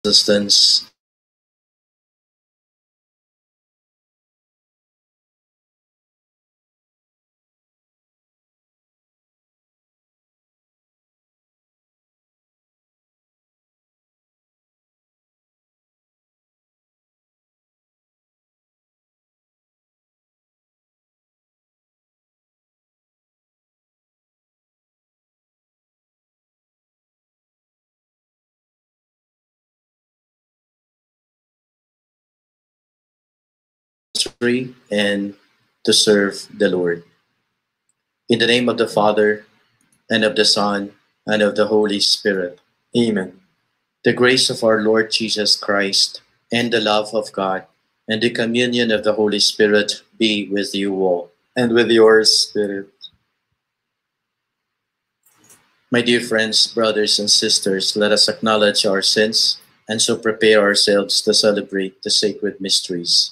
assistance. And to serve the Lord. In the name of the Father, and of the Son, and of the Holy Spirit. Amen. The grace of our Lord Jesus Christ, and the love of God, and the communion of the Holy Spirit be with you all. And with your spirit. My dear friends, brothers, and sisters, let us acknowledge our sins, and so prepare ourselves to celebrate the sacred mysteries.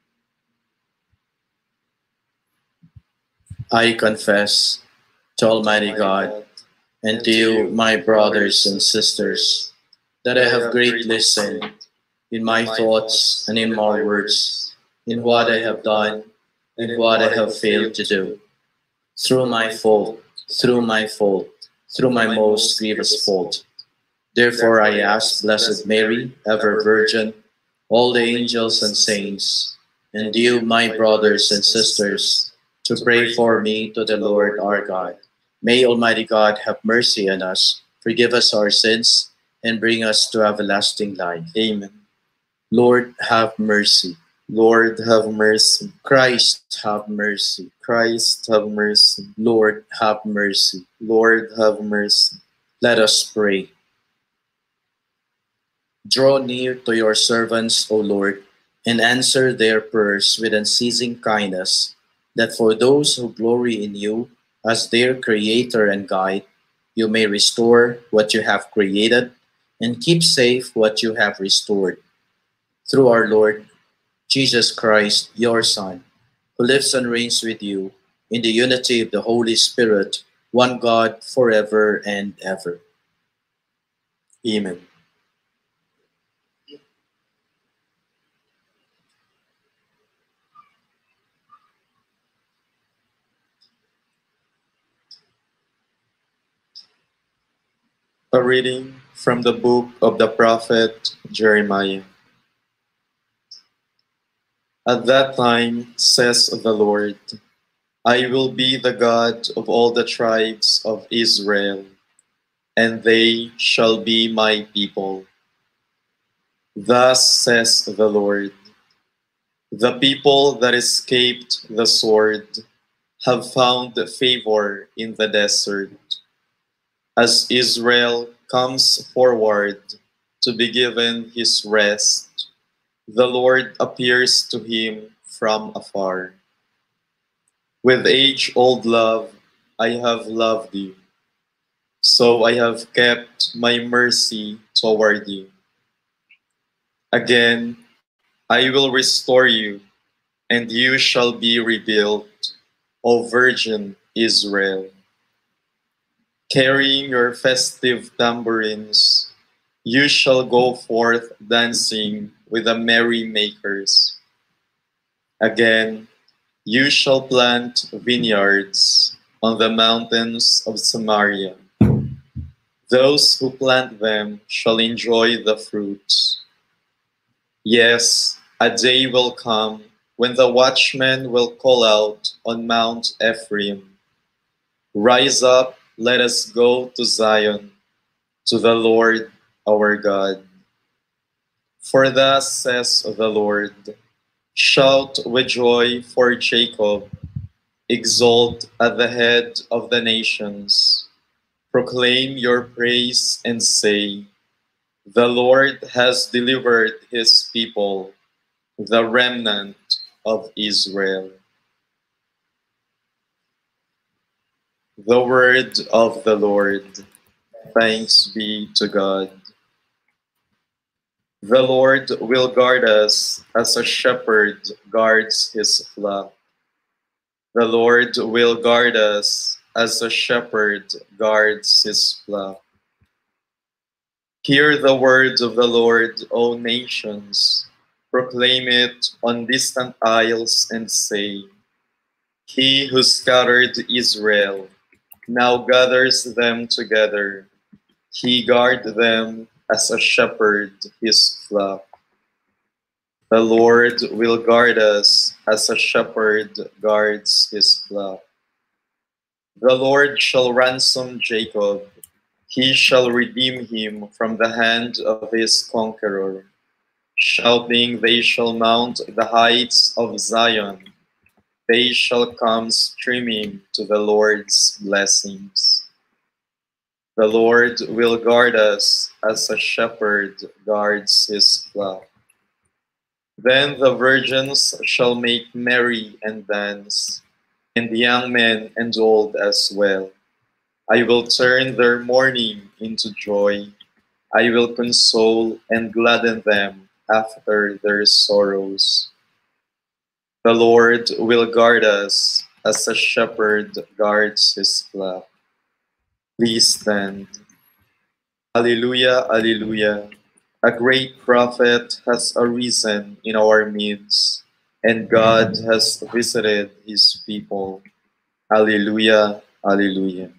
I confess to Almighty God and to you, my brothers and sisters, that I have greatly sinned in my thoughts and in my words, in what I have done and what I have failed to do. Through my fault, through my most grievous fault. Therefore I ask Blessed Mary, ever Virgin, all the angels and saints, and you, my brothers and sisters, to pray for me to the Lord our God. May Almighty God have mercy on us, forgive us our sins, and bring us to everlasting life. Amen. Lord, have mercy. Lord, have mercy. Christ, have mercy. Christ, have mercy. Lord, have mercy. Lord, have mercy. Let us pray. Draw near to your servants, O Lord, and answer their prayers with unceasing kindness, that for those who glory in you as their Creator and Guide, you may restore what you have created and keep safe what you have restored. Through our Lord Jesus Christ, your Son, who lives and reigns with you in the unity of the Holy Spirit, one God, forever and ever. Amen. A reading from the book of the prophet Jeremiah. At that time, says the Lord, I will be the God of all the tribes of Israel, and they shall be my people. Thus says the Lord, the people that escaped the sword have found favor in the desert. As Israel comes forward to be given his rest, the Lord appears to him from afar. With age-old love, I have loved you, so I have kept my mercy toward you. Again, I will restore you, and you shall be rebuilt, O Virgin Israel. Carrying your festive tambourines, you shall go forth dancing with the merrymakers. Again, you shall plant vineyards on the mountains of Samaria. Those who plant them shall enjoy the fruits. Yes, a day will come when the watchman will call out on Mount Ephraim, rise up, let us go to Zion, to the Lord our God. For thus says the Lord, shout with joy for Jacob, exult at the head of the nations. Proclaim your praise and say, the Lord has delivered his people, the remnant of Israel. The word of the Lord. Thanks be to God. The Lord will guard us as a shepherd guards his flock. The Lord will guard us as a shepherd guards his flock. Hear the words of the Lord, O nations. Proclaim it on distant isles and say, He who scattered Israel now gathers them together. He guards them as a shepherd his flock. The Lord will guard us as a shepherd guards his flock. The Lord shall ransom Jacob. He shall redeem him from the hand of his conqueror. Shouting, they shall mount the heights of Zion. They shall come streaming to the Lord's blessings. The Lord will guard us as a shepherd guards his flock. Then the virgins shall make merry and dance, and young men and old as well. I will turn their mourning into joy. I will console and gladden them after their sorrows. The Lord will guard us as a shepherd guards his flock. Please stand. Alleluia, alleluia. A great prophet has arisen in our midst, and God has visited his people. Alleluia, alleluia.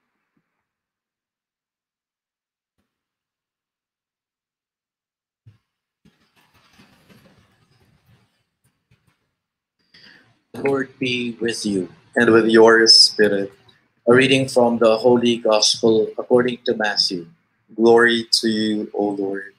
The Lord be with you. And with your spirit, A reading from the Holy Gospel according to Matthew. glory to you, O Lord.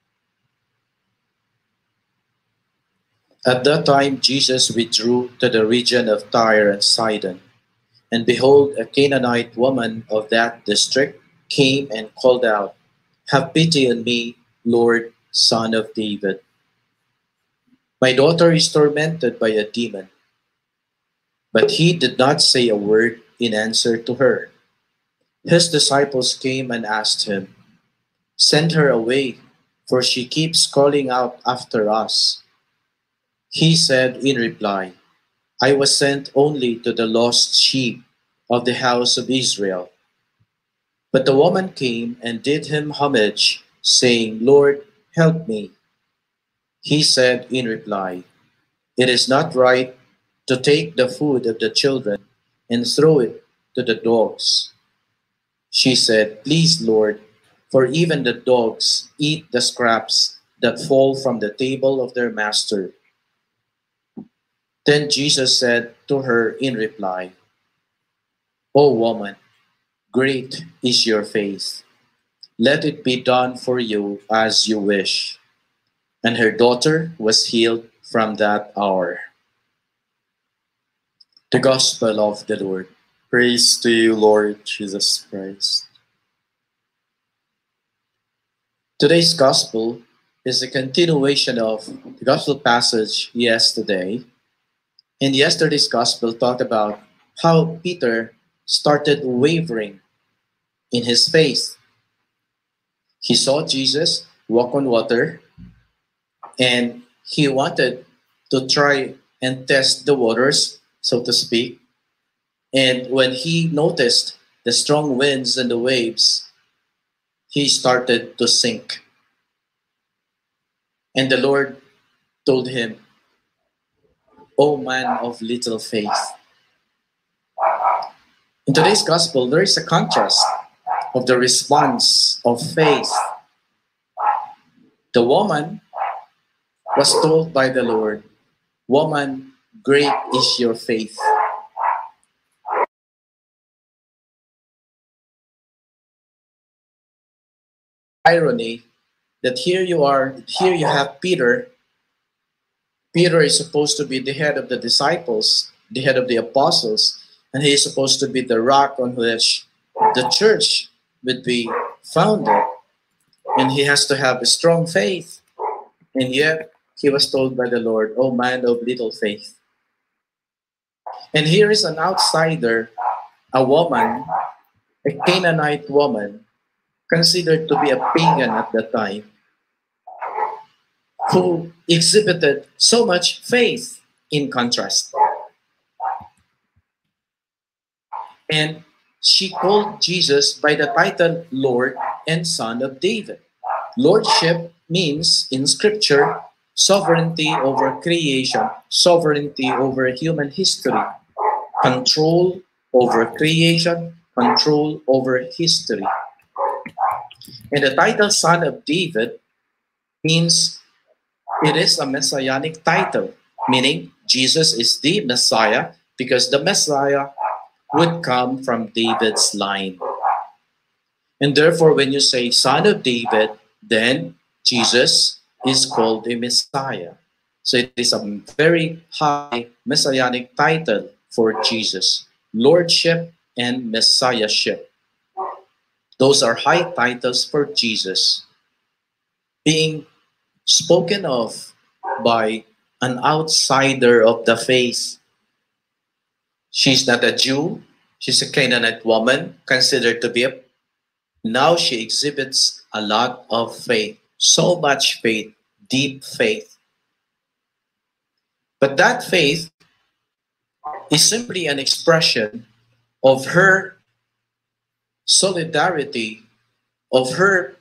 At that time, Jesus withdrew to the region of Tyre and Sidon. And behold, a Canaanite woman of that district came and called out, Have pity on me, Lord, Son of David. My daughter is tormented by a demon. But he did not say a word in answer to her. His disciples came and asked him, Send her away, for she keeps calling out after us. He said in reply, I was sent only to the lost sheep of the house of Israel. But the woman came and did him homage, saying, Lord, help me. He said in reply, It is not right to take the food of the children and throw it to the dogs. She said, Please, Lord, for even the dogs eat the scraps that fall from the table of their master. Then Jesus said to her in reply, O woman, great is your faith. Let it be done for you as you wish. And her daughter was healed from that hour. The Gospel of the Lord. Praise to you, Lord Jesus Christ. Today's Gospel is a continuation of the Gospel passage yesterday. And yesterday's Gospel talked about how Peter started wavering in his faith. He saw Jesus walk on water, and he wanted to try and test the waters, so to speak. And when he noticed the strong winds and the waves, he started to sink. And the Lord told him, O man of little faith. In today's gospel, there is a contrast of the response of faith. The woman was told by the Lord, Woman, great is your faith. Irony that here you have Peter. Peter is supposed to be the head of the disciples, the head of the apostles, and he is supposed to be the rock on which the church would be founded. And he has to have a strong faith. And yet, he was told by the Lord, O man of little faith. And here is an outsider, a woman, a Canaanite woman, considered to be a pagan at the time, who exhibited so much faith in contrast. And she called Jesus by the title Lord and Son of David. Lordship means, in Scripture, sovereignty over creation, sovereignty over human history, control over creation, control over history. And the title Son of David means it is a messianic title, meaning Jesus is the Messiah because the Messiah would come from David's line. And therefore, when you say Son of David, then Jesus is called a Messiah. So it is a very high messianic title for Jesus. Lordship and Messiahship. Those are high titles for Jesus, being spoken of by an outsider of the faith. She's not a Jew. She's a Canaanite woman, considered to be a... Now she exhibits a lot of faith, so much faith, deep faith. But that faith is simply an expression of her solidarity, of her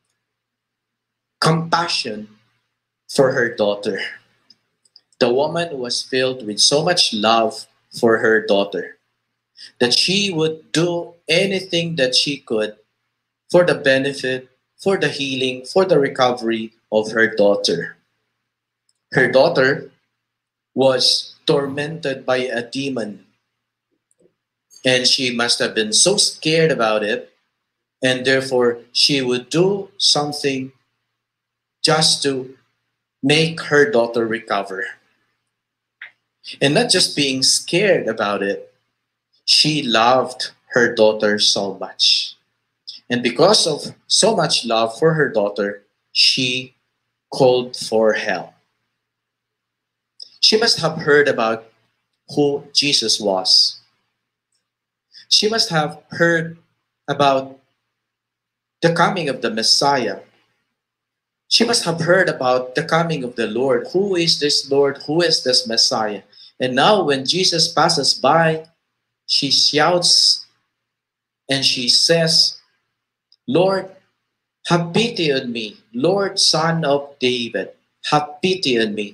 compassion for her daughter. The woman was filled with so much love for her daughter that she would do anything that she could for the benefit, for the healing, for the recovery of her daughter. Her daughter was tormented by a demon, and she must have been so scared about it, and therefore she would do something just to make her daughter recover. And not just being scared about it, she loved her daughter so much. And because of so much love for her daughter, she called for help. She must have heard about who Jesus was. She must have heard about the coming of the Messiah. She must have heard about the coming of the Lord. Who is this Lord? Who is this Messiah? And now when Jesus passes by, she shouts and she says, Lord, have pity on me. Lord, Son of David, have pity on me.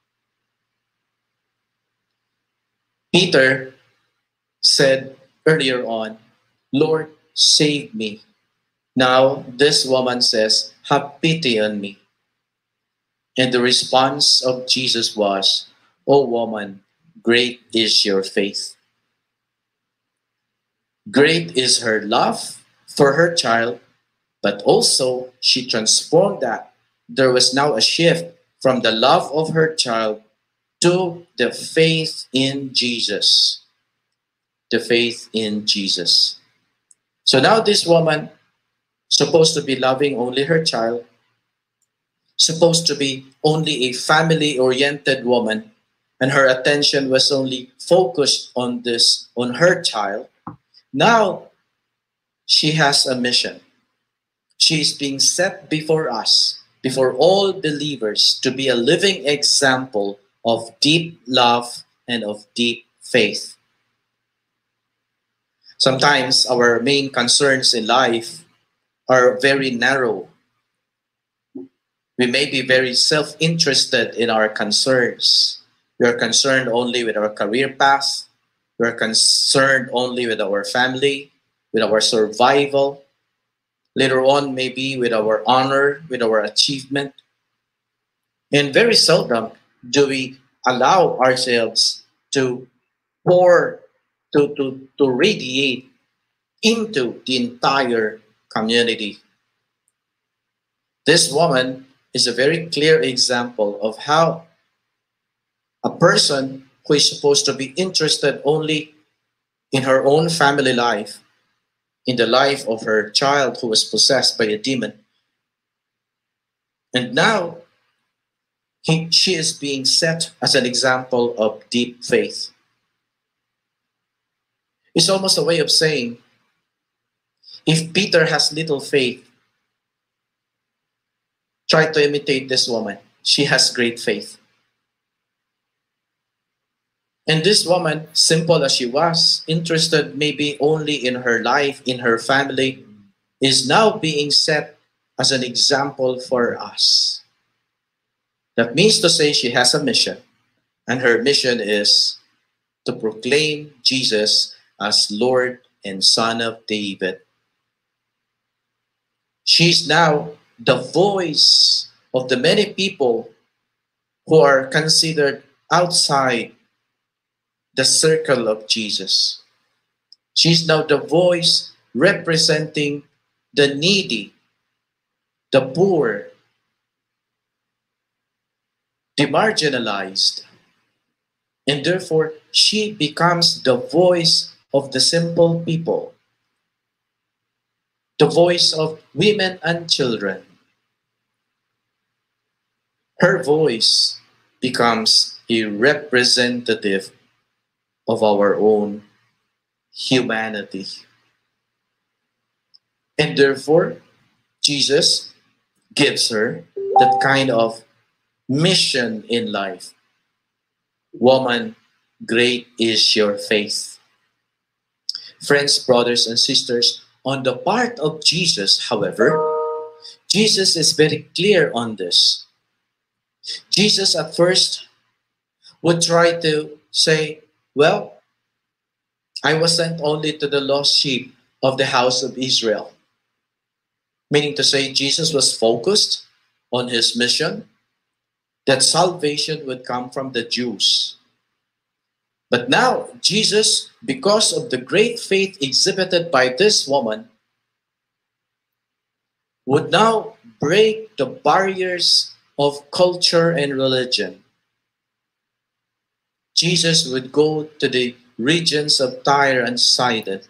Peter said earlier on, Lord, save me. Now this woman says, have pity on me. And the response of Jesus was, O woman, great is your faith. Great is her love for her child, but also she transformed that. There was now a shift from the love of her child to the faith in Jesus. The faith in Jesus. So now this woman, supposed to be loving only her child, supposed to be only a family-oriented woman, and her attention was only focused on this, on her child. Now she has a mission. She is being set before us, before all believers, to be a living example of deep love and of deep faith. Sometimes our main concerns in life are very narrow. We may be very self-interested in our concerns. We are concerned only with our career path. We are concerned only with our family, with our survival. Later on, maybe with our honor, with our achievement. And very seldom do we allow ourselves to pour, to radiate into the entire community. This woman is a very clear example of how a person who is supposed to be interested only in her own family life, in the life of her child who was possessed by a demon, and now she is being set as an example of deep faith. It's almost a way of saying, if Peter has little faith, try to imitate this woman. She has great faith. And this woman, simple as she was, interested maybe only in her life, in her family, is now being set as an example for us. That means to say she has a mission, and her mission is to proclaim Jesus as Lord and Son of David. She's now the voice of the many people who are considered outside the circle of Jesus. She's now the voice representing the needy, the poor, the marginalized. And therefore, she becomes the voice of the simple people, the voice of women and children. Her voice becomes a representative of our own humanity. And therefore, Jesus gives her that kind of mission in life. Woman, great is your faith. Friends, brothers, and sisters, on the part of Jesus, however, Jesus is very clear on this. Jesus at first would try to say, well, I was sent only to the lost sheep of the house of Israel. Meaning to say, Jesus was focused on his mission, that salvation would come from the Jews. But now, Jesus, because of the great faith exhibited by this woman, would now break the barriers of culture and religion. Jesus would go to the regions of Tyre and Sidon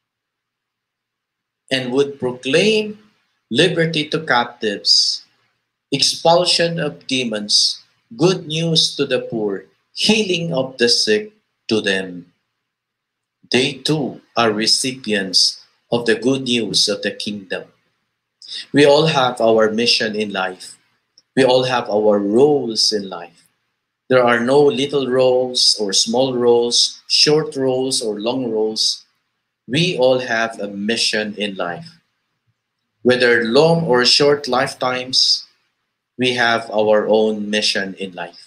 and would proclaim liberty to captives, expulsion of demons, good news to the poor, healing of the sick to them. They too are recipients of the good news of the kingdom. We all have our mission in life. We all have our roles in life. There are no little roles or small roles, short roles or long roles. We all have a mission in life. Whether long or short lifetimes, we have our own mission in life.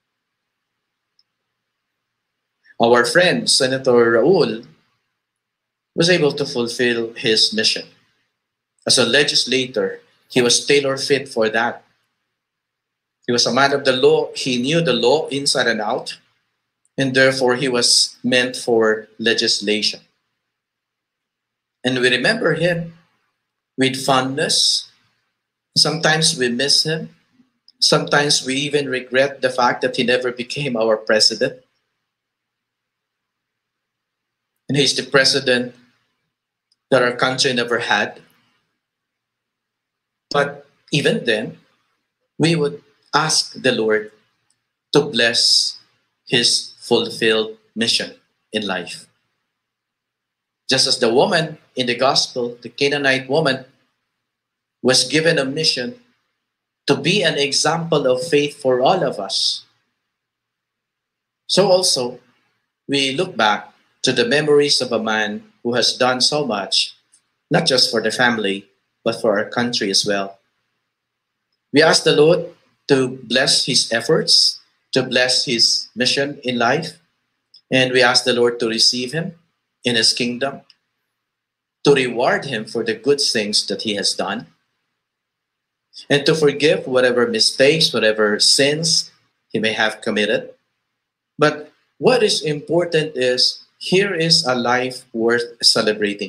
Our friend, Senator Raul, was able to fulfill his mission. As a legislator, he was tailor-fit for that. He was a man of the law. He knew the law inside and out, and therefore he was meant for legislation. And we remember him with fondness. Sometimes we miss him. Sometimes we even regret the fact that he never became our president. And he's the president that our country never had. But even then, we would ask the Lord to bless his fulfilled mission in life. Just as the woman in the gospel, the Canaanite woman, was given a mission to be an example of faith for all of us. So also, we look back to the memories of a man who has done so much, not just for the family, but for our country as well. We ask the Lord to bless his efforts, to bless his mission in life, and we ask the Lord to receive him in his kingdom, to reward him for the good things that he has done, and to forgive whatever mistakes, whatever sins he may have committed. But what is important is, here is a life worth celebrating.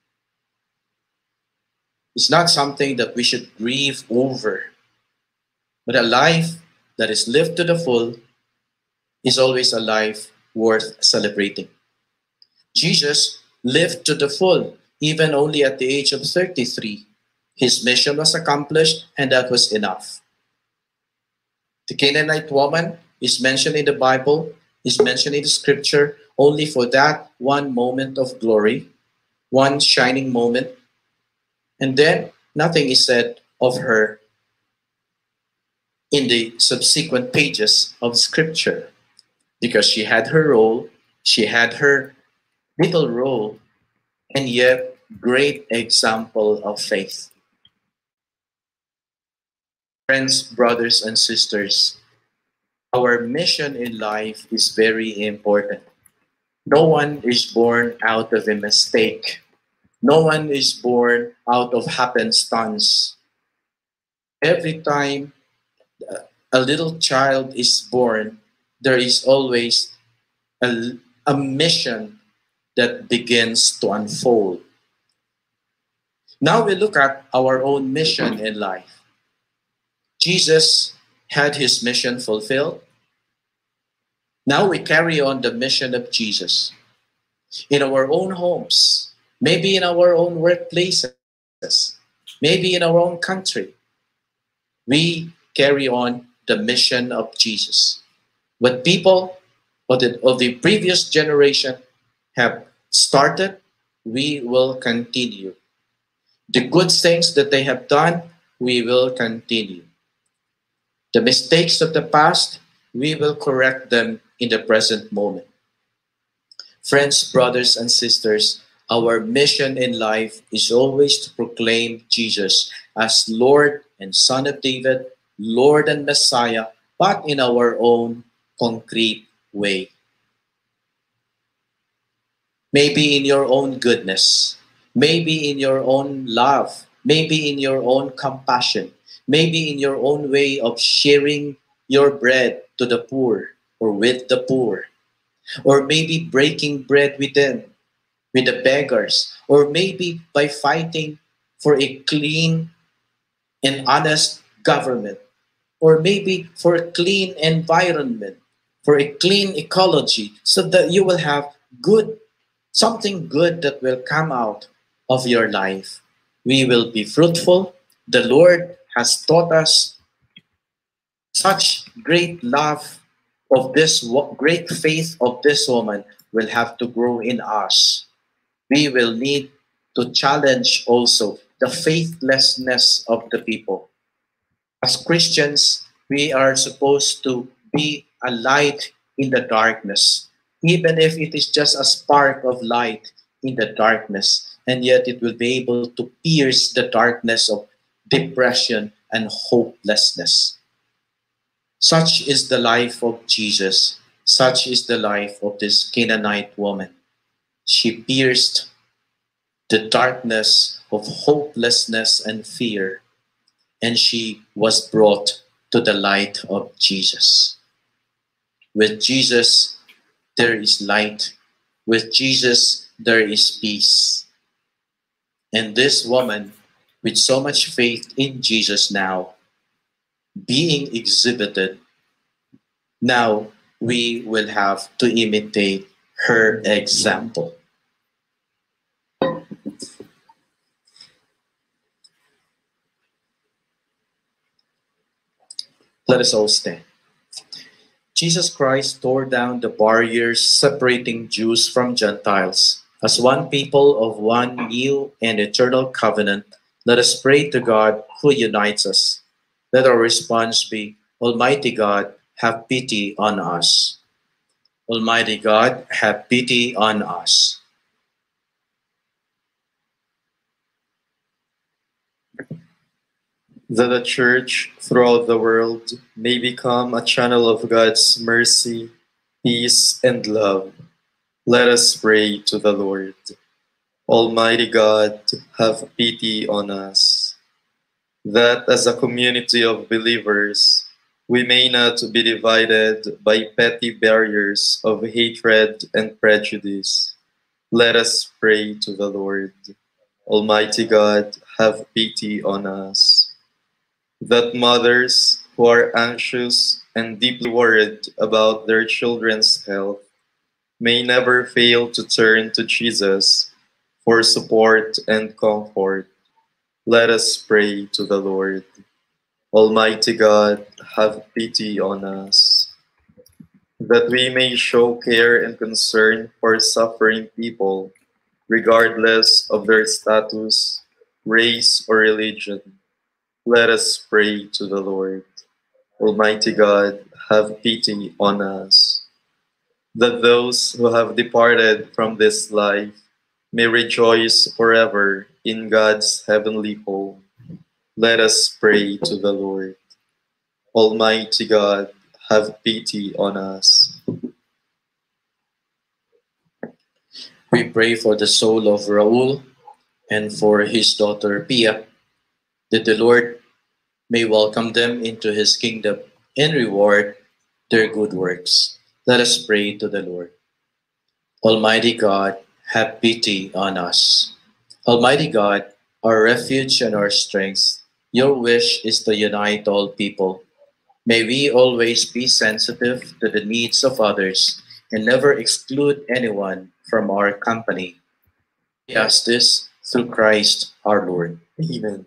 It's not something that we should grieve over, but a life that is lived to the full is always a life worth celebrating. Jesus lived to the full, even only at the age of 33. His mission was accomplished, and that was enough. The Canaanite woman is mentioned in the Bible, is mentioned in the scripture only for that one moment of glory, one shining moment, and then nothing is said of her in the subsequent pages of scripture, because she had her role, she had her little role, and yet great example of faith. Friends, brothers, and sisters, our mission in life is very important. No one is born out of a mistake. No one is born out of happenstance. Every time a little child is born, there is always a, a mission that begins to unfold. Now we look at our own mission in life. Jesus had his mission fulfilled. Now we carry on the mission of Jesus in our own homes, maybe in our own workplaces, maybe in our own country. We carry on the mission of Jesus. What people of the previous generation have started, we will continue. The good things that they have done, we will continue. The mistakes of the past, we will correct them in the present moment. Friends, brothers, and sisters, our mission in life is always to proclaim Jesus as Lord and Son of David, Lord and Messiah, but in our own concrete way. Maybe in your own goodness, maybe in your own love, maybe in your own compassion, maybe in your own way of sharing your bread to the poor or with the poor, or maybe breaking bread with them, with the beggars, or maybe by fighting for a clean and honest government, or maybe for a clean environment, for a clean ecology, so that you will have good, something good that will come out of your life. We will be fruitful. The Lord has taught us such great love of this great faith of this woman will have to grow in us. We will need to challenge also the faithlessness of the people. As Christians, we are supposed to be a light in the darkness, even if it is just a spark of light in the darkness, and yet it will be able to pierce the darkness of depression and hopelessness. Such is the life of Jesus. Such is the life of this Canaanite woman. She pierced the darkness of hopelessness and fear, and she was brought to the light of Jesus. With Jesus, there is light. With Jesus, there is peace. And this woman, with so much faith in Jesus now, being exhibited, now we will have to imitate her example. Let us all stand. Jesus Christ tore down the barriers separating Jews from Gentiles. As one people of one new and eternal covenant, let us pray to God who unites us. Let our response be, Almighty God, have pity on us. Almighty God, have pity on us. That the Church throughout the world may become a channel of God's mercy, peace, and love. Let us pray to the Lord. Almighty God, have pity on us, that as a community of believers, we may not be divided by petty barriers of hatred and prejudice. Let us pray to the Lord. Almighty God, have pity on us, that mothers who are anxious and deeply worried about their children's health may never fail to turn to Jesus for support and comfort. Let us pray to the Lord. Almighty God, have pity on us, that we may show care and concern for suffering people, regardless of their status, race, or religion. Let us pray to the Lord. Almighty God, have pity on us, that those who have departed from this life may rejoice forever in God's heavenly home. Let us pray to the Lord. Almighty God, have pity on us. We pray for the soul of Raul and for his daughter Pia, that the Lord may welcome them into his kingdom and reward their good works. Let us pray to the Lord. Almighty God, have pity on us. Almighty God, our refuge and our strength, your wish is to unite all people. May we always be sensitive to the needs of others and never exclude anyone from our company. We ask this through Christ our Lord. Amen.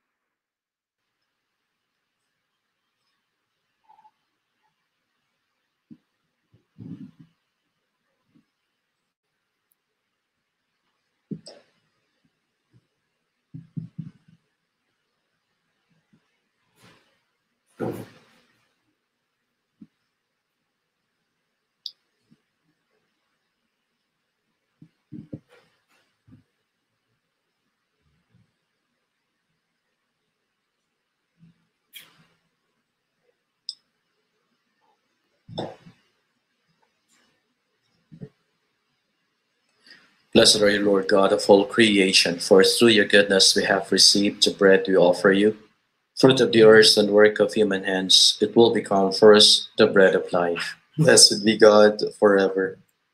Blessed are you, Lord God of all creation, for through your goodness we have received the bread we offer you. Fruit of the earth and work of human hands, it will become for us the bread of life. Blessed be God forever.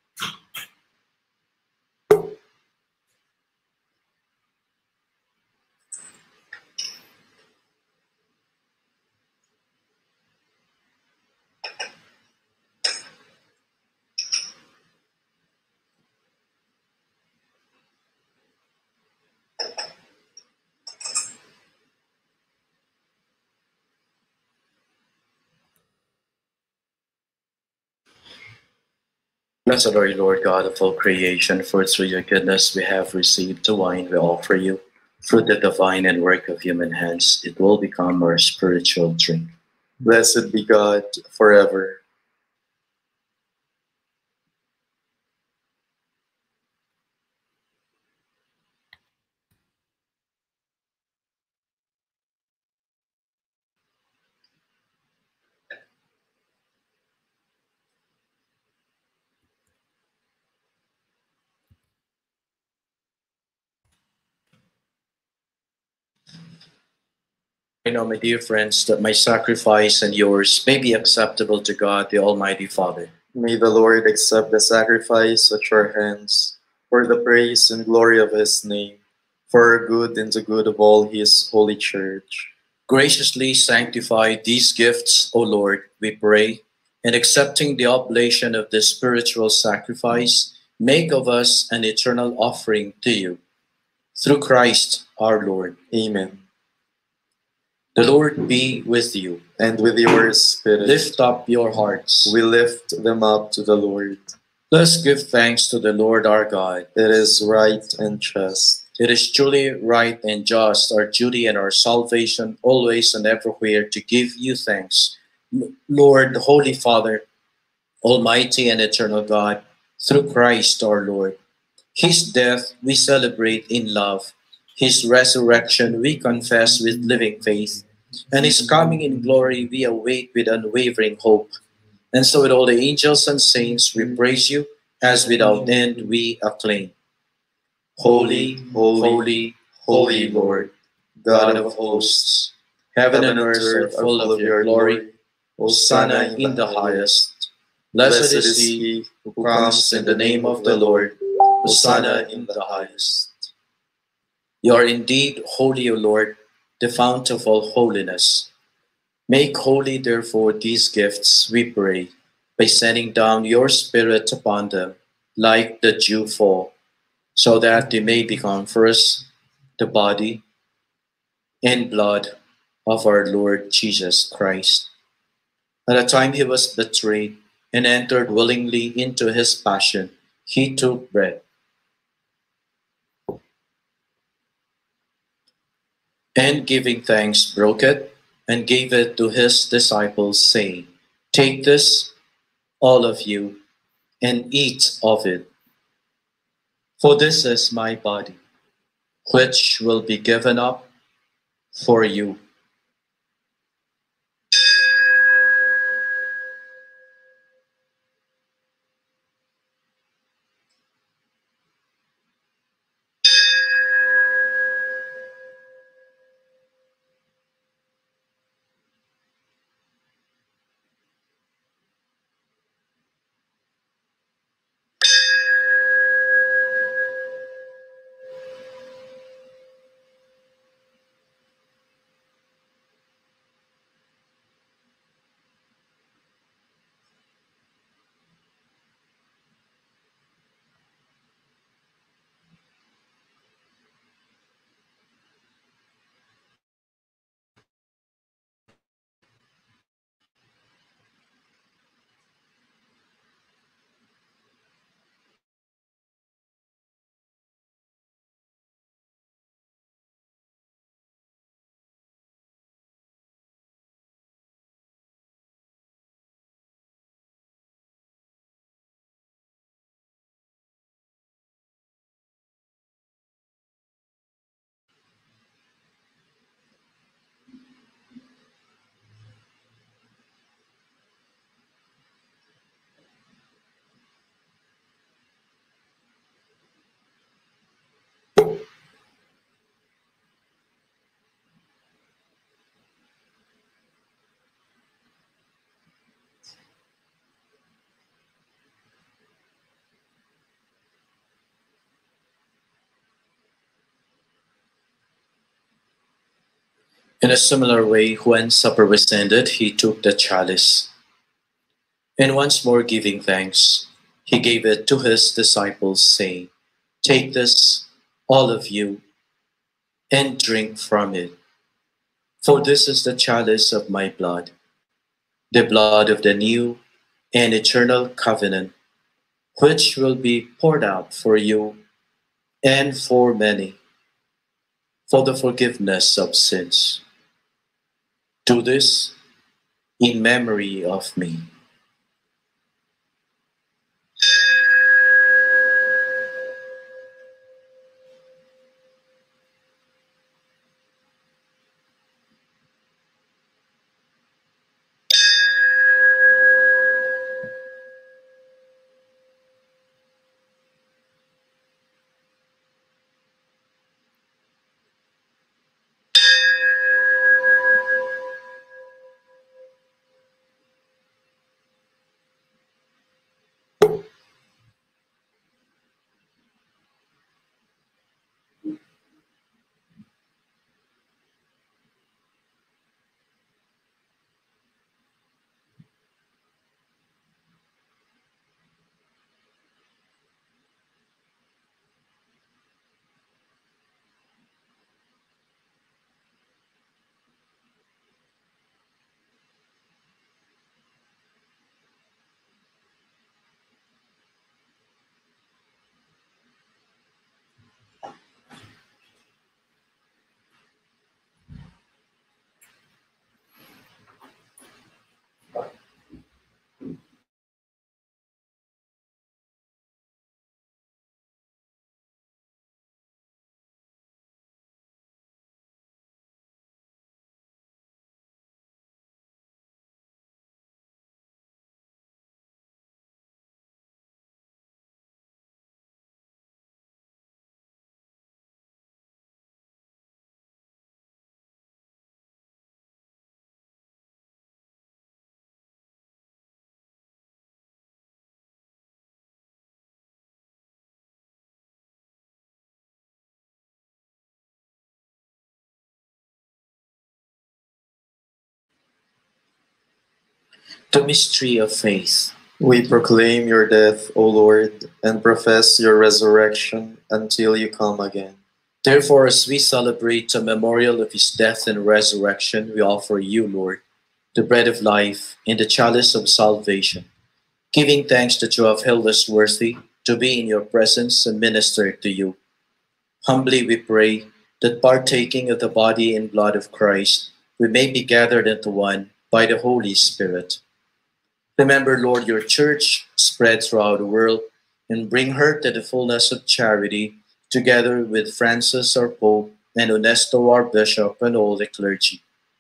Blessed are you, Lord God of all creation, for through your goodness we have received the wine we offer you. Fruit of the vine and work of human hands, it will become our spiritual drink. Blessed be God forever. I know, my dear friends, that my sacrifice and yours may be acceptable to God, the Almighty Father. May the Lord accept the sacrifice at your hands for the praise and glory of his name, for our good and the good of all his holy church. Graciously sanctify these gifts, O Lord, we pray, and accepting the oblation of this spiritual sacrifice, make of us an eternal offering to you. Through Christ our Lord. Amen. The Lord be with you. And with your spirit, Lift up your hearts. we lift them up to the Lord. Let's give thanks to the Lord our God. It is right and just. It is truly right and just, our duty and our salvation, always and everywhere, to give you thanks. Lord, Holy Father, Almighty and eternal God, through Christ our Lord. His death we celebrate in love. His resurrection we confess with living faith. And his coming in glory we await with unwavering hope. And so with all the angels and saints we praise you, as without end we acclaim. Holy, holy, holy Lord, God of hosts, heaven and earth are full of your glory. Hosanna in the highest. Blessed is he who comes in the name of the Lord. Hosanna in the highest. You are indeed holy, O Lord, the fount of all holiness. Make holy, therefore, these gifts, we pray, by sending down your Spirit upon them, like the dew fall, so that they may become for us the body and blood of our Lord Jesus Christ. At the time he was betrayed and entered willingly into his passion, he took bread. And giving thanks, broke it and gave it to his disciples, saying, Take this, all of you, and eat of it. For this is my body, which will be given up for you. In a similar way, when supper was ended, he took the chalice, and once more giving thanks, he gave it to his disciples, saying, "Take this, all of you, and drink from it. For this is the chalice of my blood, the blood of the new and eternal covenant, which will be poured out for you and for many for the forgiveness of sins. Do this in memory of me." The mystery of faith. We proclaim your death, O Lord, and profess your resurrection until you come again. Therefore, as we celebrate the memorial of his death and resurrection, we offer you, Lord, the bread of life and the chalice of salvation, giving thanks that you have held us worthy to be in your presence and minister to you. Humbly we pray that partaking of the body and blood of Christ, we may be gathered into one by the Holy Spirit. Remember, Lord, your church spread throughout the world and bring her to the fullness of charity, together with Francis, our Pope, and Ernesto, our Bishop, and all the clergy.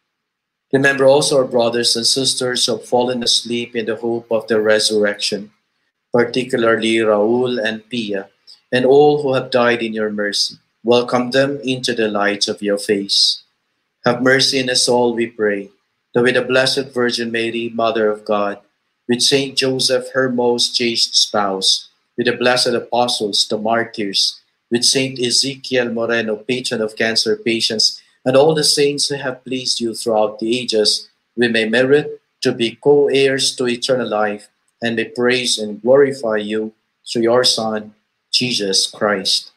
Remember also our brothers and sisters who have fallen asleep in the hope of the resurrection, particularly Raul and Pia, and all who have died in your mercy. Welcome them into the light of your face. Have mercy on us all, we pray, that with the Blessed Virgin Mary, Mother of God, with Saint Joseph, her most chaste spouse, with the blessed apostles, the martyrs, with Saint Ezekiel Moreno, patron of cancer patients, and all the saints who have pleased you throughout the ages, we may merit to be co-heirs to eternal life, and may praise and glorify you through your Son, Jesus Christ.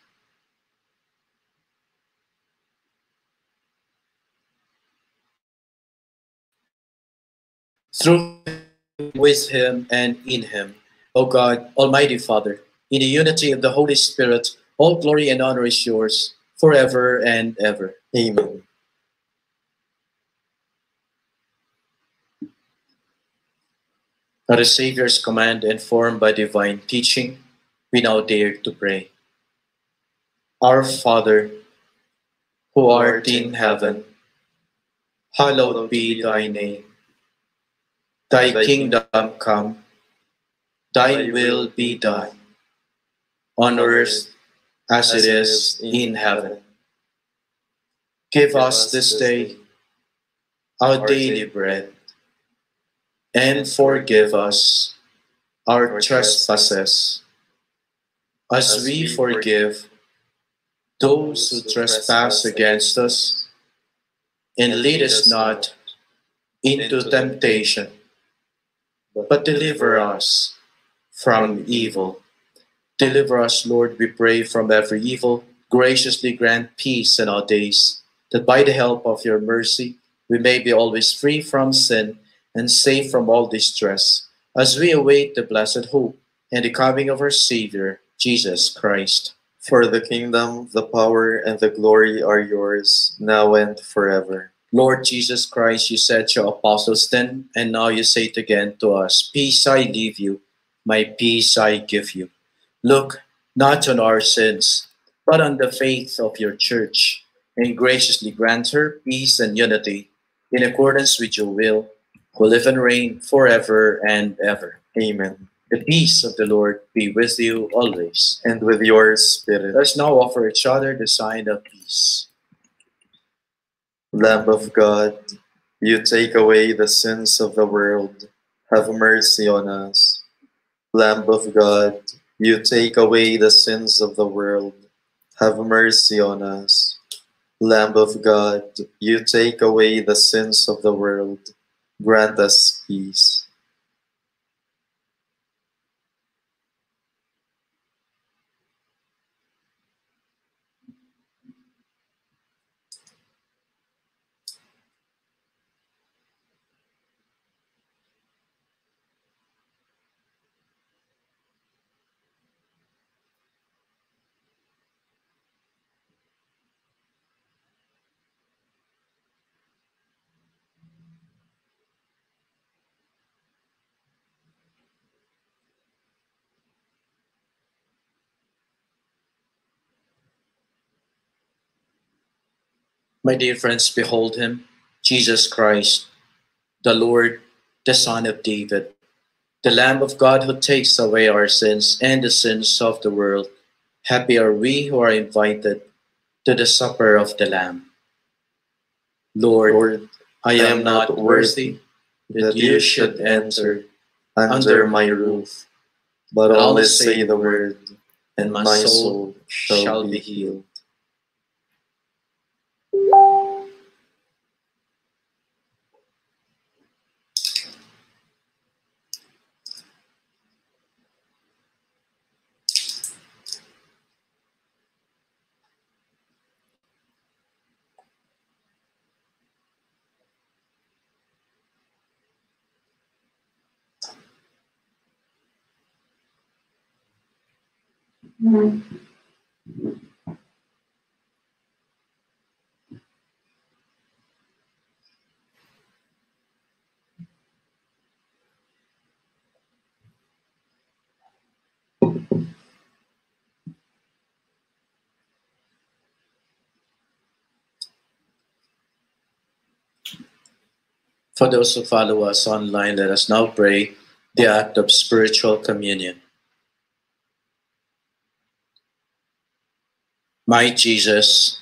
Through with him and in him, O God, Almighty Father, in the unity of the Holy Spirit, all glory and honor is yours forever and ever. Amen. By the Savior's command, informed by divine teaching, we now dare to pray. Our Father, who art in heaven, hallowed be thy name. Thy kingdom come, thy will be done, on earth as it is in heaven. Give us this day our daily bread, and forgive us our trespasses, as we forgive those who trespass against us. and lead us not into temptation, but deliver us from evil. Deliver us, Lord, we pray, from every evil. Graciously grant peace in our days, that by the help of your mercy we may be always free from sin and safe from all distress, as we await the blessed hope and the coming of our Savior, Jesus Christ. For the kingdom, the power, and the glory are yours, now and forever. Lord Jesus Christ, you said to your apostles then, and now you say it again to us, peace I leave you, my peace I give you. Look not on our sins, but on the faith of your church, and graciously grant her peace and unity, in accordance with your will, who live and reign forever and ever. Amen. The peace of the Lord be with you always. And with your spirit. Let us now offer each other the sign of peace. Lamb of God, you take away the sins of the world, have mercy on us. Lamb of God, you take away the sins of the world, have mercy on us. Lamb of God, you take away the sins of the world, grant us peace. My dear friends, behold him, Jesus Christ, the Lord, the Son of David, the Lamb of God who takes away our sins and the sins of the world. Happy are we who are invited to the supper of the Lamb. Lord, I am not worthy that you should enter under my roof, but only say the word, and my soul shall be healed. For those who follow us online, let us now pray the act of spiritual communion. My Jesus,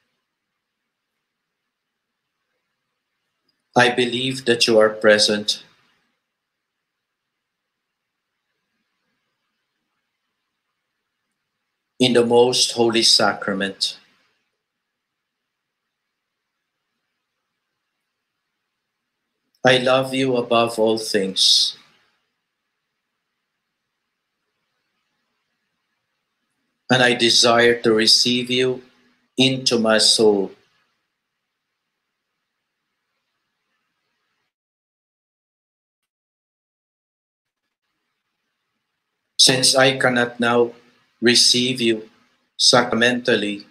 I believe that you are present in the most holy sacrament. I love you above all things, and I desire to receive you into my soul. Since I cannot now receive you sacramentally,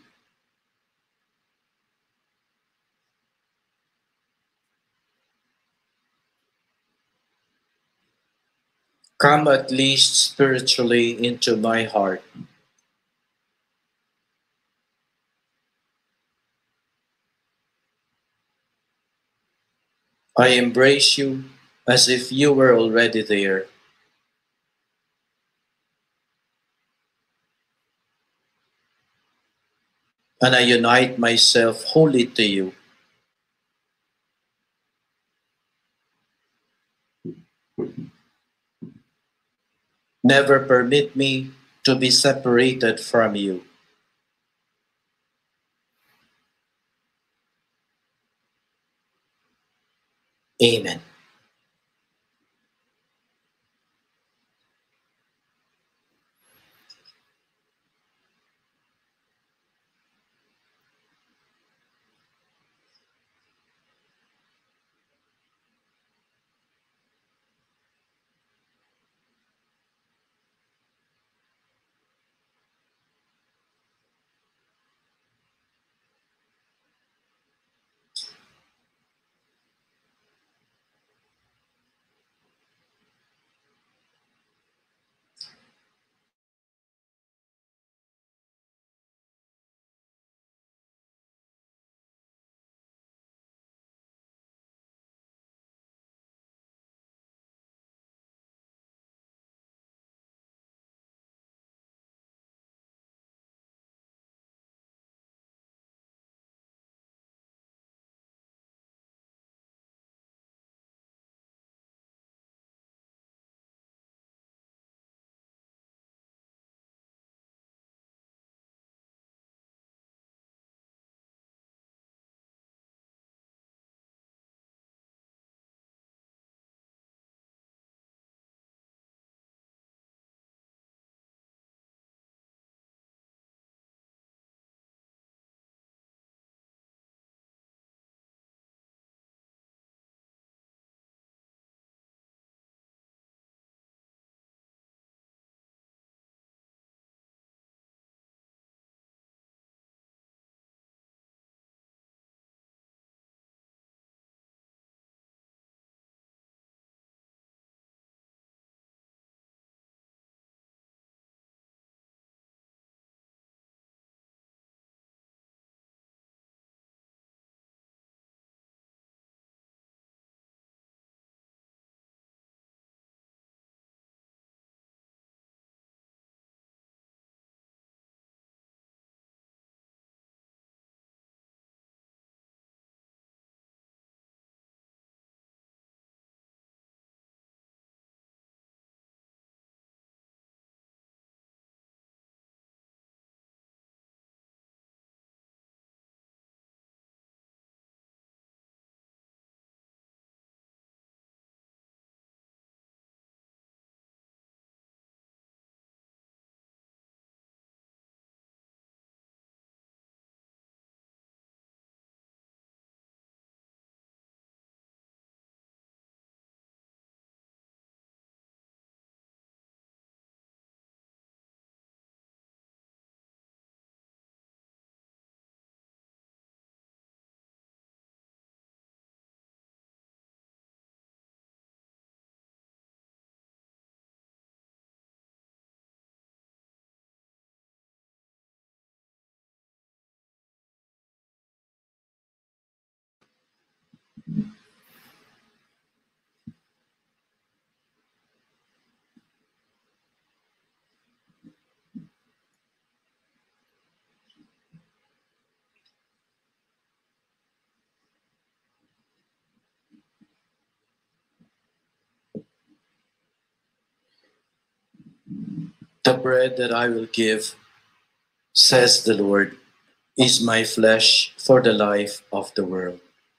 come at least spiritually into my heart. I embrace you as if you were already there. And I unite myself wholly to you. Never permit me to be separated from you. Amen. The bread that I will give, says the Lord, is my flesh for the life of the world.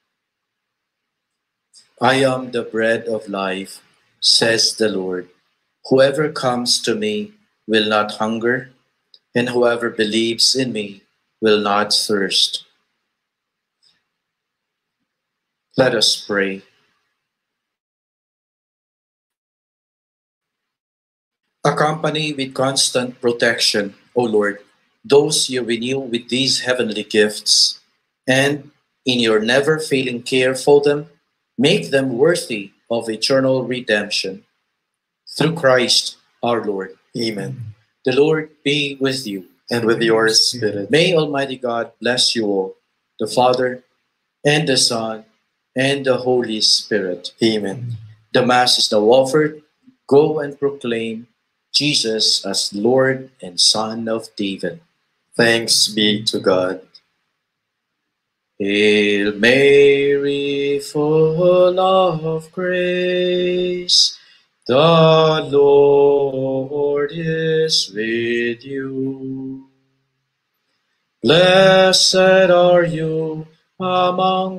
I am the bread of life, says the Lord. Whoever comes to me will not hunger, and whoever believes in me will not thirst. Let us pray. Accompany with constant protection, O Lord, those you renew with these heavenly gifts, and in your never failing care for them, make them worthy of eternal redemption. Through Christ our Lord. Amen. The Lord be with you. And with your spirit. May Almighty God bless you all, the Father, and the Son, and the Holy Spirit. Amen. The Mass is now offered. Go and proclaim Jesus as Lord and Son of David. Thanks be to God. Hail Mary, full of grace, the Lord is with you. Blessed are you among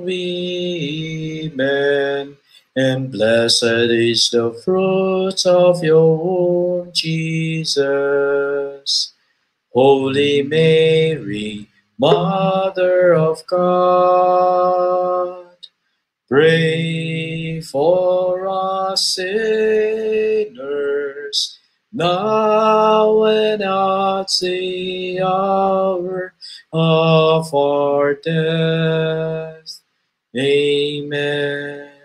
women, and blessed is the fruit of your womb, Jesus. Holy Mary, Mother of God, pray for us sinners, now and at the hour of our death. Amen.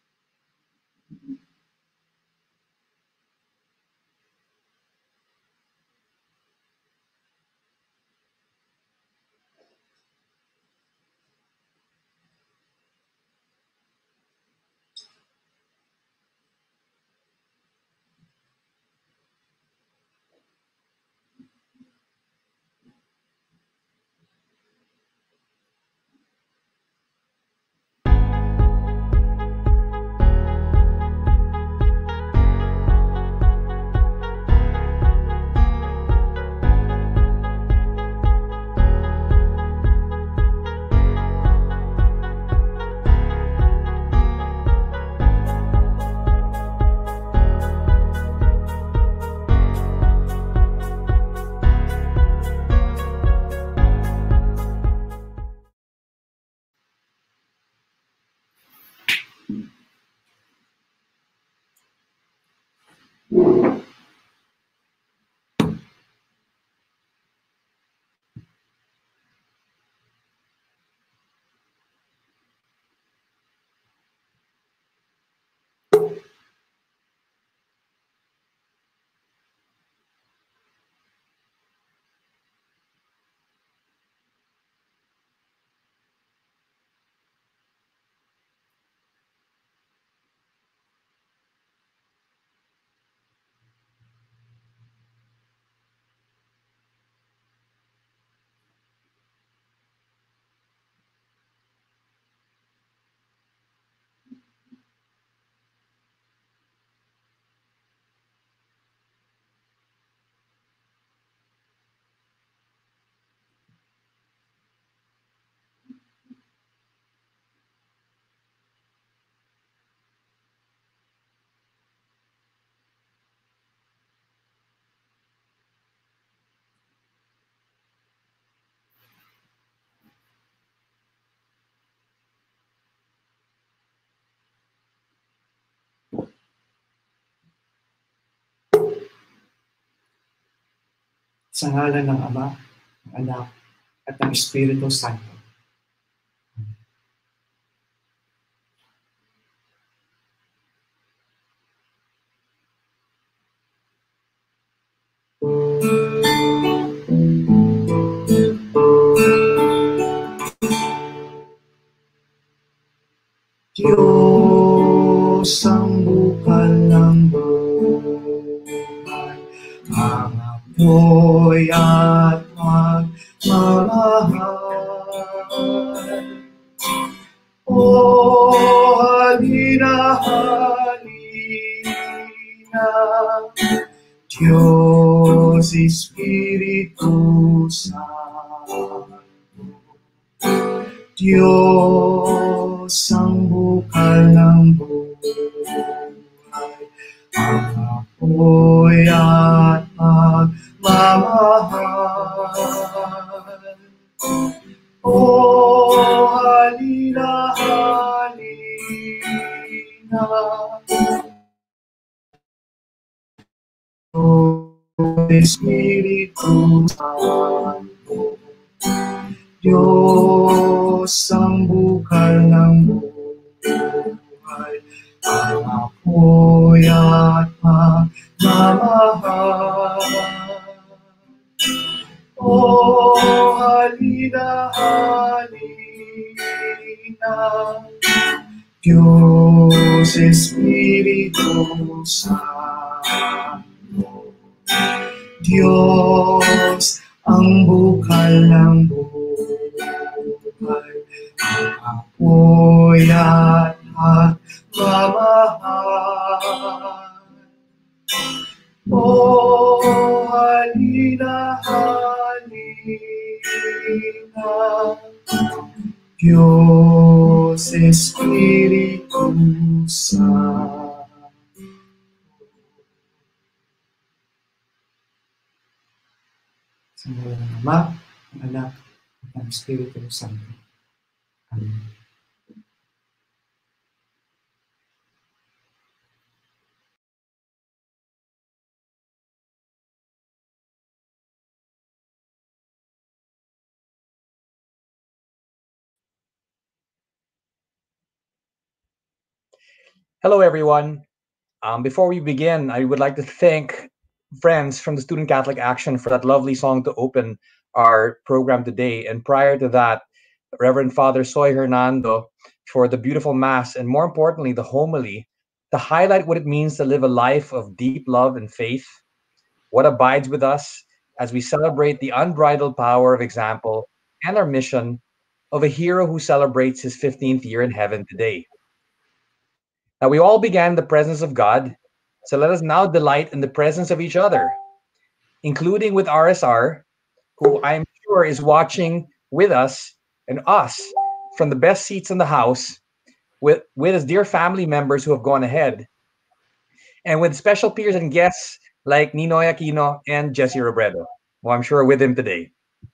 Sa ngalan ng Ama, ng Anak, at ng Espiritu Santo. Diyos ang bukal ng buhay, ang apoy at magmamahal. O halina, halina, Diyos Espiritu Santo. Diyos ang bukal ng buhay, ang apoy at magmamahal. O halina, halina, O Espiritu Santo. Diyos ang bukal ng buhay, ang apoy at magmamahal. O halina, halina, Diyos Espiritu Santo. Diyos ang bukal ng buhay, ang apoy at magmamahal. O halina, halina, Diyos Espiritu Santo. Sa ngalan ng Ama, ng Anak, at ng Espiritu Santo. Amen. Hello, everyone. Before we begin, I would like to thank friends from the Student Catholic Action for that lovely song to open our program today. And prior to that, Reverend Father Soy Hernando for the beautiful Mass, and more importantly, the homily to highlight what it means to live a life of deep love and faith, what abides with us as we celebrate the unbridled power of example and our mission of a hero who celebrates his 15th year in heaven today. Now, we all began in the presence of God, so let us now delight in the presence of each other, including with RSR, who I'm sure is watching with us and us from the best seats in the house, with his dear family members who have gone ahead, and with special peers and guests like Ninoy Aquino and Jesse Robredo, who I'm sure are with him today.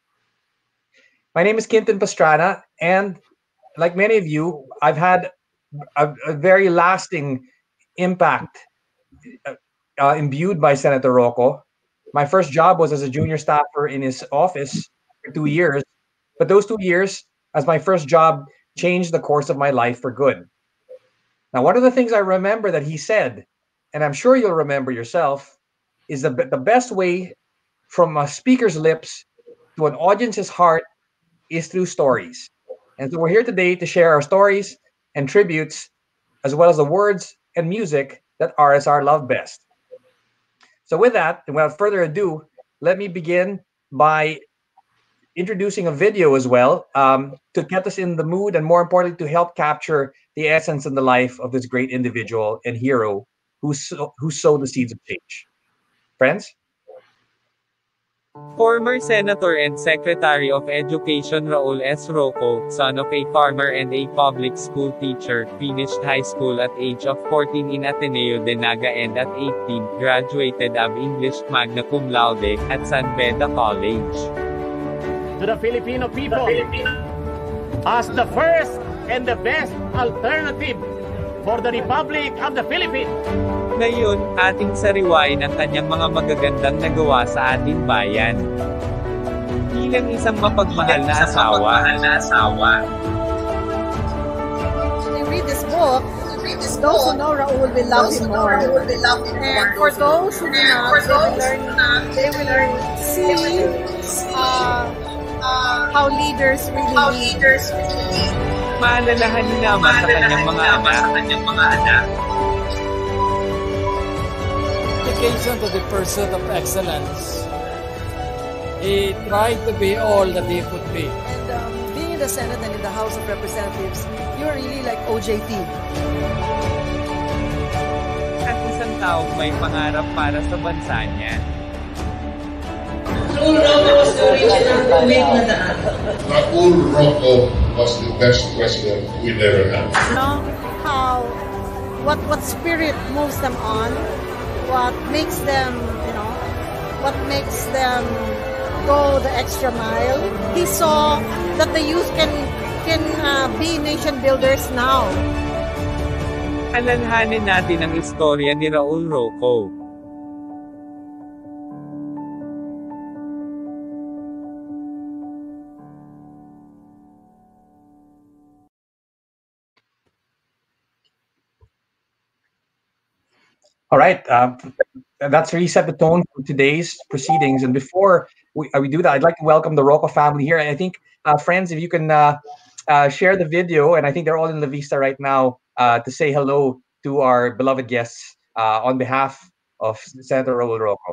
My name is Quintin Pastrana, and like many of you, I've had a very lasting impact imbued by Senator Roco. My first job was as a junior staffer in his office for 2 years, but those 2 years as my first job changed the course of my life for good. Now, one of the things I remember that he said, and I'm sure you'll remember yourself, is the best way from a speaker's lips to an audience's heart is through stories. And so we're here today to share our stories and tributes, as well as the words and music that RSR love best. So with that, and without further ado, let me begin by introducing a video as well to get us in the mood, and more importantly, to help capture the essence and the life of this great individual and hero who sowed the seeds of change. Friends? Former Senator and Secretary of Education Raul S. Roco, son of a farmer and a public school teacher, finished high school at age of 14 in Ateneo de Naga and at 18, graduated of English magna cum laude at San Beda College. To the Filipino people, as the first and the best alternative for the Republic of the Philippines. Ngayon, ating sariwain ang kanyang mga magagandang nagawa sa ating bayan. Bilang isang mapagmahal na asawa. When you read this book, those who know Raul will love him more. And for those who do not, they will see how leaders really lead. Maalalahanin naman sa kanyang mga anak. Dedication to the pursuit of excellence. He tried to be all that he could be. And being in the Senate and in the House of Representatives, you're really like OJT. At isang taong may pangarap para sa bansa niya. Raul Roco was the original tumig na daan. Raul Roco was the best president we ever had. You know how, what spirit moves them on, what makes them, what makes them go the extra mile. He saw that the youth can be nation builders now. Alanhanin natin ang istorya ni Raul Roco. All right, that's really set the tone for today's proceedings. And before we do that, I'd like to welcome the Roco family here. And I think, friends, if you can share the video, and I think they're all in La Vista right now, to say hello to our beloved guests on behalf of Senator Raul Roco.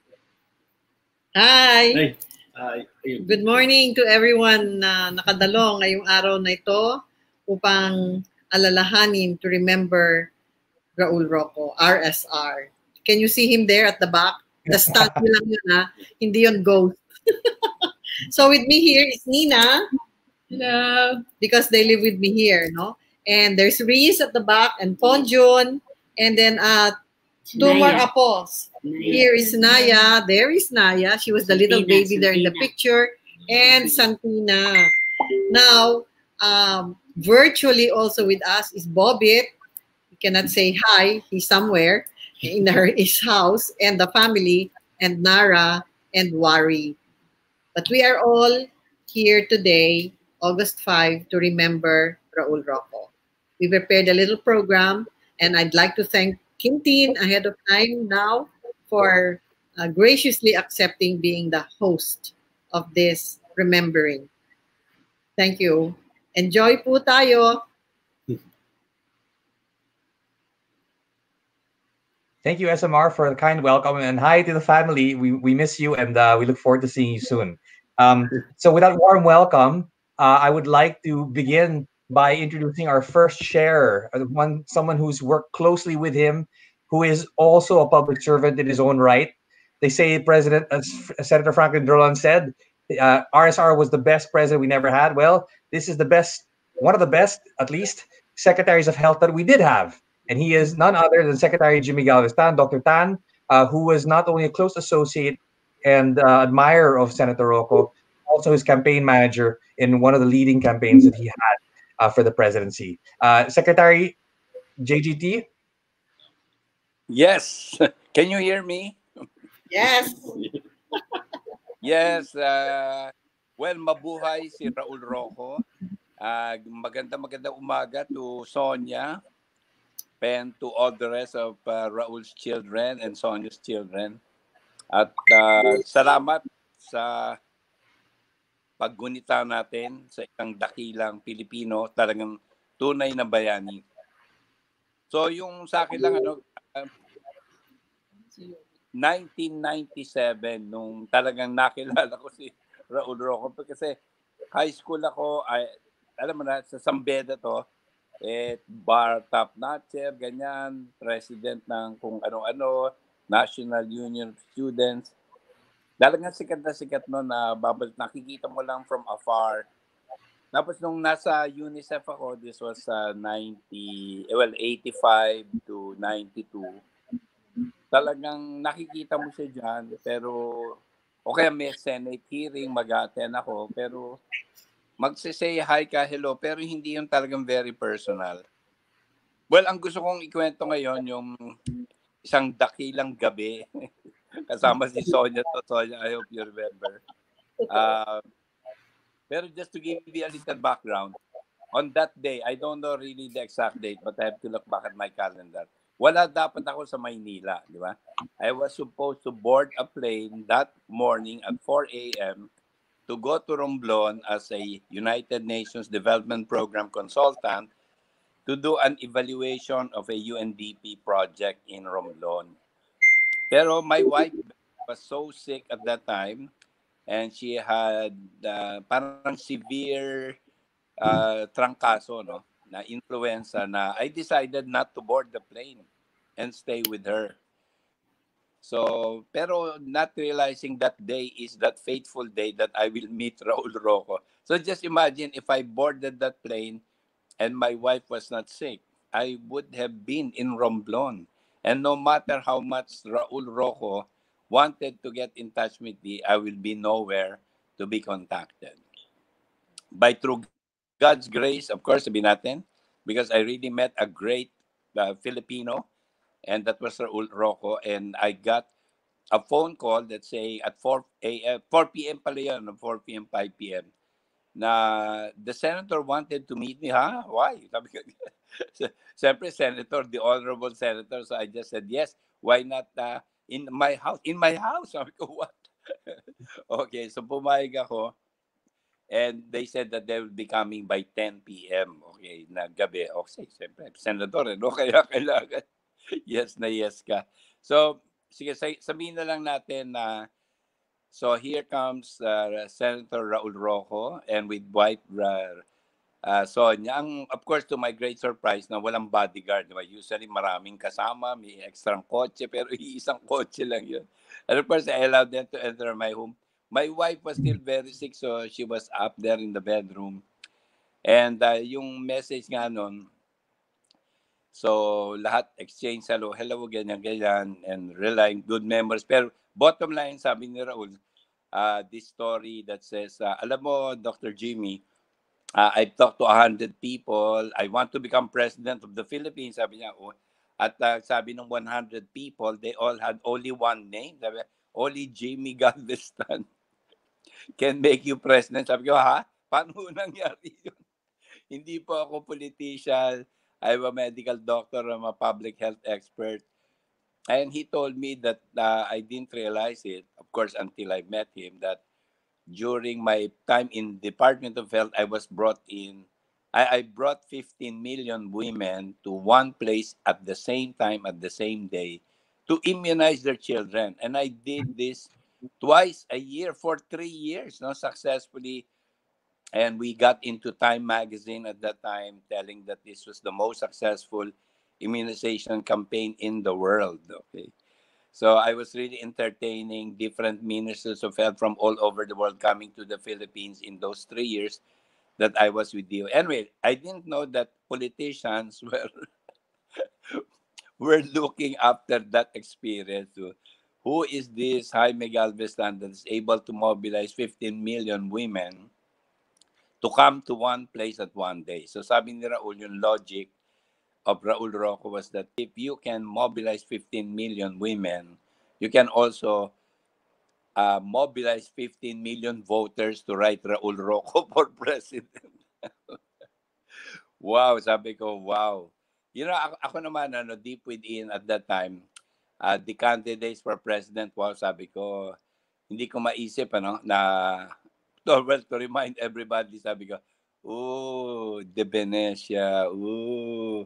Hi! Good morning to everyone na nakadalo ngayong araw na ito upang alalahanin, to remember Raul Roco, RSR. Can you see him there at the back? The statue lang yun, ha? Hindi yun ghost. So with me here is Nina. Hello. Because they live with me here, no? And there's Reese at the back and Ponjun. And then two more apos. Here is Naya. There is Naya. She was the little baby there in the picture. And Santina. Now, virtually also with us is Bobit. He cannot say hi. He's somewhere in his house and the family and Nara and Wari. But we are all here today, August 5, to remember Raul Roco. We prepared a little program, and I'd like to thank Tintin ahead of time now for graciously accepting being the host of this remembering. Thank you. Enjoy po tayo. Thank you, SMR, for the kind welcome, and hi to the family. We miss you, and we look forward to seeing you soon. So with that warm welcome, I would like to begin by introducing our first sharer, someone who's worked closely with him, who is also a public servant in his own right. They say President, as Senator Franklin Drilon said, RSR was the best president we never had. Well, this is the best, one of the best, at least, secretaries of health that we did have. And he is none other than Secretary Jimmy Galvez-Tan, Dr. Tan, who was not only a close associate and admirer of Senator Roco, also his campaign manager in one of the leading campaigns that he had for the presidency. Secretary JGT? Yes. Can you hear me? Yes. Yes. Well, mabuhay si Raul Roco. Maganda umaga to Sonia and to all the rest of Raul's children and Sonia's children. At salamat sa paggunita natin sa isang dakilang Pilipino, talagang tunay na bayani. So yung sa akin lang, 1997, nung talagang nakilala ko si Raul Roco, kasi high school ako, alam mo na, sa Sambeda to, bar top notcher, ganyan, president ng kung ano-ano, National Union of Students. Talagang sikat na sikat noon na nakikita mo lang from afar. Tapos nung nasa UNICEF ako, this was 85 to 92. Talagang nakikita mo siya dyan, pero okay, may Senate hearing, mag-attend ako, pero magsisay hi ka, hello, pero hindi yung talagang very personal. Well, ang gusto kong ikwento ngayon, yung isang dakilang gabi, kasama si Sonia. Sonia, I hope you remember. Pero just to give you a little background, on that day, I don't know really the exact date, but I have to look back at my calendar. Wala dapat ako sa Maynila, di ba? I was supposed to board a plane that morning at 4 a.m. to go to Romblon as a United Nations Development Program consultant to do an evaluation of a UNDP project in Romblon. Pero my wife was so sick at that time, and she had parang severe trangkaso, no, na influenza, na I decided not to board the plane and stay with her. So, pero not realizing that day is that fateful day that I will meet Raul Roco. So just imagine if I boarded that plane and my wife was not sick, I would have been in Romblon. And no matter how much Raul Roco wanted to get in touch with me, I will be nowhere to be contacted. By through God's grace, of course, sabihin natin, because I really met a great Filipino, and that was Raul Roco, and I got a phone call that say at 4 p.m. pala yun, 4 p.m., 5 p.m., na the senator wanted to meet me. Ha? Why? Sabi ko, siyempre, senator, the honorable senator. So I just said, yes, why not in my house? In my house? Sabi ko, what? Okay, so pumayag ako. And they said that they will be coming by 10 p.m. Okay, na gabi. Okay, siyempre, senator, no? Kaya kailangan yes na yes ka. So, sige, sabihin na lang natin na so here comes Senator Raul Roco and with wife Sonia. Of course, to my great surprise na walang bodyguard. Diba? Usually maraming kasama, may extra kotse, pero isang kotse lang yun. And of course, I allowed them to enter my home. My wife was still very sick, so she was up there in the bedroom. And yung message nga nun, So, lahat exchange hello, hello, ganyan, and relying good memories. Pero bottom line, sabi ni Raul, this story that says, alam mo, Dr. Jimmy, I've talked to 100 people. I want to become president of the Philippines. Sabi niya, oh. At sabi ng 100 people, they all had only one name. Sabi, only Jimmy Galveston can make you president. Sabi ko, ha? Paano nangyari yun? Hindi po ako politician. I'm a medical doctor. I'm a public health expert. And he told me that I didn't realize it, of course, until I met him, that during my time in Department of Health, I was brought in. I brought 15 million women to one place at the same time, at the same day, to immunize their children. And I did this twice a year for 3 years, no, successfully. And we got into Time magazine at that time, telling that this was the most successful immunization campaign in the world. Okay. So I was really entertaining different ministers of health from all over the world coming to the Philippines in those 3 years that I was with you. Anyway, I didn't know that politicians were looking after that experience. Who is this Jaime Galveston that is able to mobilize 15 million women to come to one place at one day? So sabi ni Raul, yung logic of Raul Roco was that if you can mobilize 15 million women, you can also mobilize 15 million voters to write Raul Roco for president. Wow, sabi ko, wow. You know, ako naman, deep within at that time, the candidates for president, wow, sabi ko, hindi ko maisip, na, well, to remind everybody, sabi ko, ooh, De Venecia, ooh,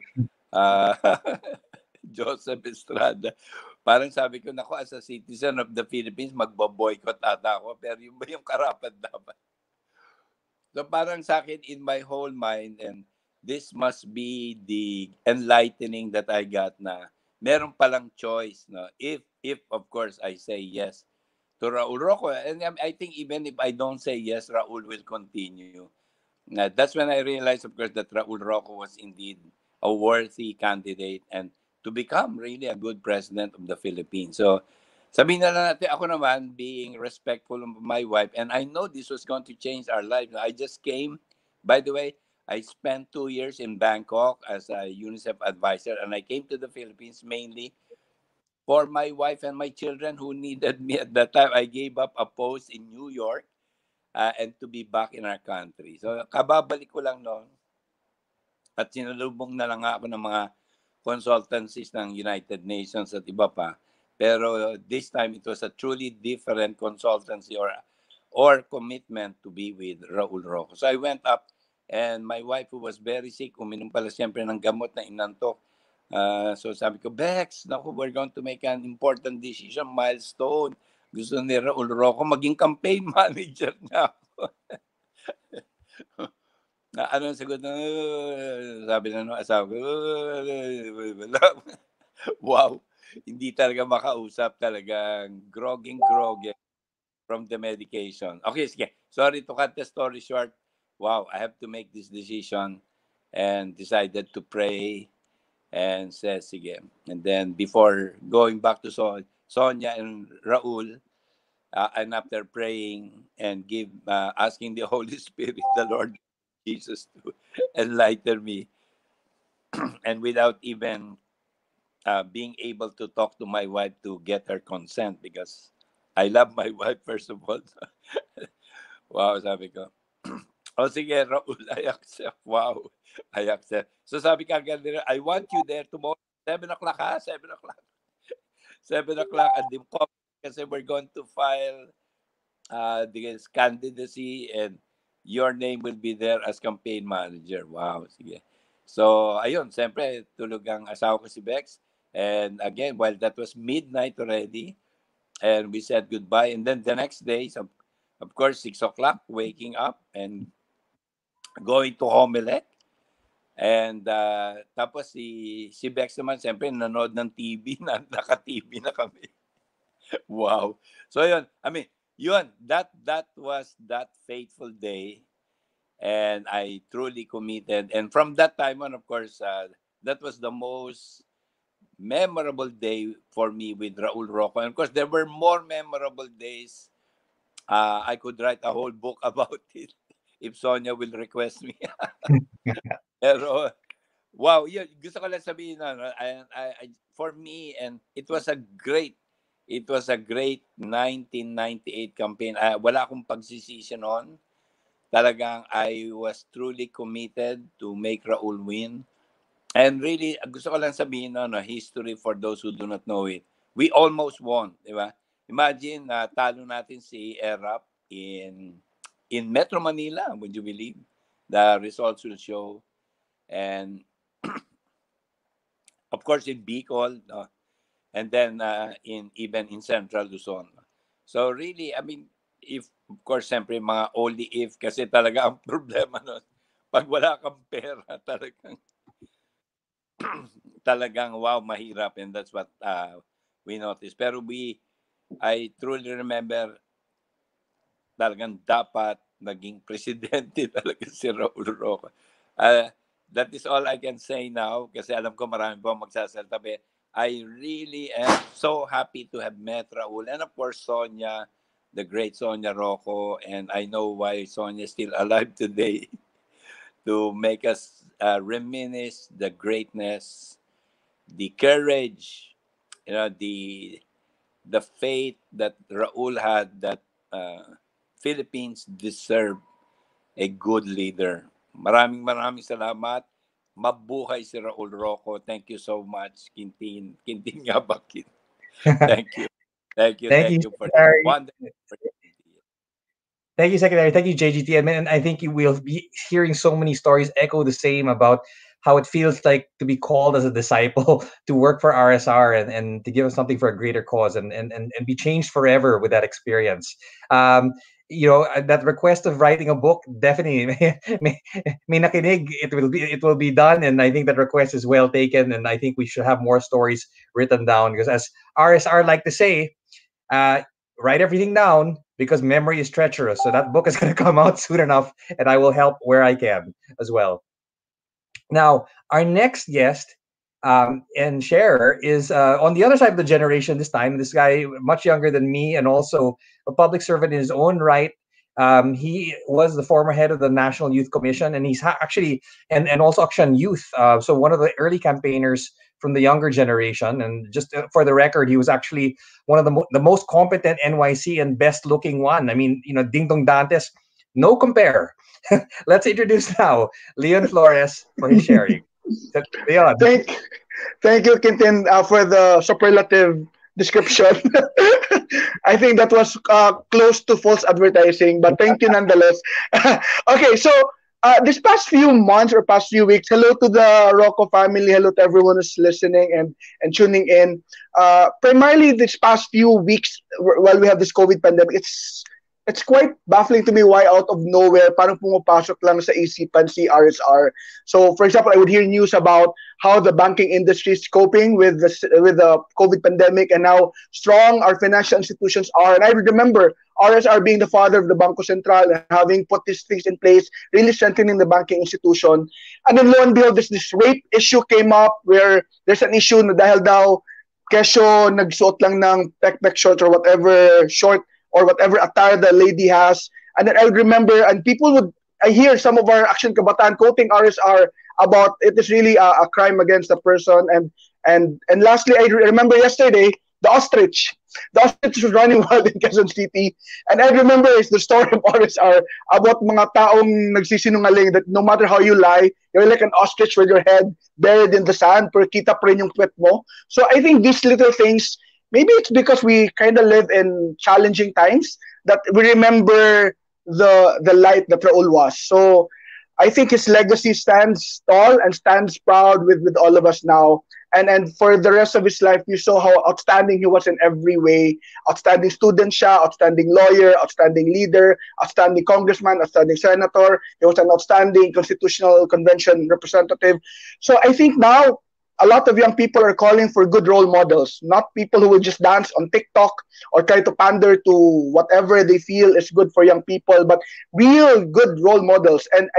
Joseph Estrada. Parang sabi ko, nako, as a citizen of the Philippines, magbo-boycott ata ako. Pero yung ba yung karapat dapat? So parang sa akin, in my whole mind, and this must be the enlightening that I got na meron palang choice. No? If of course, I say yes to Raul Roco. And I think even if I don't say yes, Raul will continue. That's when I realized, of course, that Raul Roco was indeed a worthy candidate and to become really a good president of the Philippines. So, sabihin na lang natin, ako naman, being respectful of my wife, and I know this was going to change our life. I just came, by the way, I spent 2 years in Bangkok as a UNICEF advisor, and I came to the Philippines mainly for my wife and my children who needed me at that time. I gave up a post in New York and to be back in our country. So, kababalik ko lang noon at sinalubong na lang ako ng mga consultancies ng United Nations at iba pa. Pero this time, it was a truly different consultancy or commitment to be with Raul Roco. So I went up and my wife who was very sick, uminom pala siyempre ng gamot na inantok. So sabi ko, Bex, naku, we're going to make an important decision, milestone. Gusto ni Raul Roco maging campaign manager na ako. Ano ang sagot na, sabi na nung asawa ko, wow, hindi talaga makausap, talagang groggy from the medication. Okay, sige. Sorry to cut the story short. Wow, I have to make this decision and decided to pray and say, sige. And then before going back to Sonia and Raul, and after praying and asking the Holy Spirit, the Lord Jesus, to enlighten me, and without even being able to talk to my wife to get her consent, because I love my wife first of all. Wow, sabi ko. O sige, Raul, I accept. Wow, I accept. So sabi ka agad nila, I want you there tomorrow. 7 o'clock ha? 7 o'clock. 7 o'clock at the kasi we're going to file the candidacy and your name will be there as campaign manager. Wow, sige. So, ayun, siyempre, tulog ang asawa ko si Bex. And again, while that was midnight already, and we said goodbye. And then the next day, so, of course, 6 o'clock, waking up and going to Homelec. And tapos si Bex naman, siyempre, nanood ng TV, naka-TV na kami. Wow. So, yun, I mean, yun, that was that fateful day. And I truly committed. And from that time on, of course, that was the most memorable day for me with Raul Roco. And of course, there were more memorable days. I could write a whole book about it if Sonia will request me. Pero, wow, yun, gusto ko lang sabihin, for me, and it was a great 1998 campaign. Wala akong pagsisisi noon. Talagang I was truly committed to make Raul win. And really, gusto ko lang sabihin, history for those who do not know it. We almost won, di ba? Imagine, talo natin si Erap in Metro Manila, would you believe? The results will show. And of course, in Bicol, and then even in Central Luzon. So really, I mean, if, of course, siyempre mga only if, kasi talaga ang problema nun, pag wala kang pera, talagang wow, mahirap, and that's what we noticed. Pero I truly remember talagang dapat naging presidente talaga si Raul Roco. That is all I can say now kasi alam ko marami pa magsasalta. I really am so happy to have met Raul, and of course Sonia, the great Sonia Roco, and I know why Sonia is still alive today to make us reminisce the greatness, the courage, the faith that Raul had, that Philippines deserve a good leader. Maraming salamat. Mabuhay si Raul Roco. Thank you so much, Quintin nga ba? Thank you. Thank you for the wonderful opportunity. Thank you, Secretary. Thank you, JGT. And I think you will be hearing so many stories echo the same about how it feels like to be called as a disciple, to work for RSR and to give us something for a greater cause and be changed forever with that experience. That request of writing a book, definitely may nakinig, it will be done, and I think that request is well taken, and I think we should have more stories written down, because as RSR like to say, write everything down because memory is treacherous. So that book is going to come out soon enough, and I will help where I can as well. Now, our next guest and sharer is on the other side of the generation this time. This guy, much younger than me, and also a public servant in his own right. He was the former head of the National Youth Commission, and he's actually, and also Action Youth. So one of the early campaigners from the younger generation. And just for the record, he was actually one of the most competent NYC and best looking one. I mean, Ding Dong Dantes, no compare. Let's introduce now Leon Flores for his sharing. Leon. Thank you, Quintin, for the superlative description. I think that was close to false advertising, but thank you nonetheless. Okay, so this past few months or past few weeks, hello to the Roco family, hello to everyone who's listening and tuning in. Primarily this past few weeks, while we have this COVID pandemic, it's quite baffling to me why out of nowhere parang pumapasok lang sa isipan si RSR. So for example, I would hear news about how the banking industry is coping with the COVID pandemic and how strong our financial institutions are. And I remember RSR being the father of the Bangko Sentral and having put these things in place, really strengthening the banking institution. And then lo and behold, this rape issue came up where there's an issue na dahil daw kesyo nagsuot lang ng pek-pek short or whatever short or whatever attire the lady has. And then I would remember, and I hear some of our Action Kabataan quoting RSR about it is really a crime against a person. And lastly, I remember yesterday, the ostrich was running wild in Quezon City. And I remember the story of RSR about mga taong nagsisinungaling that no matter how you lie, you're like an ostrich with your head buried in the sand, pero kita pa rin yung puwet mo. So I think these little things, maybe it's because we kind of live in challenging times that we remember the light that Raul was. So I think his legacy stands tall and stands proud with all of us now. And for the rest of his life, you saw how outstanding he was in every way. Outstanding student siya, outstanding lawyer, outstanding leader, outstanding congressman, outstanding senator. He was an outstanding constitutional convention representative. So I think now, a lot of young people are calling for good role models, not people who will just dance on TikTok or try to pander to whatever they feel is good for young people, but real good role models. And I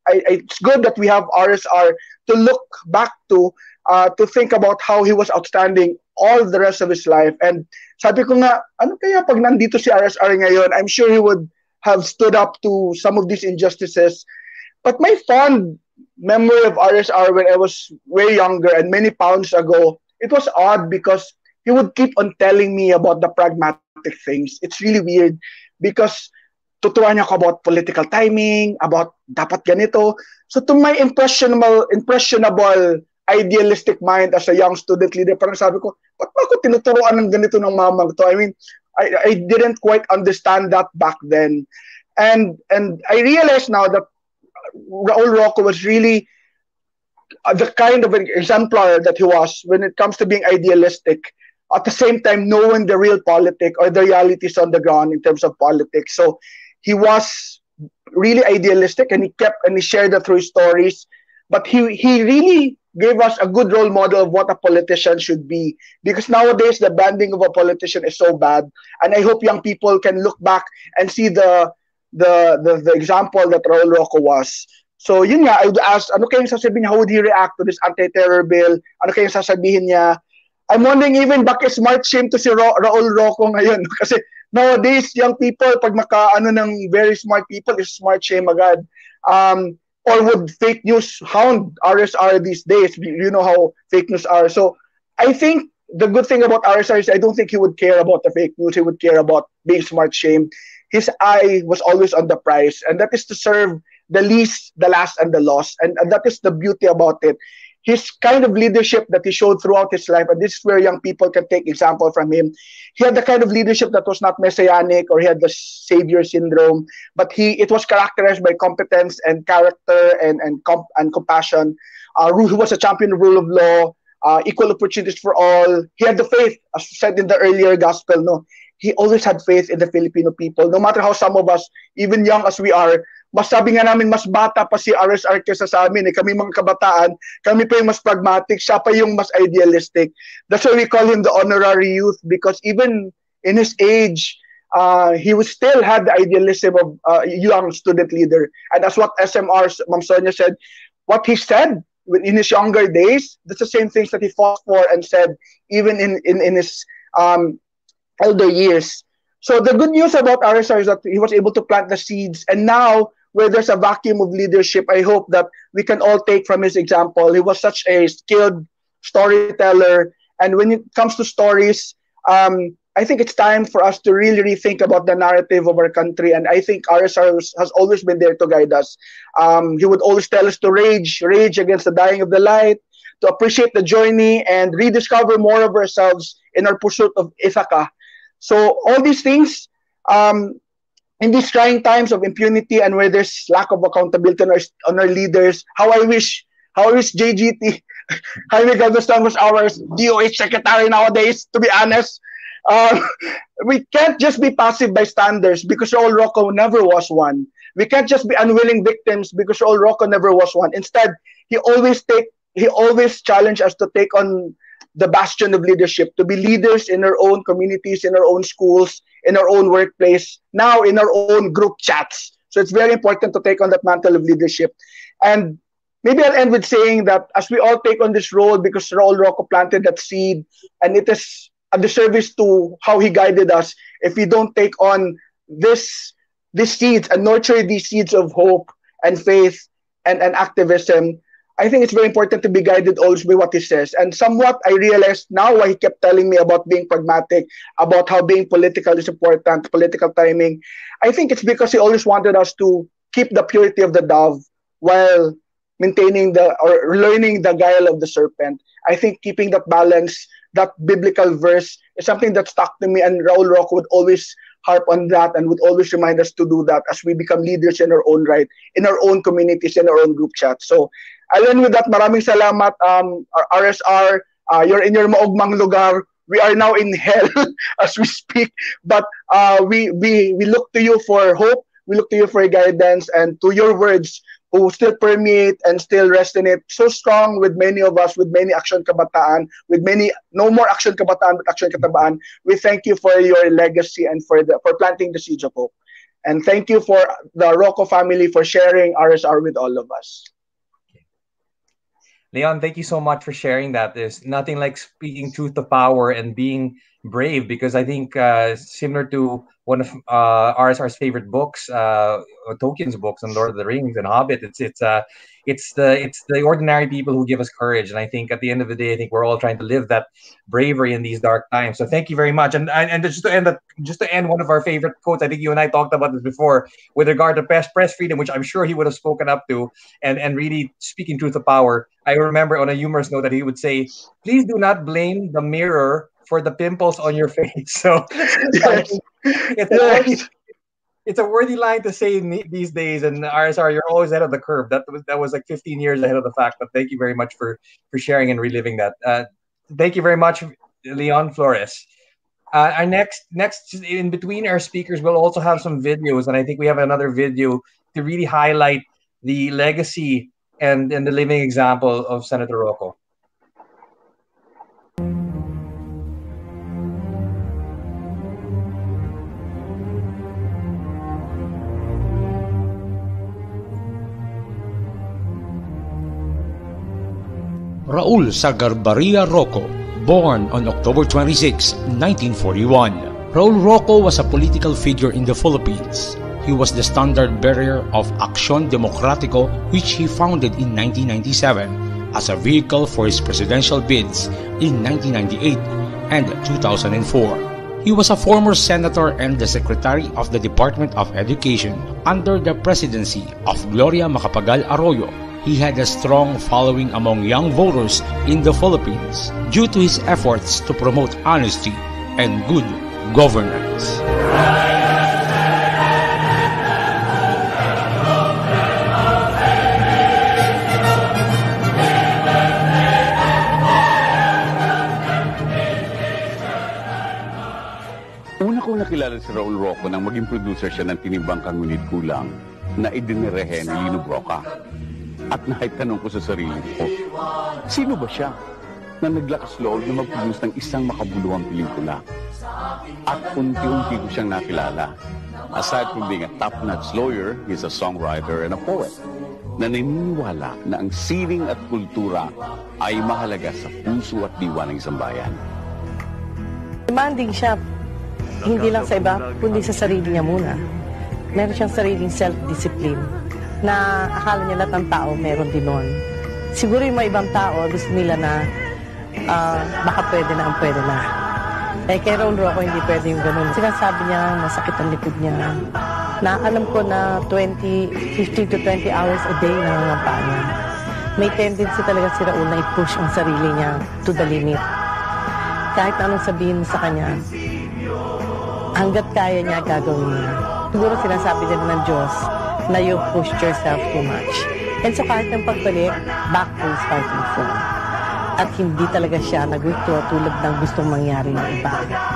it's good that we have RSR to look back to think about how he was outstanding all the rest of his life. And sabi ko nga, ano kaya pag nandito si RSR ngayon, I'm sure he would have stood up to some of these injustices. But my fond memory of RSR when I was way younger and many pounds ago, it was odd because he would keep on telling me about the pragmatic things. It's really weird because tuturuan niya ako about political timing, about dapat ganito. So to my impressionable idealistic mind as a young student leader, parang sabi ko, ba't ba ako tinuturuan ng ganito ng mamang to? I mean, I didn't quite understand that back then. And I realized now that Raul Roco was really the kind of an exemplar that he was when it comes to being idealistic, at the same time knowing the real politic or the realities on the ground in terms of politics. So he was really idealistic, and he shared that through his stories. But he really gave us a good role model of what a politician should be, because nowadays the branding of a politician is so bad, and I hope young people can look back and see the example that Raul Roco was. So yun nga, I would ask, ano kayong sasabihin niya, how would he react to this anti-terror bill? Ano kayong sasabihin niya? I'm wondering even bakit smart shame to si Raul Roco ngayon. Kasi nowadays, young people, pag maka-ano ng very smart people, is smart shame agad. Or would fake news hound RSR these days? You know how fake news are. So I think the good thing about RSR is I don't think he would care about the fake news. He would care about being smart shame. His eye was always on the prize, and that is to serve the least, the last, and the lost. And that is the beauty about it. His kind of leadership that he showed throughout his life, and this is where young people can take example from him. He had the kind of leadership that was not messianic or he had the savior syndrome, but it was characterized by competence and character and compassion. He was a champion of rule of law, equal opportunities for all. He had the faith, as said in the earlier gospel. No, he always had faith in the Filipino people. No matter how some of us, even young as we are, mas sabi nga namin, mas bata pa si RSR kesa sa amin. Kami mga kabataan, kami pa yung mas pragmatic, siya pa yung mas idealistic. That's why we call him the honorary youth, because even in his age, he was still had the idealism of a young student leader. And that's what SMR, Ma'am Sonia said, what he said in his younger days, that's the same things that he fought for and said even in his elder years. So the good news about RSR is that he was able to plant the seeds, and now where there's a vacuum of leadership, I hope that we can all take from his example. He was such a skilled storyteller, and when it comes to stories, I think it's time for us to really rethink about the narrative of our country, and I think RSR has always been there to guide us. He would always tell us to rage against the dying of the light, to appreciate the journey, and rediscover more of ourselves in our pursuit of Ithaca. So all these things, in these trying times of impunity and where there's lack of accountability on our leaders, how I wish JGT, Jaime Galveston was our DOH secretary nowadays, to be honest. We can't just be passive bystanders because Raul Roco never was one. We can't just be unwilling victims because Raul Roco never was one. Instead, he always challenged us to take on the bastion of leadership, to be leaders in our own communities, in our own schools, in our own workplace, now in our own group chats. So it's very important to take on that mantle of leadership. And maybe I'll end with saying that as we all take on this role, because Raul Roco planted that seed, and it is a disservice to how he guided us if we don't take on these seeds and nurture these seeds of hope and faith and activism. I think it's very important to be guided always by what he says. And somewhat I realized now why he kept telling me about being pragmatic, about how being political is important, political timing. I think it's because he always wanted us to keep the purity of the dove while maintaining or learning the guile of the serpent. I think keeping that balance, that biblical verse, is something that stuck to me, and Raul Roco would always harp on that and would always remind us to do that as we become leaders in our own right, in our own communities, in our own group chat. So I'll end with that. Maraming salamat, RSR. You're in your maugmang lugar. We are now in hell as we speak. But we look to you for hope. We look to you for guidance, and to your words who still permeate and still resonate so strong with many of us, with many Action Kabataan, with many, no more Action Kabataan, but Action Katabaan. We thank you for your legacy and for planting the seeds of hope. And thank you for the Roco family for sharing RSR with all of us. Leon, thank you so much for sharing that. There's nothing like speaking truth to power and being brave, because I think similar to one of RSR's favorite books, Tolkien's books on Lord of the Rings and Hobbit, it's the ordinary people who give us courage. And I think at the end of the day, I think we're all trying to live that bravery in these dark times. So thank you very much. And just to end one of our favorite quotes, I think you and I talked about this before with regard to press freedom, which I'm sure he would have spoken up to, and really speaking truth to power. I remember on a humorous note that he would say, "Please do not blame the mirror for the pimples on your face." So Yes. it's a worthy line to say these days. And RSR, you're always ahead of the curve. That was like 15 years ahead of the fact. But thank you very much for sharing and reliving that. Thank you very much, Leon Flores. Our next in between our speakers, we'll also have some videos, and I think we have another video to really highlight the legacy and the living example of Senator Roco. Raul Sagarbarria Roco, born on October 26, 1941. Raul Roco was a political figure in the Philippines. He was the standard bearer of Acción Democrático, which he founded in 1997 as a vehicle for his presidential bids in 1998 and 2004. He was a former senator and the secretary of the Department of Education under the presidency of Gloria Macapagal Arroyo. He had a strong following among young voters in the Philippines due to his efforts to promote honesty and good governance. Una kong nakilala si Raul Roco nang maging producer siya ng Tinimbangkang Ngunit Kulang na idinirehe ni Lino Broca. At naitanong ko sa sarili ko, sino ba siya na naglakas loob na mag-produce ng isang makabuluhang pelikula? At unti-unti ko siyang nakilala. Aside from being a top-notch lawyer, he's a songwriter and a poet na naniniwala na ang sining at kultura ay mahalaga sa puso at diwa ng isang bayan. Demanding siya, hindi lang sa iba, kundi sa sarili niya muna. Meron siyang sariling self-discipline na akala niya lahat ng tao meron din nun. Siguro yung mga ibang tao, gusto nila na baka pwede na ang pwede na. Eh, kay Raul Roco, hindi pwede yung ganun. Sinasabi niya, masakit ang likod niya. Na alam ko na 15 to 20 hours a day nangangampa niya. May tendency talaga si Raul na i-push ang sarili niya to the limit. Kahit anong sabihin mo sa kanya, hanggat kaya niya, gagawin niya. Siguro sinasabi din ng Diyos na you pushed yourself too much. And so kahit ng pagbalik, back to his fighting form. At hindi talaga siya nag-withdraw tulad ng gustong mangyari ng iba.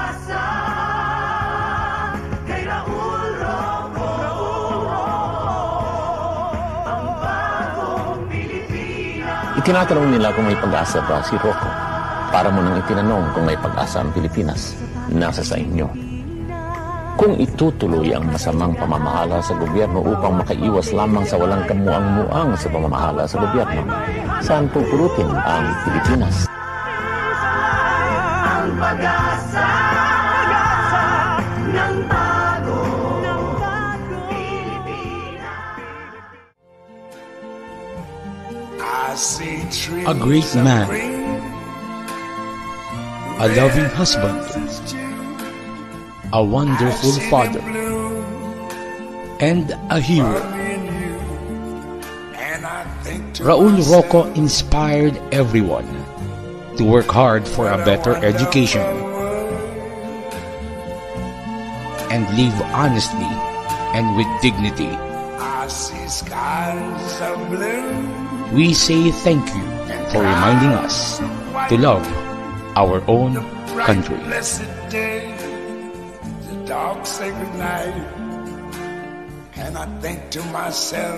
Itinatanong nila kung may pag-asa ba si Roco. Para mo nang itinanong kung may pag-asa ang Pilipinas. Nasa sa inyo. Kung itutuloy ang masamang pamamahala sa gobyerno upang makaiwas lamang sa walang kamuang-muang sa pamamahala sa gobyerno, saan pupulutin ang Pilipinas? Ang pag-asa ng bago Pilipinas. A great man, a loving husband, a wonderful father, and a hero. Raul Roco inspired everyone to work hard for a better education and live honestly and with dignity. We say thank you for reminding us to love our own country. Dog say goodnight, and I think to myself,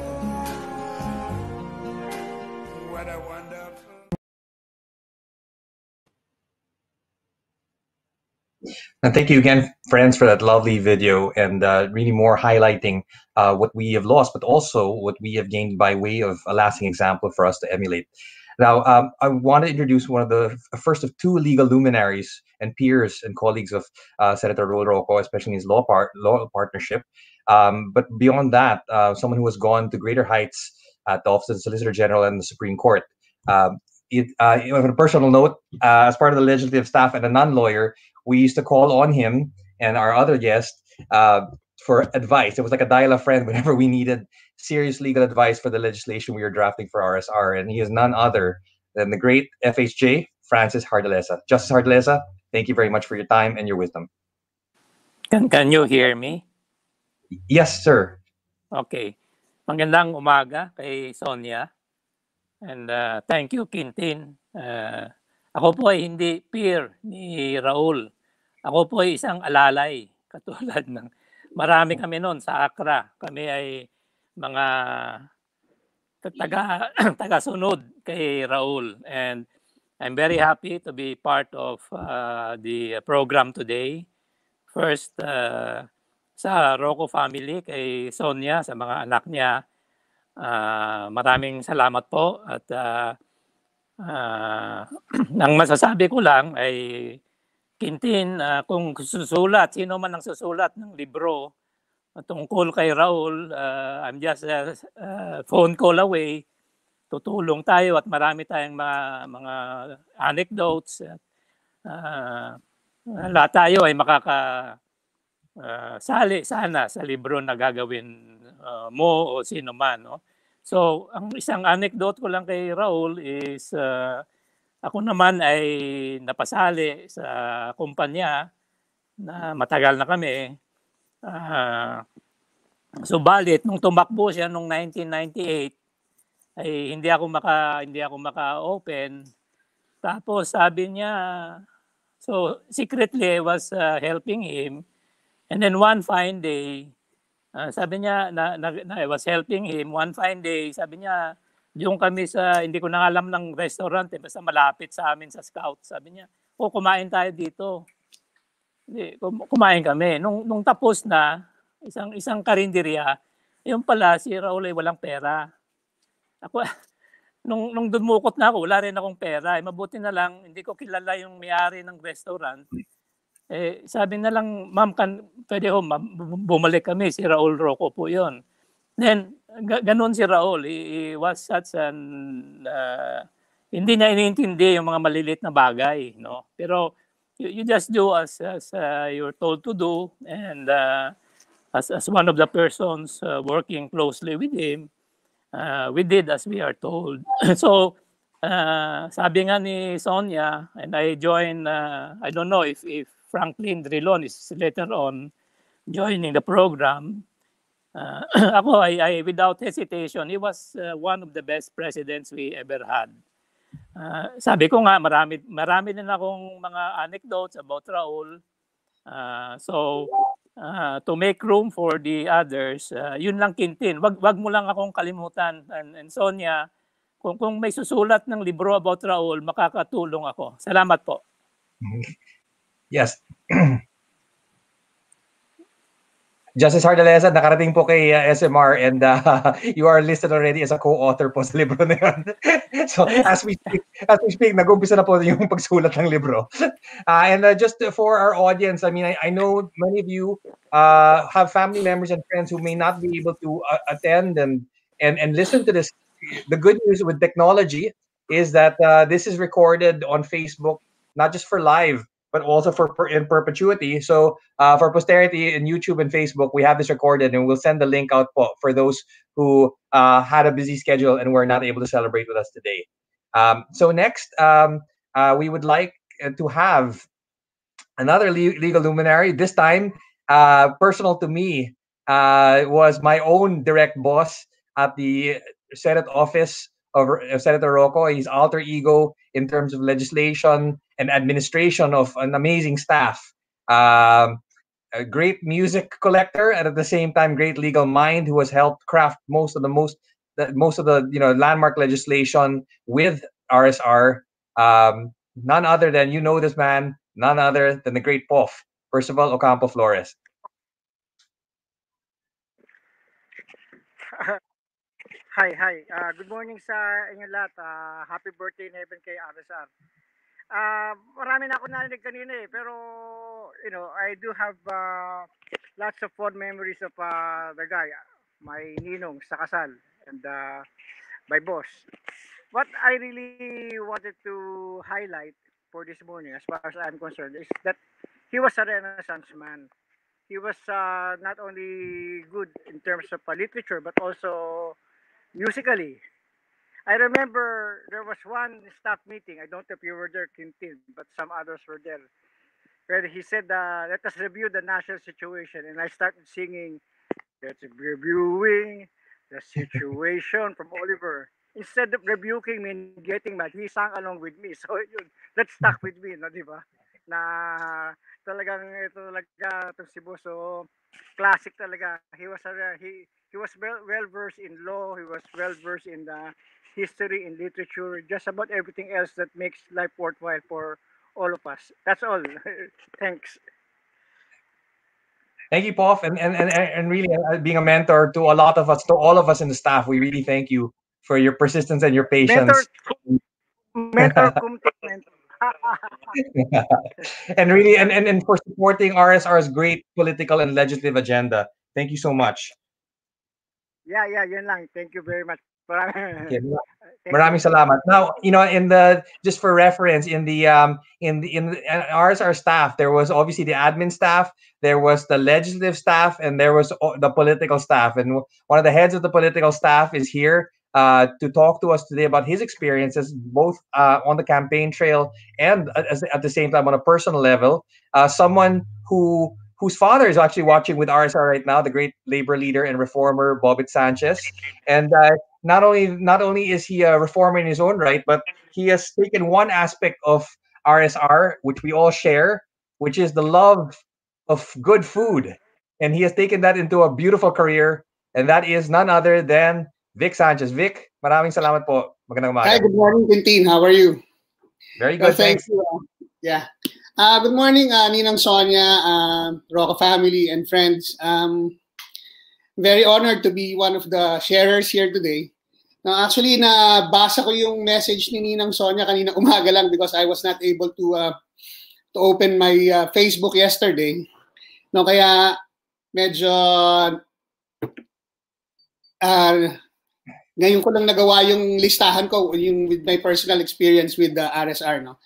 what a wonderful. And thank you again, friends, for that lovely video and really more highlighting what we have lost, but also what we have gained by way of a lasting example for us to emulate. Now, I want to introduce one of the first of two legal luminaries and peers and colleagues of Senator Raul Roco, especially in his law partnership. But beyond that, someone who has gone to greater heights at the Office of the Solicitor General and the Supreme Court. On a personal note, as part of the legislative staff and a non-lawyer, we used to call on him and our other guest for advice. It was like a dial a friend whenever we needed serious legal advice for the legislation we were drafting for RSR. And he is none other than the great FHJ, Francis Hardalesa. Justice Hardalesa, thank you very much for your time and your wisdom. Can you hear me? Yes, sir. Okay. Magandang umaga kay Sonia. And thank you, Quintin. Ako po ay hindi peer ni Raul. Ako po ay isang alalay. Katulad ng marami kami noon sa Accra. Kami ay mga taga-sunod kay Raul. And I'm very happy to be part of the program today. First, sa Roco family, kay Sonia, sa mga anak niya, maraming salamat po. At ang masasabi ko lang ay, Quintin, kung susulat, sino man ang susulat ng libro tungkol kay Raul, I'm just a phone call away. Tutulong tayo at marami tayong mga anecdotes. Lahat tayo ay sali sana sa libro na gagawin mo o sino man. No? So, ang isang anecdote ko lang kay Raul is ako naman ay napasali sa kumpanya na matagal na kami. Subalit, nung tumakbo siya nung 1998, ay hindi ako maka-open. Tapos sabi niya, so secretly I was helping him. And then one fine day, sabi niya, na I was helping him. One fine day, sabi niya, yung kami sa, hindi ko na alam ng restaurant, basta malapit sa amin sa Scout. Sabi niya, kumain tayo dito. Kumain kami. Nung tapos na, isang karinderya, yung pala, si Raul ay walang pera. Ako, nung dumukot na ako, wala rin akong pera. Mabuti na lang, hindi ko kilala yung may-ari ng restaurant. Sabi na lang, ma'am, pwede ho, bumalik kami. Si Raul Roco po yun. Then, ganun si Raul. He was such an, hindi niya iniintindi yung mga malilit na bagay. No? Pero, you just do as you're told to do. And as one of the persons working closely with him, we did as we are told. So, sabi nga ni Sonia, and I joined, I don't know if Franklin Drilon is later on joining the program. Ako, I without hesitation, he was one of the best presidents we ever had. Sabi ko nga, marami din akong mga anecdotes about Raul. So, to make room for the others, yun lang, Quintin. Wag mo lang akong kalimutan. And Sonia, kung may susulat ng libro about Raul, makakatulong ako. Salamat po. Yes. Justice Hardalesa, nakarating po kay SMR and you are listed already as a co-author po sa libro na yun. So as we speak, nag-umpisa na po yung pagsulat ng libro. And just for our audience, I mean, I know many of you have family members and friends who may not be able to attend and listen to this. The good news with technology is that this is recorded on Facebook, not just for live, but also in perpetuity. So for posterity in YouTube and Facebook, we have this recorded and we'll send the link out for those who had a busy schedule and were not able to celebrate with us today. So next, we would like to have another legal luminary. This time, personal to me, was my own direct boss at the Senate office of Senator Roco. His alter ego in terms of legislation and administration of an amazing staff. A great music collector and at the same time great legal mind who has helped craft most of the landmark legislation with RSR. None other than, you know this man, none other than the great Pof, Percival Ocampo Flores. Hi. Good morning sa inyo lahat. Happy birthday in heaven kay RSR. Marami na ako narinig kanina pero I do have lots of fond memories of the guy, my ninong sa kasal, and my boss. What I really wanted to highlight for this morning, as far as I'm concerned, is that he was a Renaissance man. He was not only good in terms of literature, but also musically. I remember there was one staff meeting. I don't know if you were there, Quintin, but some others were there, where he said, let us review the national situation. And I started singing, let's reviewing the situation from Oliver. Instead of rebuking me and getting mad, he sang along with me. So yun, that stuck with me, no, di ba? Na talagang ito talaga itong si Boss. So classic talaga. He was well versed in law. He was well versed in the history, in literature, just about everything else that makes life worthwhile for all of us. That's all. Thanks. Thank you, Pof, and really being a mentor to a lot of us, to all of us in the staff. We really thank you for your persistence and your patience. Mentor. And really, and for supporting RSR's great political and legislative agenda. Thank you so much. Yeah, yun lang. Thank you very much. Okay. Maraming salamat. Now, just for reference, in the RSR staff, there was obviously the admin staff, there was the legislative staff, and there was the political staff. And one of the heads of the political staff is here to talk to us today about his experiences, both on the campaign trail and at the same time on a personal level. Someone whose father is actually watching with RSR right now, the great labor leader and reformer, Bobit Sanchez. And not only is he a reformer in his own right, but he has taken one aspect of RSR, which we all share, which is the love of good food. And he has taken that into a beautiful career, and that is none other than Vic Sanchez. Vic, maraming salamat po. Magandang umaga. Hi, good morning, Quintin. How are you? Very good, thanks. Yeah. Good morning, Ninang Sonia, Roco family, and friends. Very honored to be one of the sharers here today. Now, actually, nabasa ko yung message ni Ninang Sonia kanina umaga lang because I was not able to open my Facebook yesterday. No, kaya medyo ngayon ko lang nagawa yung listahan ko yung with my personal experience with the RSR. No,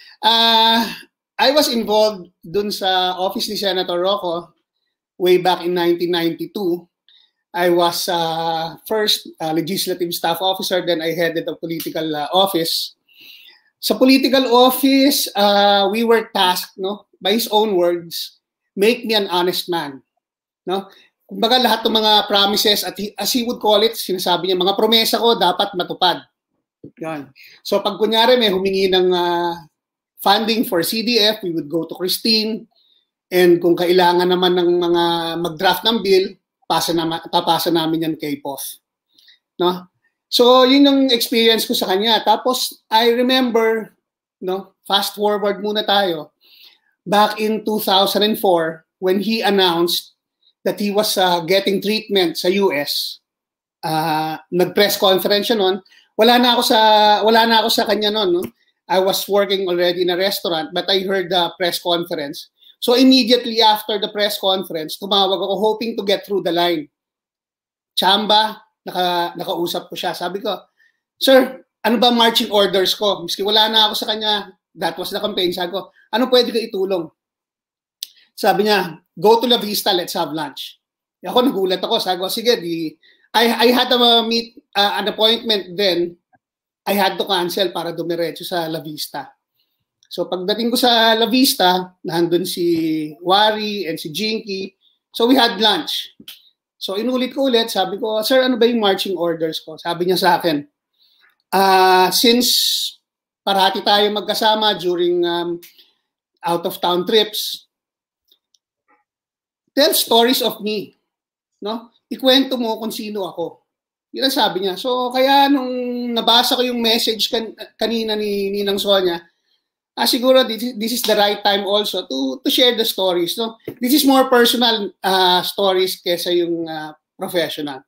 I was involved dun sa office ni Senator Roco way back in 1992. I was first legislative staff officer, then I headed a political office. Sa political office, we were tasked, no, by his own words, make me an honest man. No? Kumbaga lahat ng mga promises, at as he would call it, sinasabi niya, mga promesa ko dapat matupad. Yan. So pag kunyari may humingi ng funding for CDF, we would go to Christine, and kung kailangan naman ng mga mag-draft ng bill, papasa namin yan kay Pof. No? So, yun yung experience ko sa kanya. Tapos, I remember, no, fast forward muna tayo, back in 2004, when he announced that he was getting treatment sa US, nag-press conference noon. Wala na ako sa kanya noon, no? I was working already in a restaurant, but I heard the press conference. So immediately after the press conference, tumawag ako hoping to get through the line. Chamba, nakausap ko siya. Sabi ko, sir, ano ba marching orders ko? Miski wala na ako sa kanya, that was the campaign. Sabi ko, ano pwede ko itulong? Sabi niya, go to La Vista, let's have lunch. Ako nagulat ako. Sabi ko, sige, I had an appointment then. I had to cancel para dumiretso sa La Vista. So pagdating ko sa La Vista, nandun si Wari and si Jinky. So we had lunch. So inulit ko ulit, sabi ko, sir, ano ba yung marching orders ko? Sabi niya sa akin, since parati tayo magkasama during out-of-town trips, tell stories of me. No? Ikwento mo kung sino ako. Yun ang sabi niya. So kaya nung nabasa ko yung message kanina ni Ninang Sonia, siguro this is the right time also to share the stories. No? This is more personal stories kesa yung professional.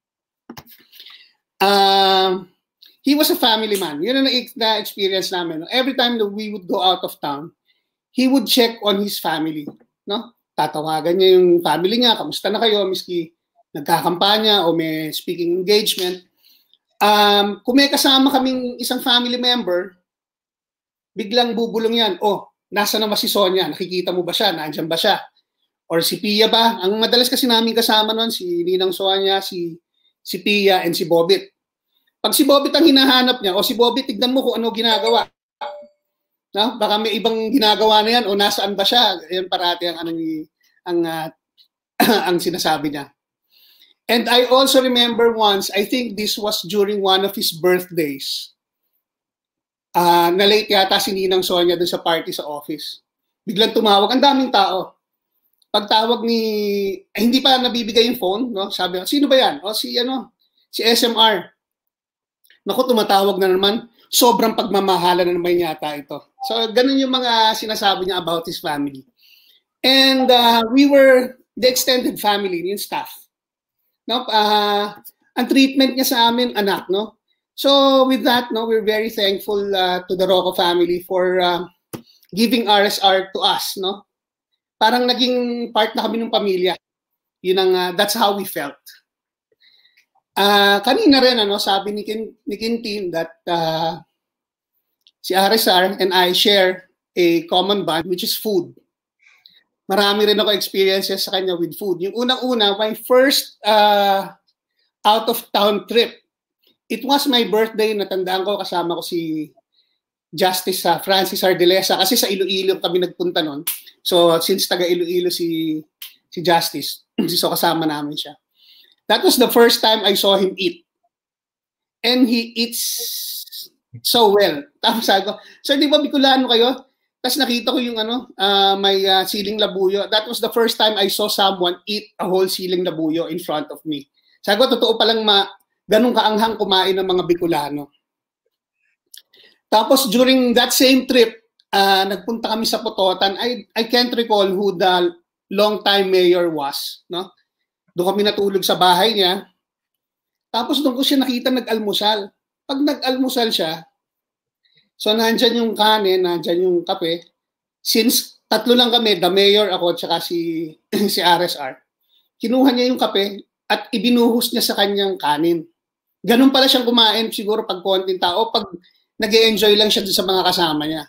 He was a family man. Yun ang na-experience namin. No? Every time that we would go out of town, he would check on his family. No? Tatawagan niya yung family niya, kamusta na kayo, miski nagkakampanya o may speaking engagement. Kung may kasama kaming isang family member, biglang bubulong yan, nasa na ba si Sonia? Nakikita mo ba siya? Nandiyan ba siya? Or si Pia ba? Ang madalas kasi namin kasama noon, si Ninang Sonia, si Pia, and si Bobit. Pag si Bobit ang hinahanap niya, si Bobit, tignan mo kung ano ginagawa. No? Baka may ibang ginagawa na yan, o nasaan ba siya? Yan parati ang sinasabi niya. And I also remember once, I think this was during one of his birthdays. Na-late yata si Ninang Sonia dun sa party sa office. Biglang tumawag, ang daming tao. Pagtawag hindi pa nabibigay yung phone, no? Sabi, sino ba yan? Si SMR. Naku, tumatawag na naman. Sobrang pagmamahala na naman yata ito. So, ganun yung mga sinasabi niya about his family. And we were the extended family, yung staff. No? Ang treatment niya sa amin, anak, no? So, with that, no, we're very thankful to the Roco family for giving RSR to us, no? Parang naging part na kami ng pamilya. Yun ang, that's how we felt. Kanina rin, sabi ni Quintin that si RSR and I share a common bond, which is food. Marami rin ako experiences sa kanya with food. Yung unang-una, my first out-of-town trip, it was my birthday, natandaan ko, kasama ko si Justice Francis Ardilesa, kasi sa Iloilo kami nagpunta nun. So, since taga Iloilo si Justice, so kasama namin siya. That was the first time I saw him eat. And he eats so well. Tapos sabi ko, sir, di ba Bicolano kayo? Tapos nakita ko yung may siling labuyo. That was the first time I saw someone eat a whole siling labuyo in front of me. Sabi ko, totoo palang ganun kaanghang kumain ng mga Bicolano. Tapos during that same trip, nagpunta kami sa Pototan. I can't recall who the long-time mayor was. No? Doon kami natulog sa bahay niya. Tapos doon ko siya nakita nag-almusal. Pag nag-almusal siya, so nandyan yung kanin, nandyan yung kape. Since tatlo lang kami, the mayor, ako, tsaka si RSR, kinuha niya yung kape at ibinuhos niya sa kanyang kanin. Ganun pala siyang kumain, siguro pag konting tao, pag nag-e-enjoy lang siya dun sa mga kasama niya.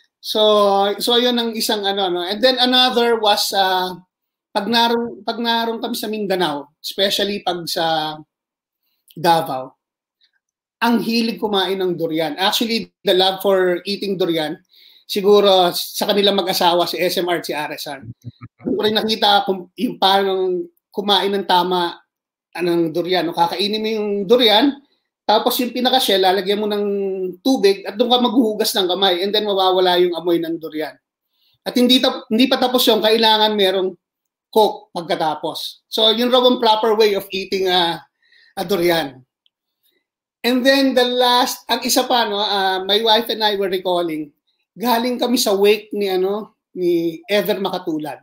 So yun ang isang no. And then another was, pag naroon kami sa Mindanao, especially pag sa Davao, ang hilig kumain ng durian. Actually, the love for eating durian, siguro sa kanilang mag-asawa, si SMR at si RSR. Kung rin nakita yung parang kumain ng tama ng durian. No? Kakainin mo yung durian, tapos yung pinaka-shell, lalagyan mo ng tubig at doon ka maghuhugas ng kamay and then mawawala yung amoy ng durian. At hindi pa tapos yung kailangan merong coke pagkatapos. So, yun raw ang proper way of eating a durian. And then the last, ang isa pa, my wife and I were recalling, galing kami sa wake ni Ever Makatulad.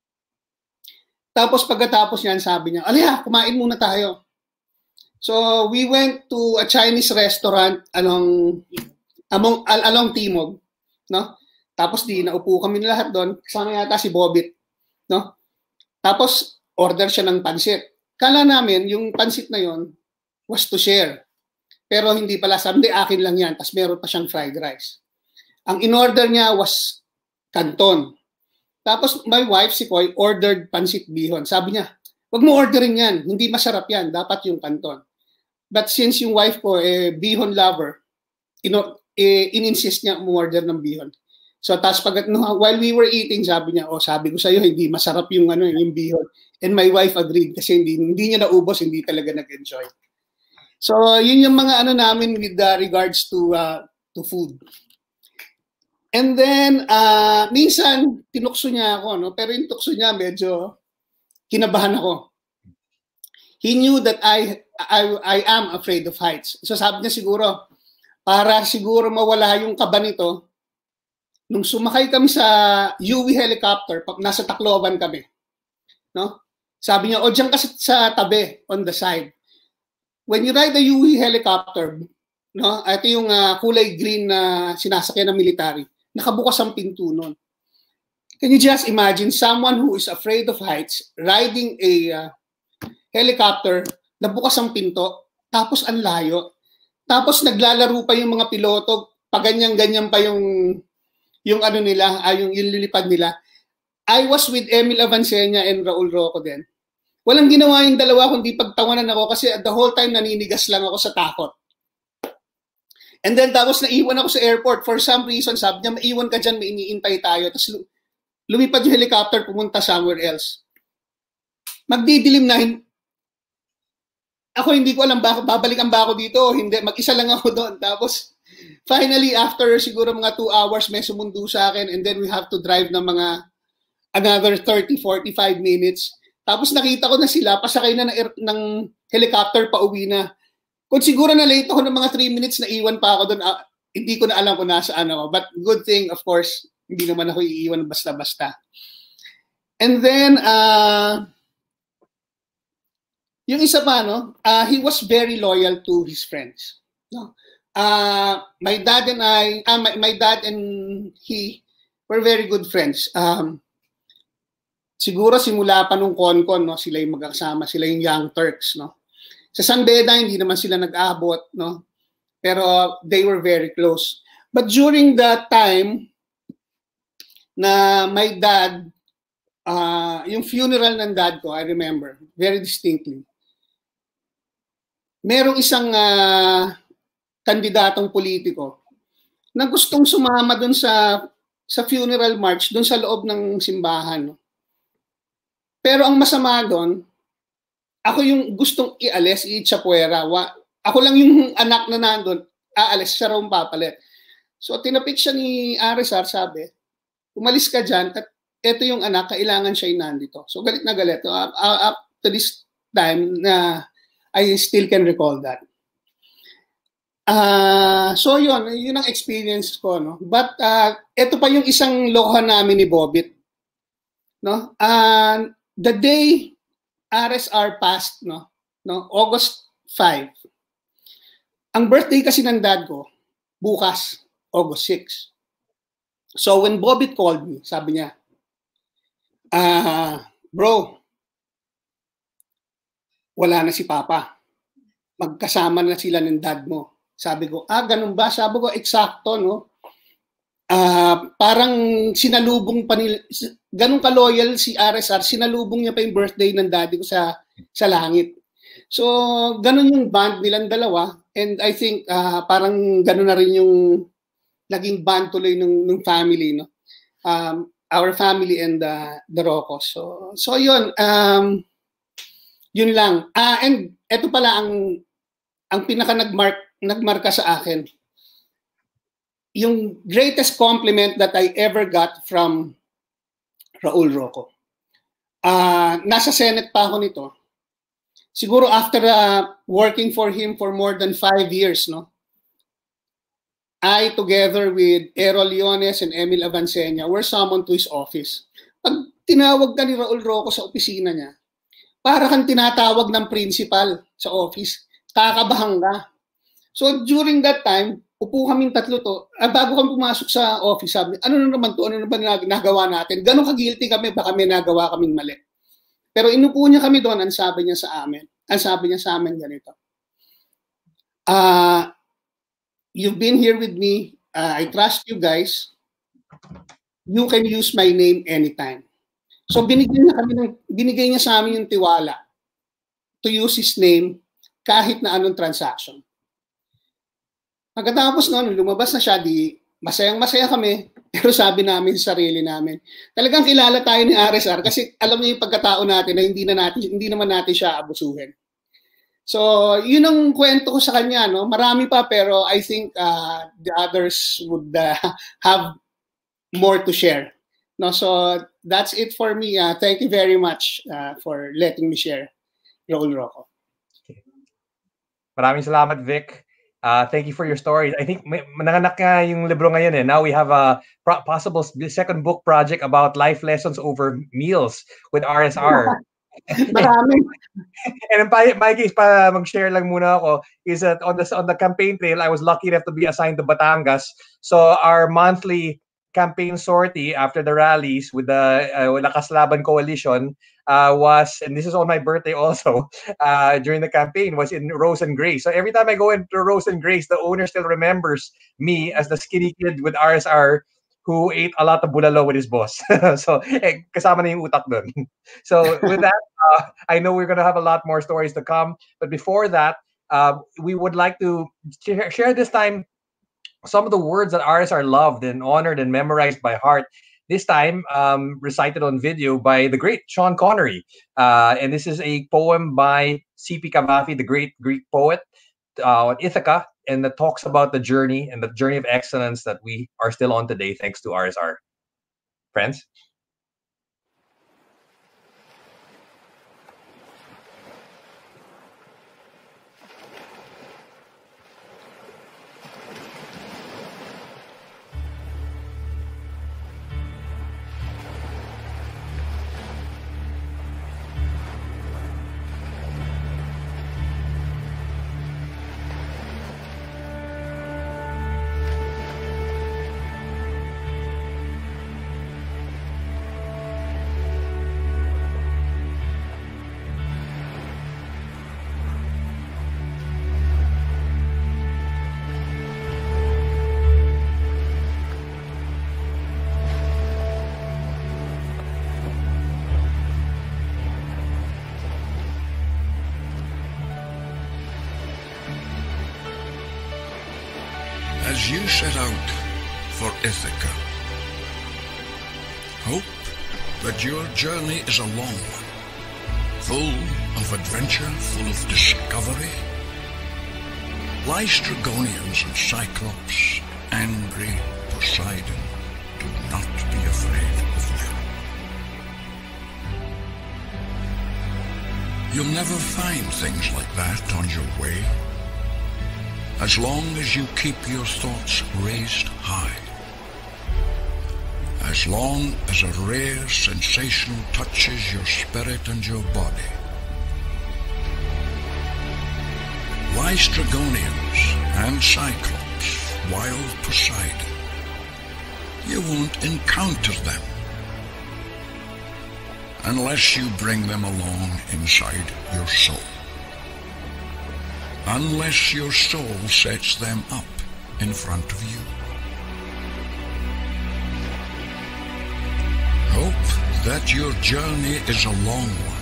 Tapos pagkatapos niyan, sabi niya, Aliyah, kumain muna tayo. So we went to a Chinese restaurant along Timog, no? Tapos naupo kami lahat doon, kasama yata si Bobit, no? Tapos order siya ng pansit. Kala namin yung pansit na yon was to share. Pero hindi pala, sabi, akin lang yan. Tapos meron pa siyang fried rice. Ang in-order niya was canton. Tapos my wife, si Koy, ordered pansit bihon. Sabi niya, wag mo orderin yan. Hindi masarap yan. Dapat yung canton. But since yung wife ko, bihon lover, in-insist niya umorder ng bihon. So tapos while we were eating, sabi niya, sabi ko sa'yo, hindi masarap yung bihon. And my wife agreed kasi hindi niya naubos, hindi talaga nag-enjoy. So, yun yung mga namin with regards to food. And then, minsan, tinukso niya ako, no? Pero yung tukso niya, medyo kinabahan ako. He knew that I am afraid of heights. So, sabi niya siguro, para siguro mawala yung kaba nito, nung sumakay kami sa UE helicopter, nasa Tacloban kami, no? Sabi niya, o diyan ka sa tabi, on the side. When you ride the UE helicopter, no, ito yung kulay green na sinasakyan ng military, nakabukas ang pinto nun. Can you just imagine someone who is afraid of heights riding a helicopter, nabukas ang pinto, tapos ang layo. Tapos naglalaro pa yung mga piloto, paganyan-ganyan pa yung ano nila, yung lilipad nila. I was with Emil Avancenia and Raul Roco din. Walang ginawa yung dalawa kundi pagtawanan ako kasi the whole time naninigas lang ako sa takot. And then tapos naiwan ako sa airport. For some reason, sabi niya, maiwan ka dyan, may iniintay tayo. Tapos lumipad yung helicopter, pumunta somewhere else. Magdidilim na, ako hindi ko alam, babalikan ba ako dito o hindi. Mag-isa lang ako doon. Tapos, finally, after siguro mga 2 hours, may sumundo sa akin and then we have to drive ng mga another 30-45 minutes. Tapos nakita ko na sila, pasakay na ng helicopter pa uwi na. Kung siguro na late ako ng mga 3 minutes, naiwan pa ako doon. Hindi ko na alam kung nasaan ako. But good thing, of course, hindi naman ako iiwan basta-basta. And then, yung isa pa, no? He was very loyal to his friends. No? My dad and my dad and he were very good friends. Siguro simula pa nung Concon, no? Sila yung magkasama, sila yung Young Turks, no? Sa San Beda, hindi naman sila nag-abot, no? Pero they were very close. But during that time na my dad, yung funeral ng dad ko, I remember very distinctly. Merong isang kandidatong politiko na gustong sumama dun sa funeral march dun sa loob ng simbahan. Pero ang masama doon, ako yung gustong ialis, i-chapuera. Ako lang yung anak na nandun, aalis, siya raw papalit. So tinapik siya ni RSR, sabi, umalis ka dyan, at ito yung anak, kailangan siya yung nandito. So galit na galit. Up to this time, na I still can recall that. So yun ang experience ko, no? But ito pa yung isang lokohan namin ni Bobit, no? The day RSR passed, no, August 5. Ang birthday kasi ng dad ko bukas, August 6. So when Bobit called me, sabi niya, bro, wala na si Papa. Magkasama na sila ng dad mo. Sabi ko, ganun ba? Sabi ko, eksakto, no? Parang sinalubong pa nila, ganun ka-loyal si RSR, sinalubong niya pa yung birthday ng daddy ko sa langit. So, ganun yung band nilang dalawa. And I think parang ganun na rin yung naging band tuloy ng family, no? Our family and the Roco. So yun, yun lang. And eto pala ang pinaka nagmarka sa akin. Yung greatest compliment that I ever got from Raul Roco. Nasa Senate pa ako nito. Siguro after working for him for more than 5 years, no? I, together with Errol Leones and Emil Avancenia, were summoned to his office. Pag tinawag ka ni Raul Roco sa opisina niya, para kang tinatawag ng principal sa office. Kakabahan ka. So during that time, upo kaming tatlo to. Bago kami pumasok sa office, sabi, ano na naman to? Ano na ba nagawa natin? Ganon ka-guilty kami, baka may nagawa kaming mali. Pero inupo niya kami doon, ang sabi niya sa amin. Ang sabi niya sa amin ganito. You've been here with me. I trust you guys. You can use my name anytime. So binigay niya sa amin yung tiwala to use his name kahit na anong transaction. Pagkatapos noon, lumabas na siya, di masayang-masaya kami, pero sabi namin sa sarili namin, talagang kilala tayo ni RSR kasi alam niya yung pagkatao natin na hindi naman natin siya abusuhin. So, yun ang kwento ko sa kanya, no? Marami pa, pero I think the others would have more to share. No, so that's it for me. Thank you very much for letting me share, Raul Roco. Maraming salamat, Vic. Thank you for your stories. I think nanganak nga yung libro ngayon eh. Now we have a possible second book project about life lessons over meals with RSR. Marami. And in my case, mag-share lang muna ako, is that on the campaign trail, I was lucky enough to be assigned to Batangas. So our monthly campaign sortie after the rallies with the Lakas Laban Coalition was, and this is on my birthday also, during the campaign, was in Rose and Grace. So every time I go into Rose and Grace, the owner still remembers me as the skinny kid with RSR who ate a lot of bulalo with his boss. So kasama na yung utak dun. So with that, I know we're going to have a lot more stories to come. But before that, we would like to share this time some of the words that RSR loved and honored and memorized by heart. This time, recited on video by the great Sean Connery. And this is a poem by C.P. Cavafy, the great Greek poet, on Ithaca, and that talks about the journey and the journey of excellence that we are still on today, thanks to RSR. Friends? As you set out for Ithaca, hope that your journey is a long one, full of adventure, full of discovery. Lystragonians and Cyclops, angry Poseidon, do not be afraid of you. You'll never find things like that on your way, as long as you keep your thoughts raised high, as long as a rare sensation touches your spirit and your body. Lystragonians and Cyclops, wild Poseidon, you won't encounter them unless you bring them along inside your soul. Unless your soul sets them up in front of you. Hope that your journey is a long one.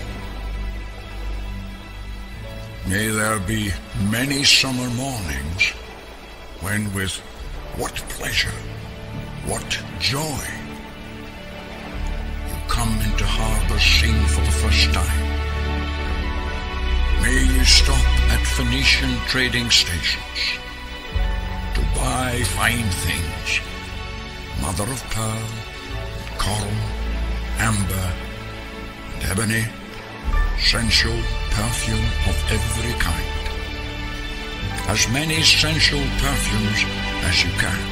May there be many summer mornings when with what pleasure, what joy, you come into harbors seen for the first time. May you stop at Phoenician trading stations to buy fine things, mother of pearl, coral, amber, and ebony, sensual perfume of every kind. As many sensual perfumes as you can.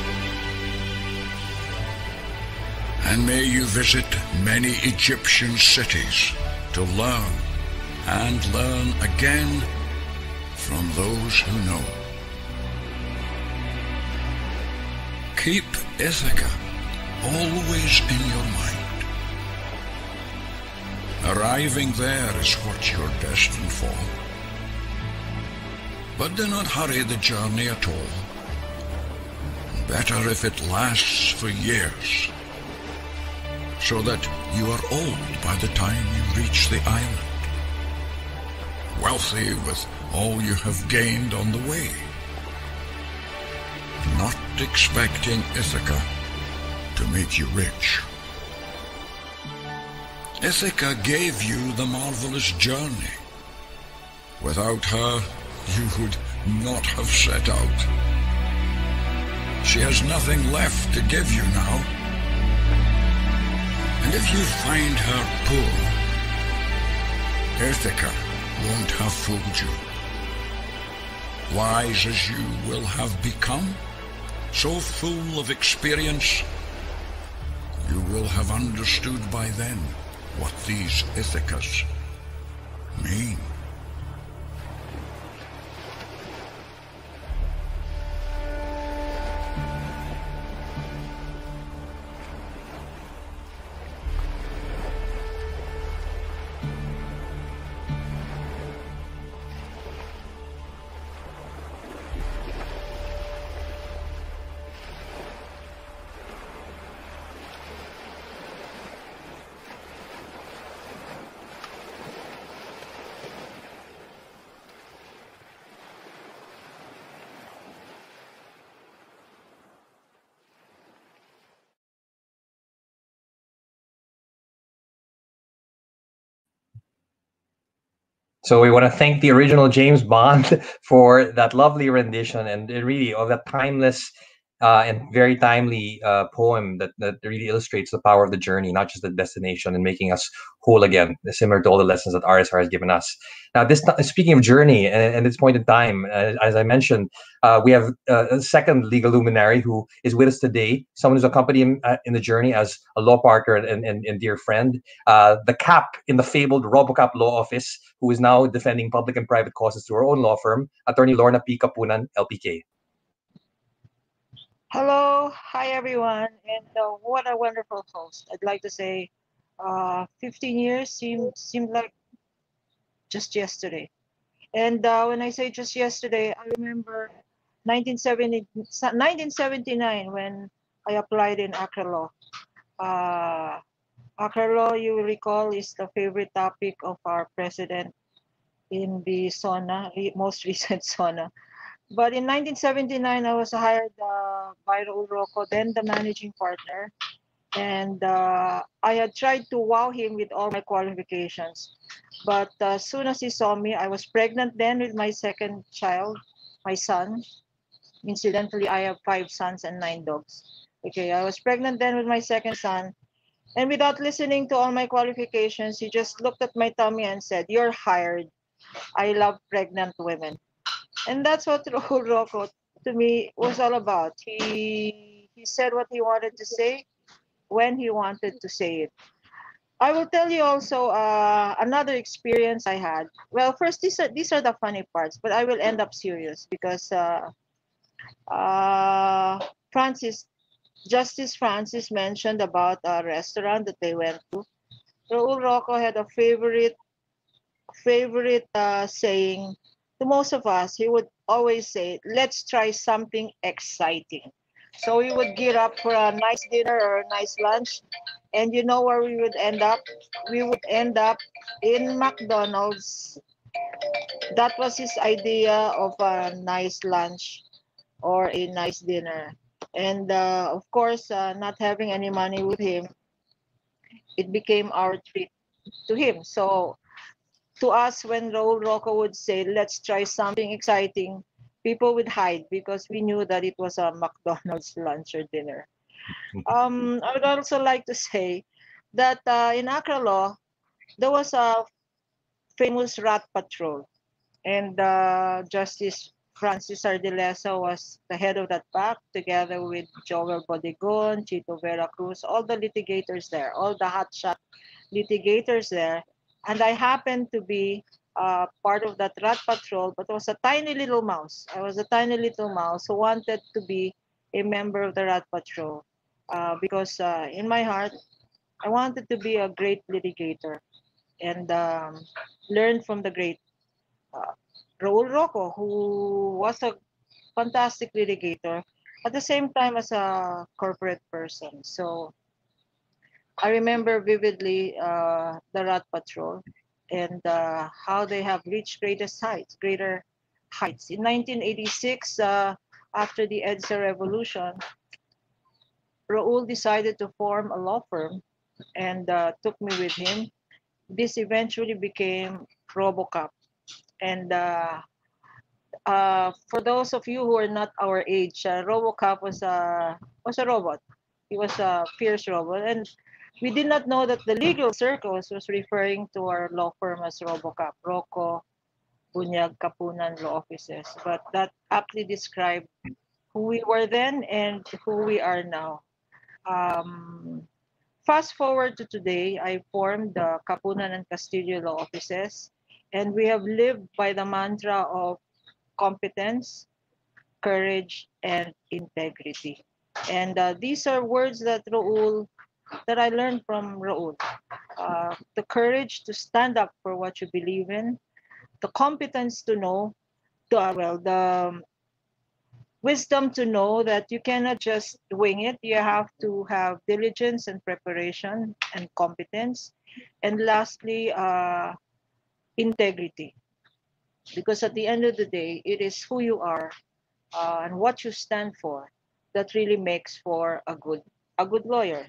And may you visit many Egyptian cities to learn and learn again from those who know. Keep Ithaca always in your mind. Arriving there is what you're destined for. But do not hurry the journey at all. Better if it lasts for years, so that you are old by the time you reach the island, wealthy with all you have gained on the way, not expecting Ithaca to make you rich. Ithaca gave you the marvelous journey. Without her, you would not have set out. She has nothing left to give you now. And if you find her poor, Ithaca won't have fooled you. wise as you will have become, so full of experience, you will have understood by then what these ithacas mean. So we want to thank the original James Bond for that lovely rendition and really of that timeless and very timely poem that really illustrates the power of the journey, not just the destination, and making us whole again, similar to all the lessons that RSR has given us. Now, speaking of journey, and at this point in time, as I mentioned, we have a second legal luminary who is with us today, someone who's accompanied him in the journey as a law partner and dear friend, the cap in the fabled RoboCap Law Office, who is now defending public and private causes through her own law firm, Attorney Lorna P. Kapunan, LPK. Hello, hi everyone, and what a wonderful host. I'd like to say 15 years seemed like just yesterday. And when I say just yesterday, I remember 1979 when I applied in Accra Law. Accra Law, you will recall, is the favorite topic of our president in the SONA, most recent SONA. But in 1979, I was hired by Raul Roco, then the managing partner. And I had tried to wow him with all my qualifications. But as soon as he saw me, I was pregnant then with my second child, my son. Incidentally, I have 5 sons and 9 dogs. Okay, I was pregnant then with my second son. And without listening to all my qualifications, he just looked at my tummy and said, "You're hired. I love pregnant women." And that's what Raul Roco to me was all about. He said what he wanted to say when he wanted to say it. I will tell you also another experience I had. Well, first these are the funny parts, but I will end up serious because Justice Francis mentioned about a restaurant that they went to. Raul Roco had a favorite saying to most of us. He would always say, "Let's try something exciting." So we would gear up for a nice dinner or a nice lunch, and you know where we would end up? We would end up in McDonald's. That was his idea of a nice lunch or a nice dinner. And of course, not having any money with him, it became our treat to him. So to us, when Raul Roco would say, "Let's try something exciting," people would hide because we knew that it was a McDonald's lunch or dinner. I would also like to say that in Accra Law, there was a famous rat patrol, and Justice Francis Ardilesa was the head of that pack, together with Joel Bodegon, Chito Vera Cruz, all the litigators there, all the hotshot litigators there. And I happened to be part of that rat patrol, but I was a tiny little mouse. I was a tiny little mouse who wanted to be a member of the rat patrol because in my heart, I wanted to be a great litigator and learn from the great Raul Roco, who was a fantastic litigator at the same time as a corporate person. So I remember vividly the Rat Patrol and how they have reached greater heights. In 1986, after the EDSA revolution, Raul decided to form a law firm and took me with him. This eventually became RoboCop. And for those of you who are not our age, RoboCop was a robot. He was a fierce robot, and we did not know that the legal circles was referring to our law firm as RoboCop, Roco, Bunyag, Kapunan law offices. But that aptly described who we were then and who we are now. Fast forward to today, I formed the Kapunan and Castillo law offices, and we have lived by the mantra of competence, courage, and integrity. And these are words that I learned from Raul. The courage to stand up for what you believe in, the competence to know, the wisdom to know that you cannot just wing it. You have to have diligence and preparation and competence. And lastly, integrity. Because at the end of the day, it is who you are and what you stand for that really makes for a good lawyer.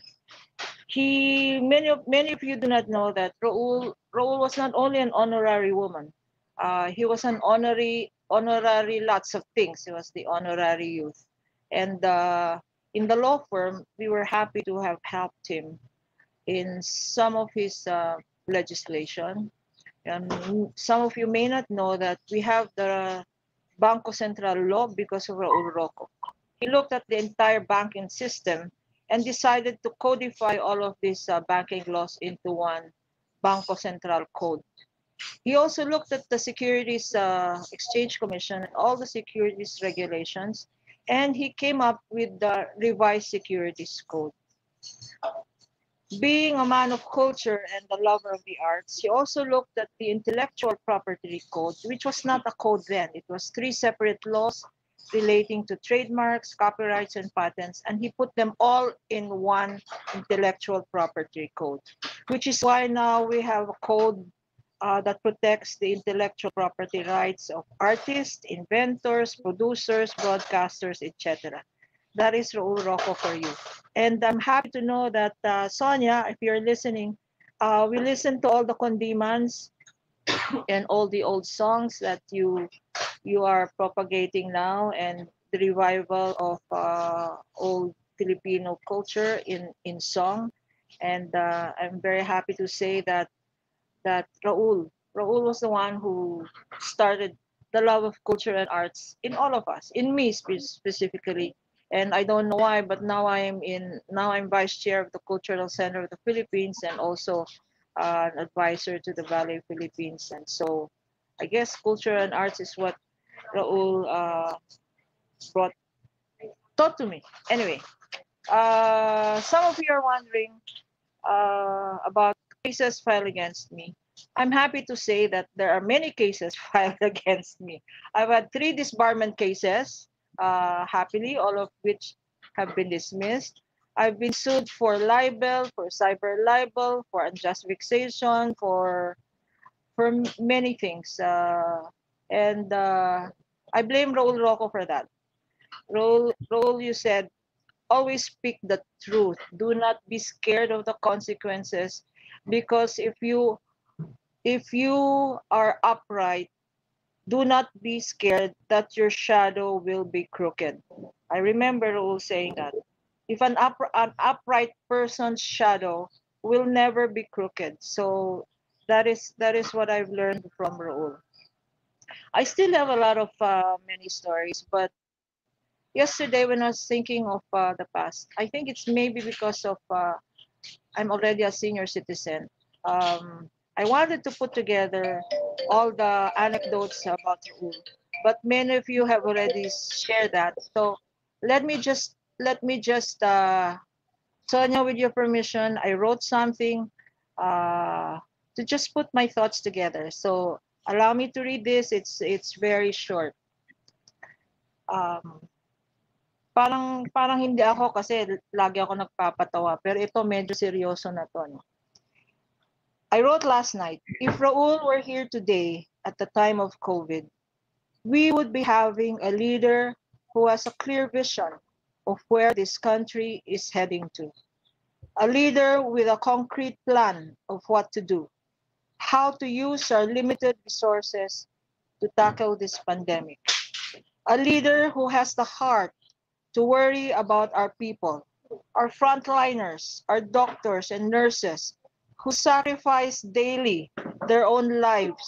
Many of you do not know that Raul was not only an honorary woman. He was an honorary lots of things. He was the honorary youth, and in the law firm, we were happy to have helped him in some of his legislation. And some of you may not know that we have the Banco Central law because of Raul Roco. He looked at the entire banking system and decided to codify all of these banking laws into one Banco Central code. He also looked at the Securities Exchange Commission and all the securities regulations, and he came up with the revised securities code. Being a man of culture and a lover of the arts, he also looked at the intellectual property code, which was not a code then. It was 3 separate laws relating to trademarks, copyrights, and patents, and he put them all in one intellectual property code, which is why now we have a code that protects the intellectual property rights of artists, inventors, producers, broadcasters, etc. That is Raul Roco for you. And I'm happy to know that, Sonia, if you're listening, we listen to all the condiments and all the old songs that you are propagating now, and the revival of old Filipino culture in song. And I'm very happy to say that Raul was the one who started the love of culture and arts in all of us, in me specifically. And I don't know why, but now I'm vice chair of the Cultural Center of the Philippines, and also an advisor to the Ballet Philippines. And so I guess culture and arts is what Raul taught to me. Anyway, some of you are wondering about cases filed against me. I'm happy to say that there are many cases filed against me. I've had 3 disbarment cases, happily, all of which have been dismissed. I've been sued for libel, for cyber libel, for unjust vexation, for many things. And I blame Raul Roco for that. Raul, you said, always speak the truth. Do not be scared of the consequences, because if you are upright, do not be scared that your shadow will be crooked. I remember Raul saying that. If an upright person's shadow will never be crooked. So that is what I've learned from Raul. I still have a lot of many stories, but yesterday when I was thinking of the past, I think it's maybe because of I'm already a senior citizen. I wanted to put together all the anecdotes about Raul, but many of you have already shared that. So let me just Sonia, with your permission, I wrote something to just put my thoughts together. So allow me to read this. It's very short. Parang hindi ako, kasi lagi ako nagpapatawa, pero ito medyo seryoso na to, no? I wrote last night, if Raul were here today at the time of COVID, we would be having a leader who has a clear vision of where this country is heading to. A leader with a concrete plan of what to do, how to use our limited resources to tackle this pandemic. A leader who has the heart to worry about our people, our frontliners, our doctors and nurses who sacrifice daily their own lives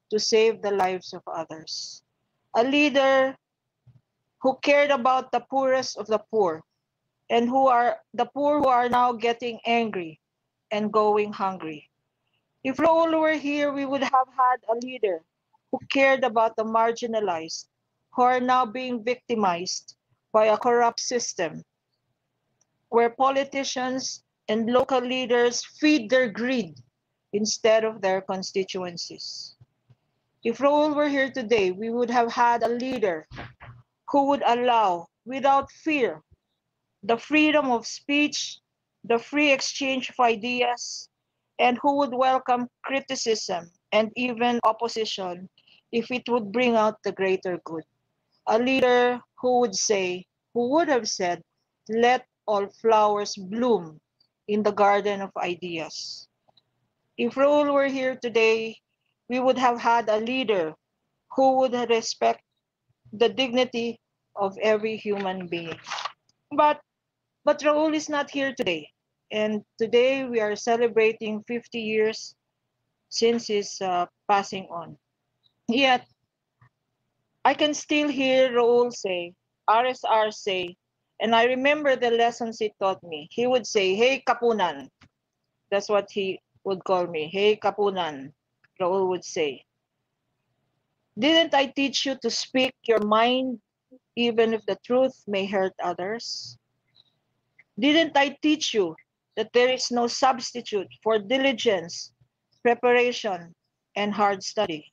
to save the lives of others. A leader who cared about the poorest of the poor, and who are the poor who are now getting angry and going hungry. If Raul were here, we would have had a leader who cared about the marginalized, who are now being victimized by a corrupt system, where politicians and local leaders feed their greed instead of their constituencies. If Raul were here today, we would have had a leader who would allow, without fear, the freedom of speech, the free exchange of ideas, and who would welcome criticism and even opposition if it would bring out the greater good. A leader who would have said, let all flowers bloom in the garden of ideas. If Raul were here today, we would have had a leader who would respect the dignity of every human being. But Raul is not here today. And today we are celebrating 50 years since his passing on. Yet, I can still hear Raul say, RSR say, and I remember the lessons he taught me. He would say, hey, Kapunan. That's what he would call me. Hey, Kapunan, Raul would say. Didn't I teach you to speak your mind even if the truth may hurt others? Didn't I teach you that there is no substitute for diligence, preparation, and hard study?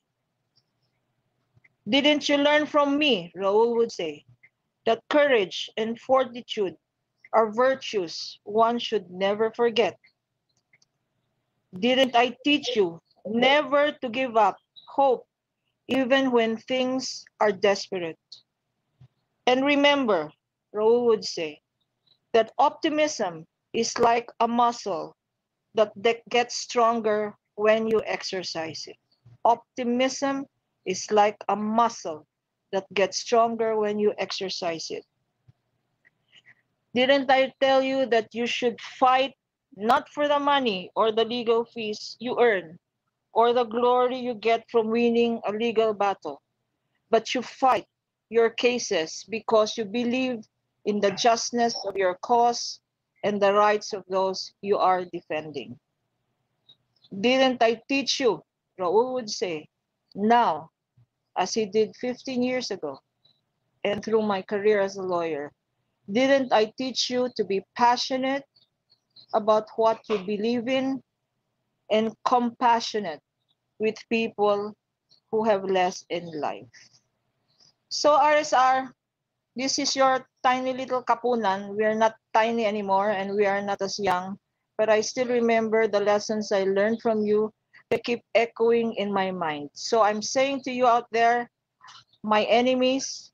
Didn't you learn from me, Raul would say, that courage and fortitude are virtues one should never forget? Didn't I teach you never to give up hope even when things are desperate? And remember, Raul would say, that optimism is like a muscle that gets stronger when you exercise it. Optimism is like a muscle that gets stronger when you exercise it. Didn't I tell you that you should fight not for the money or the legal fees you earn or the glory you get from winning a legal battle, but you fight your cases because you believe in the justness of your cause and the rights of those you are defending? Didn't I teach you, Raul would say, now, as he did 15 years ago, and through my career as a lawyer, didn't I teach you to be passionate about what you believe in and compassionate with people who have less in life? So RSR, this is your tiny little Kapunan. We are not tiny anymore and we are not as young, but I still remember the lessons I learned from you that keep echoing in my mind. So I'm saying to you out there, my enemies,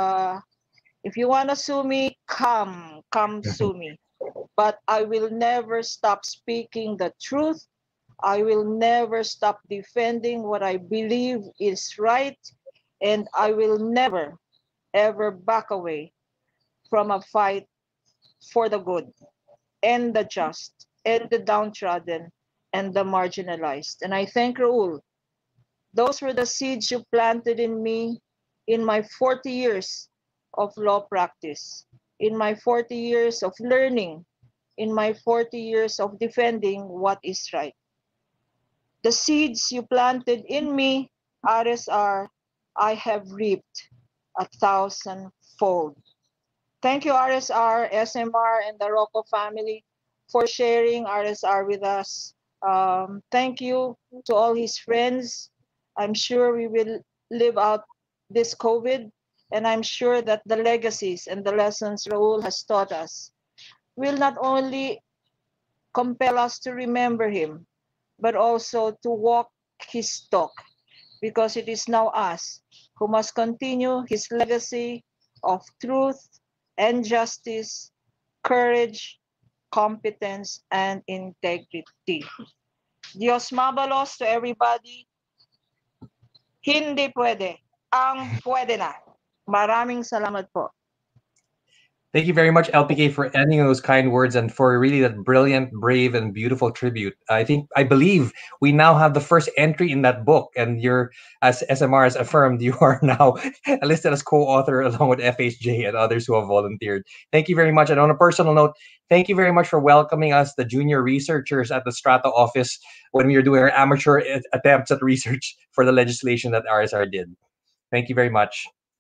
if you want to sue me, come sue me. But I will never stop speaking the truth. I will never stop defending what I believe is right. And I will never, ever back away from a fight for the good and the just and the downtrodden and the marginalized. And I thank Raul. Those were the seeds you planted in me in my 40 years of law practice, in my 40 years of learning, in my 40 years of defending what is right. The seeds you planted in me, RSR, I have reaped 1,000-fold. Thank you, RSR, SMR, and the Roco family for sharing RSR with us. Thank you to all his friends. I'm sure we will live out this COVID, and I'm sure that the legacies and the lessons Raul has taught us will not only compel us to remember him, but also to walk his talk, because it is now us who must continue his legacy of truth and justice, courage, competence, and integrity. Diyos mabalos to everybody. Hindi pwede. Ang pwede na. Maraming salamat po. Thank you very much, LPK, for ending those kind words and for really that brilliant, brave, and beautiful tribute. I believe we now have the first entry in that book, and you're, as SMR has affirmed, you are now listed as co-author along with FHJ and others who have volunteered. Thank you very much. And on a personal note, thank you very much for welcoming us, the junior researchers at the Strata office, when we were doing our amateur attempts at research for the legislation that RSR did. Thank you very much.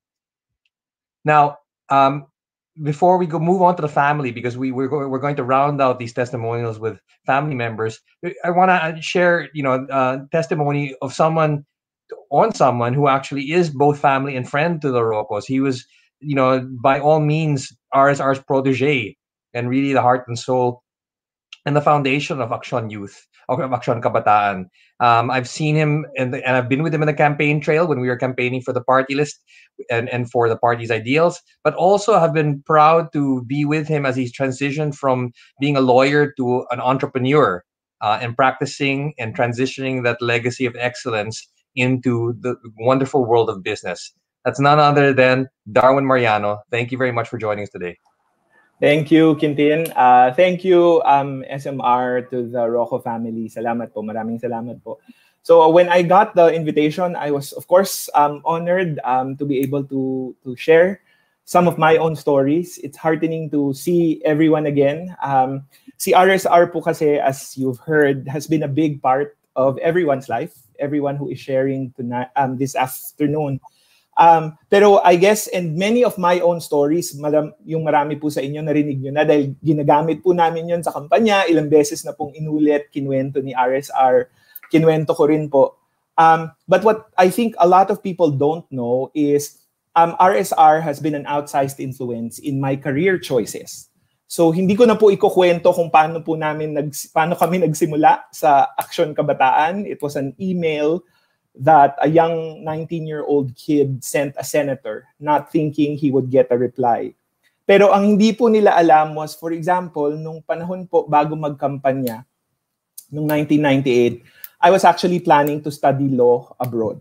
Now, before we move on to the family, because we're going to round out these testimonials with family members, I want to share, testimony of someone who actually is both family and friend to the Rocos. He was, by all means, RSR's protege, and really the heart and soul and the foundation of Action Youth, of Action Kabataan. I've seen him and I've been with him in the campaign trail when we were campaigning for the party list and for the party's ideals, but also have been proud to be with him as he's transitioned from being a lawyer to an entrepreneur, and practicing and transitioning that legacy of excellence into the wonderful world of business. That's none other than Darwin Mariano. Thank you very much for joining us today. Thank you, Quintin. Thank you, SMR, to the Roco family. Salamat po. Maraming salamat po. So when I got the invitation, I was, of course, honored to be able to share some of my own stories. It's heartening to see everyone again. Si RSR po kasi, as you've heard, has been a big part of everyone's life, everyone who is sharing tonight, this afternoon. Pero I guess, and many of my own stories, yung marami po sa inyo narinig nyo na dahil ginagamit po namin yun sa kampanya, ilang beses na pong inulit, kinuwento ni RSR, kinuwento ko rin po. But what I think a lot of people don't know is RSR has been an outsized influence in my career choices. So hindi ko na po ikukwento kung paano kami nagsimula sa Aksyon Kabataan. It was an email that a young 19-year-old kid sent a senator, not thinking he would get a reply. Pero ang hindi po nila alam was, for example, nung panahon po bago magkampanya, nung 1998, I was actually planning to study law abroad.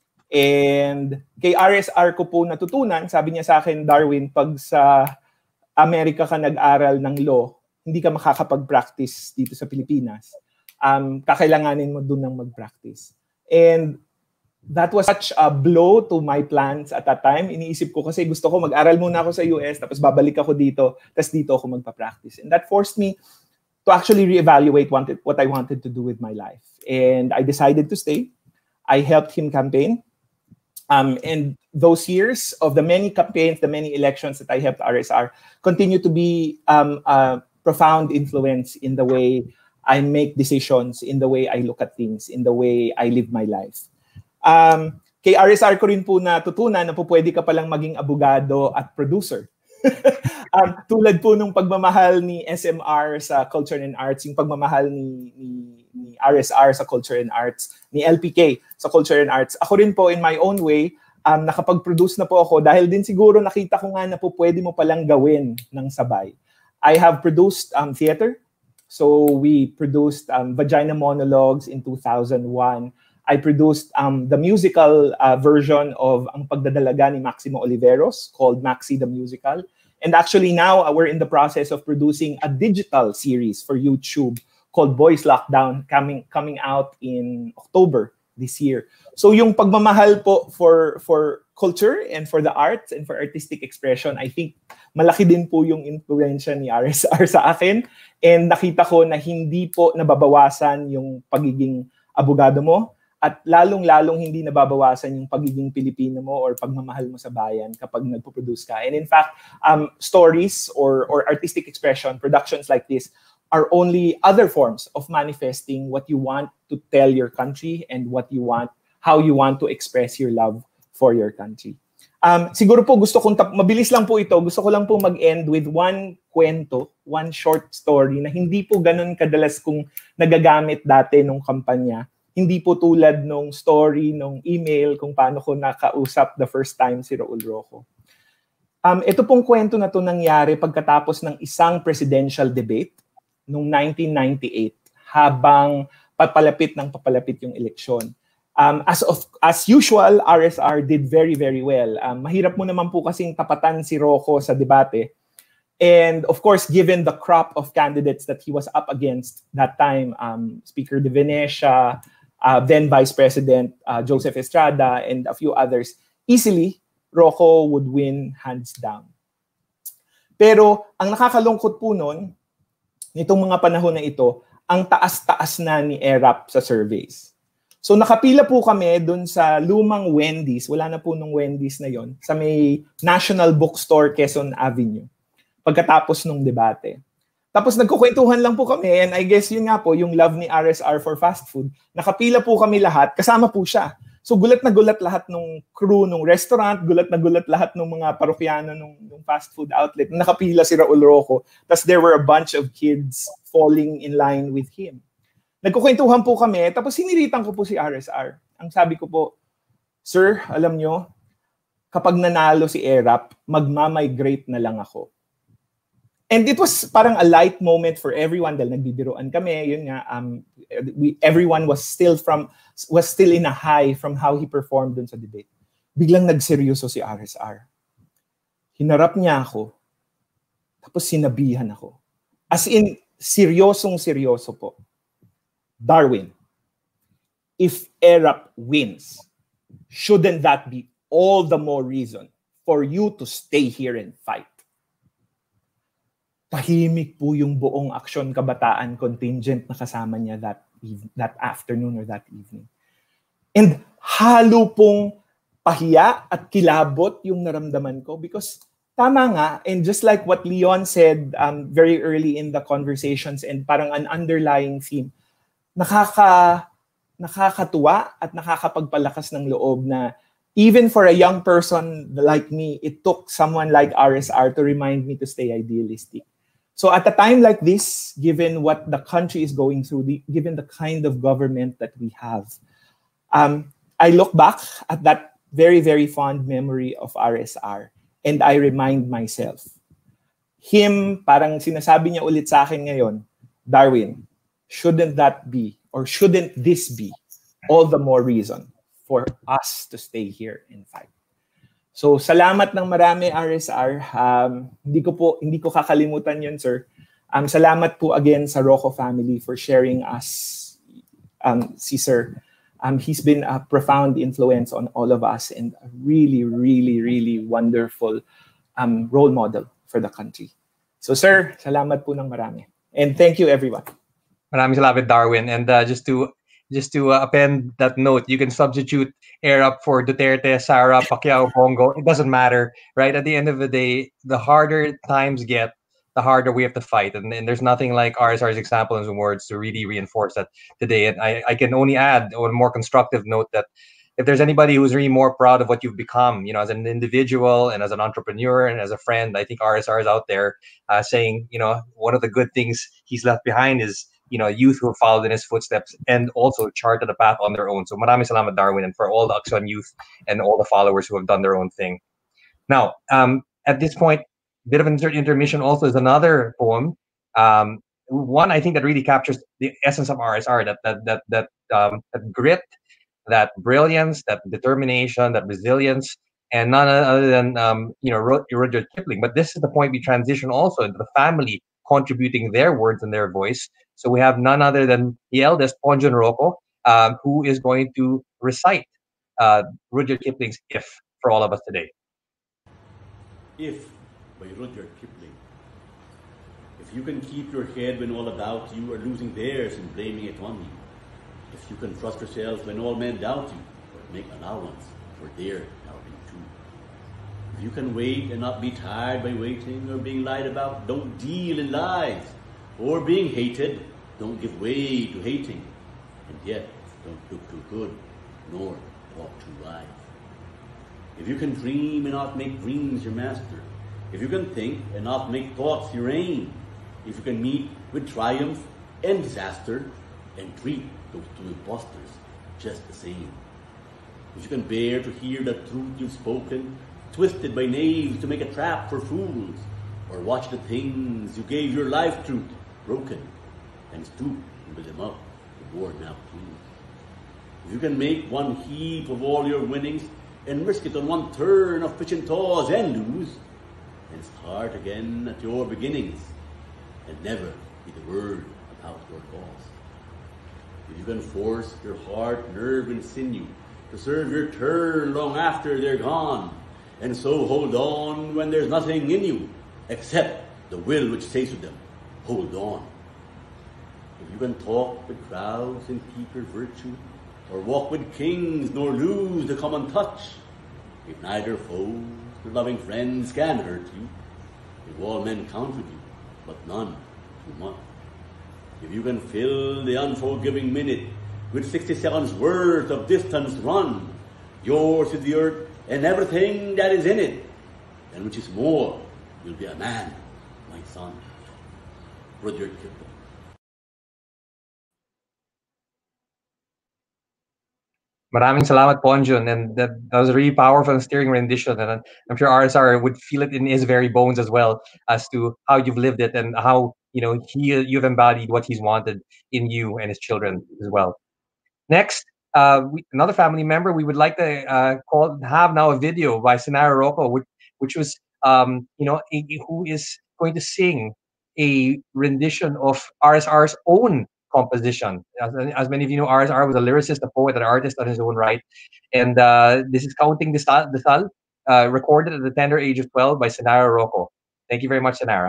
And kay RSR ko po natutunan, sabi niya sa akin, Darwin, pag sa Amerika ka nag-aral ng law, hindi ka makakapag-practice dito sa Pilipinas. Kakailanganin mo dun ng mag-practice. And that was such a blow to my plans at that time. Iniisip ko kasi gusto ko mag-aral muna ako sa US, tapos babalik ako dito, tapos dito ako magpa-practice. And that forced me to actually reevaluate what I wanted to do with my life. And I decided to stay. I helped him campaign. And those years of the many campaigns, the many elections that I helped RSR continue to be a profound influence in the way I make decisions, in the way I look at things, in the way I live my life. Kay RSR ko rin po natutunan na po pwede ka palang maging abogado at producer. Tulad po nung pagmamahal ni SMR sa Culture and Arts, yung pagmamahal ni RSR sa Culture and Arts, ni LPK sa Culture and Arts. Ako rin po in my own way, nakapag-produce na po ako dahil din siguro nakita ko nga na po pwede mo palang gawin ng sabay. I have produced theater. So we produced Vagina Monologues in 2001. I produced the musical version of Ang Pagdadalaga ni Maximo Oliveros called Maxi the Musical. And actually now we're in the process of producing a digital series for YouTube called Boys Lockdown coming out in October this year. So yung pagmamahal po for culture and for the arts and for artistic expression, I think malaki din po yung influensya ni RSR sa akin. And nakita ko na hindi po nababawasan yung pagiging abogado mo. At lalong-lalong hindi nababawasan yung pagiging Pilipino mo or pagmamahal mo sa bayan kapag nagpo-produce ka. And in fact, stories or artistic expression, productions like this, are only other forms of manifesting what you want to tell your country and how you want to express your love for your country. Siguro po gusto kong, mabilis lang po ito, gusto ko lang po mag-end with one kwento, one short story na hindi po ganun kadalas kung nagagamit dati nung kampanya. Hindi po tulad nung story, nung email, kung paano ko nakausap the first time si Raul Roco. Ito pong kwento na to nangyari pagkatapos ng isang presidential debate noong 1998 habang papalapit yung eleksyon. As usual, RSR did very, very well. Mahirap mo naman po kasing tapatan si Roco sa debate And of course, given the crop of candidates that he was up against that time, Speaker De Venecia, then Vice President Joseph Estrada, and a few others, easily, Roco would win hands down. Pero ang nakakalungkot po nun, nitong mga panahon na ito, ang taas-taas na ni ERAP sa surveys. So nakapila po kami dun sa lumang Wendy's, wala na po nung Wendy's na yon, sa may National Bookstore, Quezon Avenue, pagkatapos nung debate. Tapos nagkukwentuhan lang po kami, and I guess yun nga po, yung love ni RSR for fast food, nakapila po kami lahat, kasama po siya. So gulat na gulat lahat ng crew ng restaurant, gulat na gulat lahat ng mga parokyano ng fast food outlet. Nakapila si Raul Roco, tapos there were a bunch of kids falling in line with him. Nagkukwentuhan po kami, tapos hiniritan ko po si RSR. Ang sabi ko po, Sir, alam nyo, kapag nanalo si ERAP, magmamigrate na lang ako. And it was parang a light moment for everyone dahil nagbibiroan kami. Yun nga, everyone was still in a high from how he performed dun sa debate. Biglang nagseryoso si RSR. Hinarap niya ako, tapos sinabihan ako. As in, seryosong-seryoso po. Darwin, if ERAP wins, shouldn't that be all the more reason for you to stay here and fight? Tahimik po yung buong Aksyon Kabataan contingent na kasama niya that afternoon or that evening. And halo pong pahiya at kilabot yung naramdaman ko because tama nga, and just like what Leon said very early in the conversations and parang an underlying theme, nakakatuwa at nakakapagpalakas ng loob na even for a young person like me, it took someone like RSR to remind me to stay idealistic. So at a time like this, given what the country is going through, given the kind of government that we have, I look back at that very, very fond memory of RSR and I remind myself, him, parang sinasabi niya ulit sa akin ngayon, Darwin, shouldn't that be, or shouldn't this be, all the more reason for us to stay here and fight? So, salamat ng marami, RSR. Hindi ko kakalimutan yun, sir. Salamat po again sa Roco family for sharing us, si sir. He's been a profound influence on all of us and a really, really, really wonderful role model for the country. So, sir, salamat po ng marami. And thank you, everyone. Maraming salamat, Darwin. And just to append that note, you can substitute ERAP for Duterte, Sara, Pacquiao, Bongo. It doesn't matter, right? At the end of the day, the harder times get, the harder we have to fight. And there's nothing like RSR's example and some words to really reinforce that today. And I can only add on a more constructive note that if there's anybody who's really more proud of what you've become, as an individual and as an entrepreneur and as a friend, I think RSR is out there saying, one of the good things he's left behind is, youth who have followed in his footsteps and also charted a path on their own. So maraming salamat, Darwin, and for all the Aksyon youth and all the followers who have done their own thing. Now, at this point, bit of an intermission also is another poem. One I think that really captures the essence of RSR, that grit, that brilliance, that determination, that resilience, and none other than Rudyard Kipling. But this is the point we transition also into the family contributing their words and their voice. So we have none other than the eldest, Ponjon Roco, who is going to recite Rudyard Kipling's If for all of us today. If, by Rudyard Kipling. If you can keep your head when all about you are losing theirs and blaming it on you. If you can trust yourself when all men doubt you, or make allowance for their doubting too. If you can wait and not be tired by waiting or being lied about, don't deal in lies. Or being hated, don't give way to hating. And yet, don't look too good, nor talk too wise. If you can dream and not make dreams your master. If you can think and not make thoughts your aim. If you can meet with triumph and disaster and treat those two impostors just the same. If you can bear to hear the truth you've spoken, twisted by knaves to make a trap for fools, or watch the things you gave your life truth broken, and stoop and build them up, the board now clean. If you can make one heap of all your winnings and risk it on one turn of pitch and toss and lose, and start again at your beginnings, and never be the word about your cause. If you can force your heart, nerve, and sinew to serve your turn long after they're gone, and so hold on when there's nothing in you except the will which says to them, hold on. If you can talk with crowds and keep your virtue, or walk with kings nor lose the common touch, if neither foes nor loving friends can hurt you, if all men count with you, but none too much. If you can fill the unforgiving minute with 60 seconds worth of distance run, yours is the earth and everything that is in it, and which is more, you'll be a man, my son. Rudyard Kipling. Maraming salamat po, Anjun. And that was a really powerful and stirring rendition. And I'm sure RSR would feel it in his very bones as well, as to how you've lived it and how, you've embodied what he's wanted in you and his children as well. Next, another family member, we would like to have now a video by Senator Roco, which was, who is going to sing a rendition of RSR's own composition. As many of you know, RSR was a lyricist, a poet, an artist on his own right. And this is Counting the Sal, recorded at the tender age of 12 by Senator Roco. Thank you very much, Senara.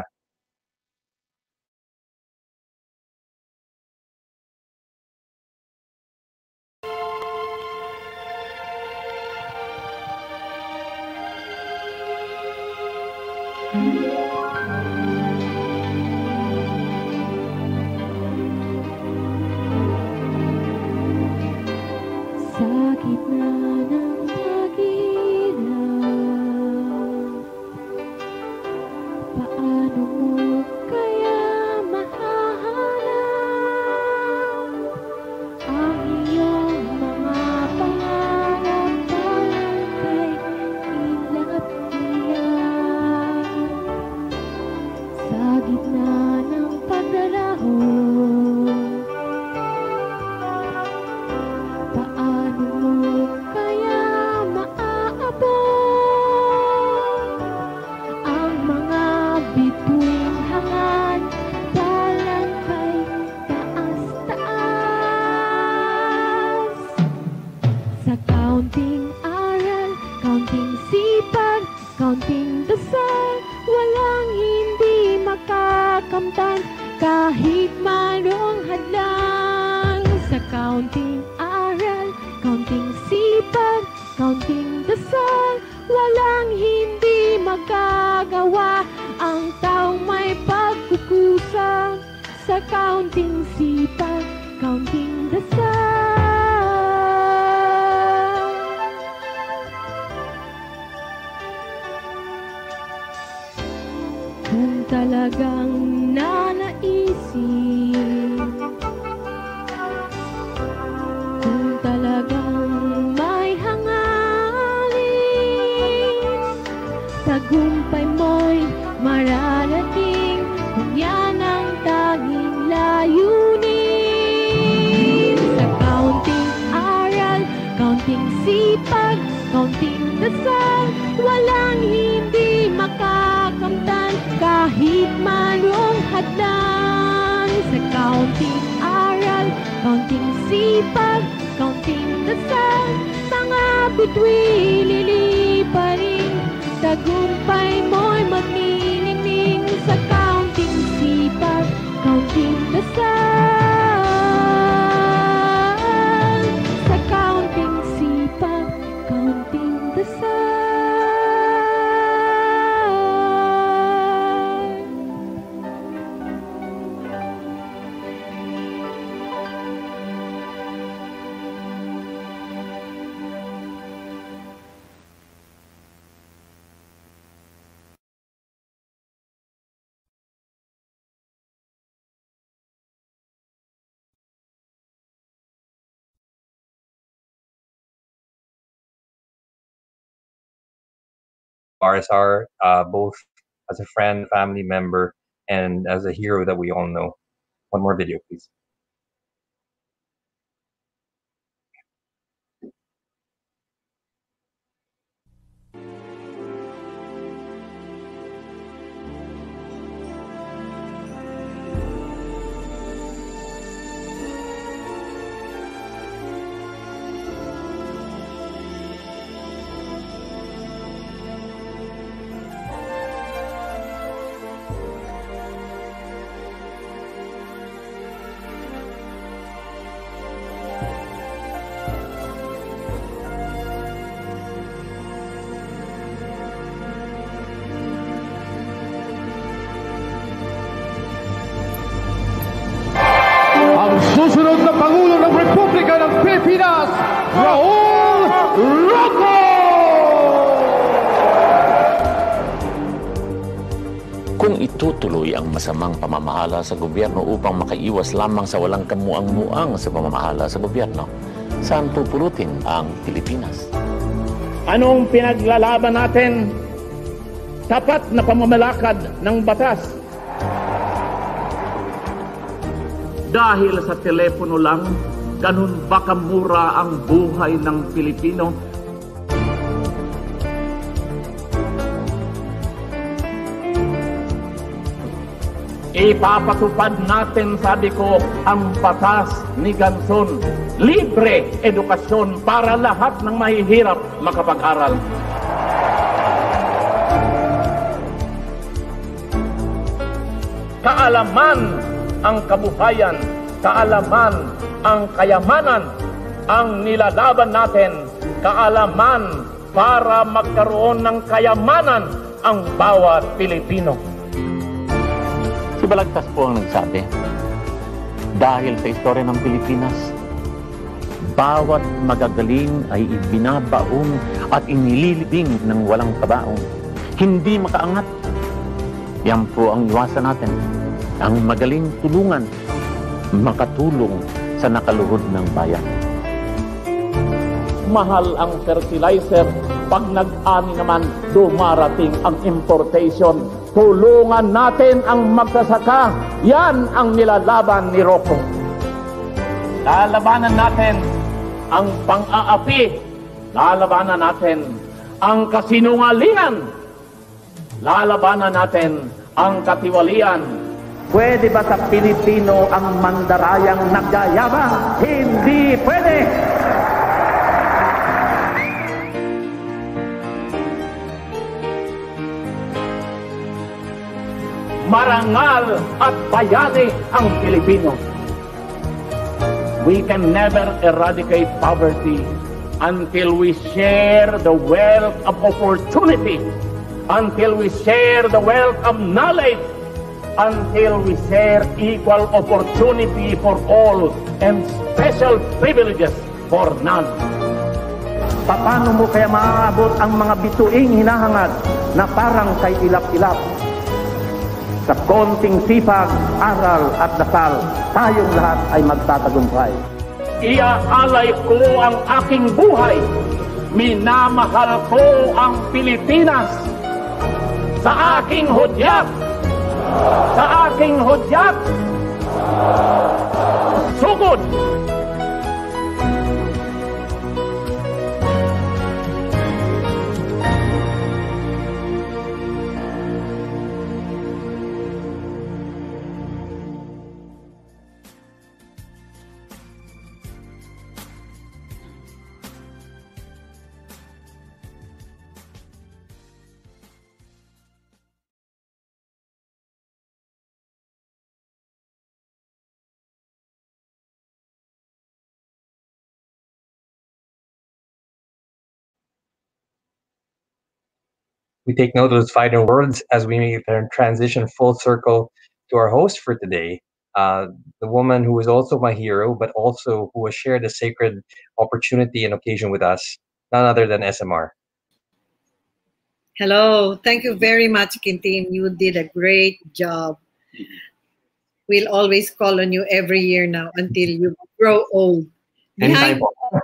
RSR, both as a friend, family member, and as a hero that we all know. One more video, please. susunod na Pangulo ng Republika ng Pilipinas, Raul Roco! Kung itutuloy ang masamang pamamahala sa gobyerno upang makaiwas lamang sa walang kamuang-muang sa pamamahala sa gobyerno, saan pupulutin ang Pilipinas? Anong pinaglalaban natin? Tapat na pamamalakad ng batas. Dahil sa telepono lang, ganun ba kamura ang buhay ng Pilipino? Ipapatupad natin, sabi ko, ang batas ni Ganson. Libre edukasyon para lahat ng mahihirap makapag-aral. Kaalaman ang kabuhayan, kaalaman ang kayamanan, ang nilalaban natin, kaalaman para magkaroon ng kayamanan ang bawat Pilipino. Si Balagtas po ang nagsabi, dahil sa istorya ng Pilipinas, bawat magagaling ay ibinabaong at inililibing ng walang kabaong. Hindi makaangat. Yan po ang iwasan natin. Ang magaling tulungan, makatulong sa nakaluhod ng bayan. Mahal ang fertilizer. Pag nag-ani naman, dumarating ang importation. Tulungan natin ang magsasaka. Yan ang nilalaban ni Roco. Lalabanan natin ang pang-aapi. Lalabanan natin ang kasinungalingan. Lalabanan natin ang katiwalian. Pwede ba sa Pilipino ang mandarayang nagyayabang? Hindi pwede! Marangal at bayani ang Pilipino. We can never eradicate poverty until we share the wealth of opportunity, until we share the wealth of knowledge, until we share equal opportunity for all and special privileges for none. Paano mo kaya maaabot ang mga bituing hinahangad na parang kay ilap-ilap? Sa konting sipag, aral at dasal, tayong lahat ay magtatagumpay. Iaalay ko ang aking buhay. Minamahal ko ang Pilipinas. Sa aking hudyat! Sa aking hudyat! Sugod! We take note of those final words as we make a transition full circle to our host for today, the woman who is also my hero, but also who has shared a sacred opportunity and occasion with us, none other than SMR. Hello. Thank you very much, Quintin. You did a great job. We'll always call on you every year now until you grow old. Behind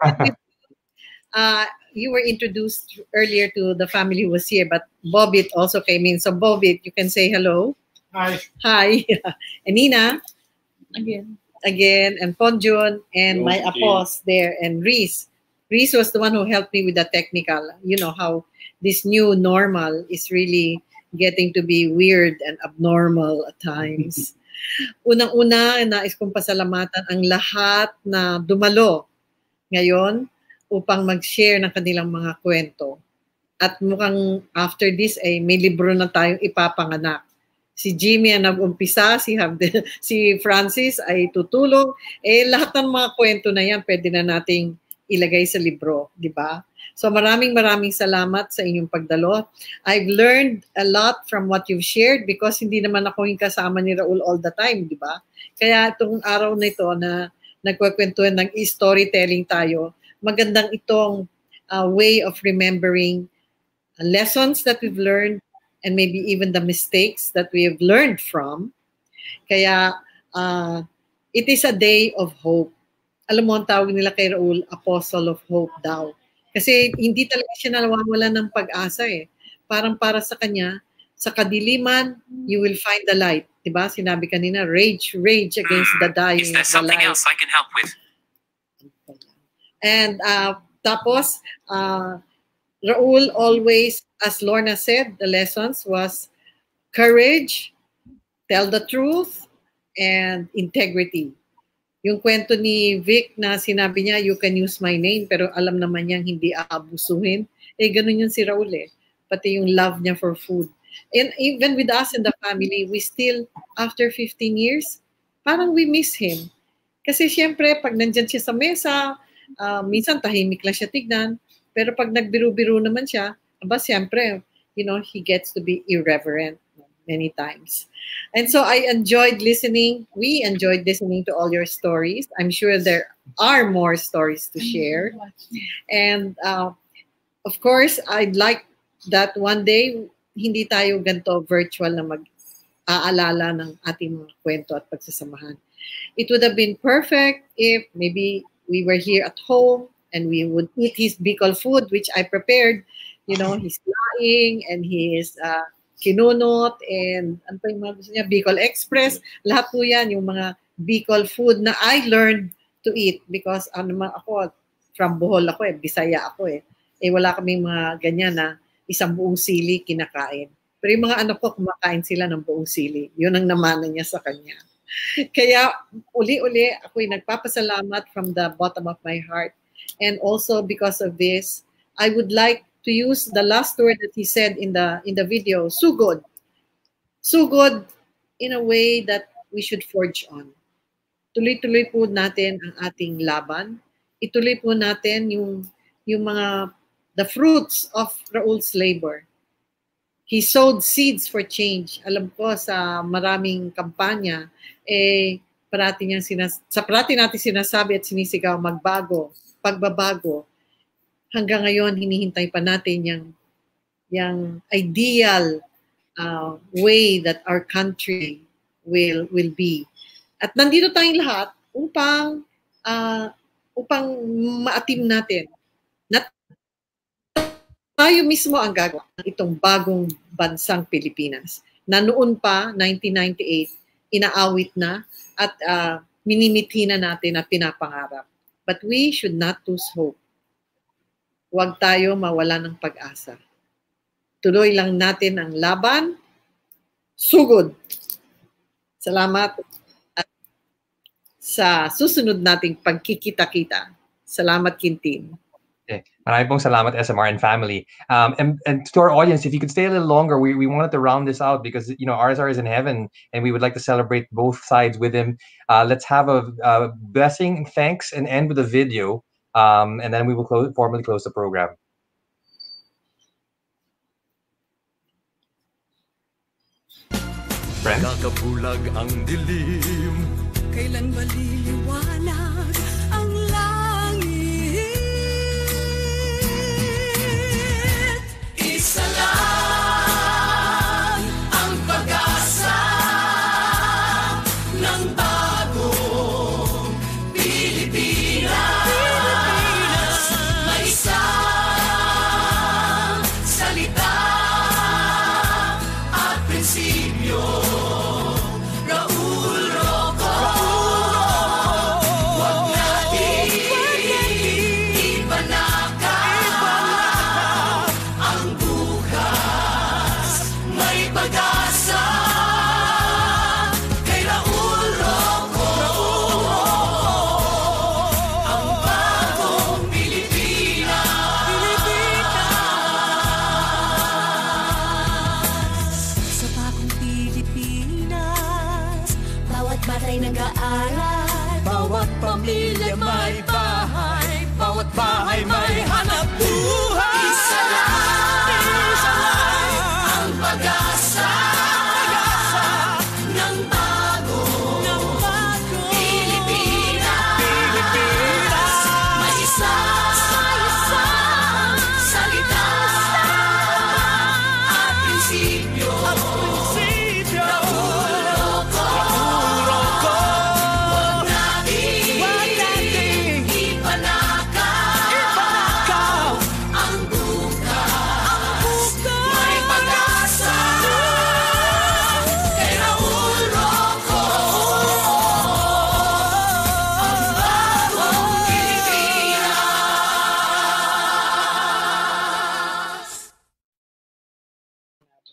you were introduced earlier to the family who was here, but Bobit also came in. So Bobit, you can say hello. Hi. Hi. And Nina. Again. And Ponjun and my apos there and Reese. Reese was the one who helped me with the technical. You know how this new normal is really getting to be weird and abnormal at times. Unang-una, nais kong pasalamatan ang lahat na dumalo ngayon upang mag-share ng kanilang mga kwento. At mukhang after this ay may libro na tayong ipapanganak. Si Jimmy ang nag-umpisa, si Francis ay tutulong. Lahat ng mga kwento na yan pwede na nating ilagay sa libro, di ba? So maraming salamat sa inyong pagdalo. I've learned a lot from what you've shared because hindi naman ako yung kasama ni Raul all the time, di ba? Kaya itong araw na ito na nagkwekwentuhan ng storytelling tayo. Magandang itong way of remembering lessons that we've learned and maybe even the mistakes that we have learned from. Kaya it is a day of hope. Alam mo, ang tawag nila kay Raul, Apostle of Hope daw. Kasi hindi talaga siya nawawala ng pag-asa eh. Parang para sa kanya, sa kadiliman, you will find the light. Diba? Sinabi kanina, rage against the dying. Is there something else I can help with? And tapos, Raul always, as Lorna said, the lessons was courage, tell the truth, and integrity. Yung kwento ni Vic na sinabi niya, you can use my name, pero alam naman niyang hindi aabusuhin. Ganun yun si Raul eh. Pati yung love niya for food. And even with us in the family, we still, after 15 years, parang we miss him. Kasi syempre, pag nandyan siya sa mesa, minsan tahimik lang siya tignan, pero pag nagbiru-biru naman siya, syempre, he gets to be irreverent many times. And so I enjoyed listening. We enjoyed listening to all your stories. I'm sure there are more stories to share. And of course, I'd like that one day, hindi tayo ganito virtual na mag-aalala ng ating mga kwento at pagsasamahan. It would have been perfect if maybe we were here at home and we would eat his Bicol food, which I prepared. He's lying and he is kinunot and ano pa yung mga gusto niya, Bicol Express. Lahat po yan, yung mga Bicol food na I learned to eat because ako, from Bohol ako Bisaya ako wala kaming mga ganyan na isang buong sili kinakain. Pero yung mga anak ko, kumakain sila ng buong sili. Yun ang namana niya sa kanya. Kaya uli-uli ako'y nagpapasalamat from the bottom of my heart. And also because of this, I would like to use the last word that he said in the video, sugod. Sugod in a way that we should forge on. Tuloy-tuloy po natin ang ating laban. Ituloy po natin yung mga the fruits of Raul's labor. He sowed seeds for change. Alam ko sa maraming kampanya, parati natin sinasabi at sinisigaw, magbago, pagbabago. Hanggang ngayon, hinihintay pa natin yung ideal way that our country will be. At nandito tayong lahat upang maatim natin na tayo mismo ang gagawa ng itong bagong bansang Pilipinas na noon pa, 1998, inaawit na at minimithi na natin at pinapangarap. But we should not lose hope. Huwag tayo mawala ng pag-asa. Tuloy lang natin ang laban. Sugod. Salamat at sa susunod nating pagkikita-kita. Salamat, Quintin. Okay. Maraming pong salamat, SMR and family. And to our audience, if you could stay a little longer, we wanted to round this out because, RSR is in heaven and we would like to celebrate both sides with him. Let's have a blessing and thanks and end with a video. And then we will formally close the program. Friends? Kakabulag ang dilim, kailan ba liliwanag ang langit? Isa lang ang pag-asa ng bagong Pilipinas. May isang salita at prinsipyo. Raul Roco, huwag natin ipanakaw ang bukas. May pag-asa kay Raul Roco, ang bagong Pilipinas. Sa bagong Pilipinas, bawat batay nag-aaral, bawat pamilya may bahay, bawat bahay may hanap buhay. Isa lang ang pag-asa ng bagong Pilipinas.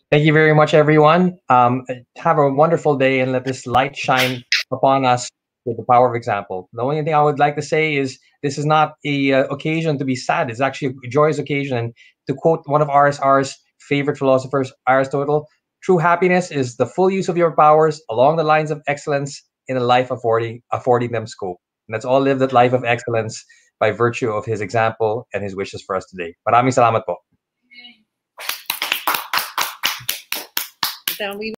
Thank you very much, everyone. Have a wonderful day and let this light shine upon us with the power of example. The only thing I would like to say is this is not a occasion to be sad. It's actually a joyous occasion. And to quote one of RSR's favorite philosophers, Aristotle, true happiness is the full use of your powers along the lines of excellence in a life affording them scope. And let's all live that life of excellence by virtue of his example and his wishes for us today. Maraming salamat po. We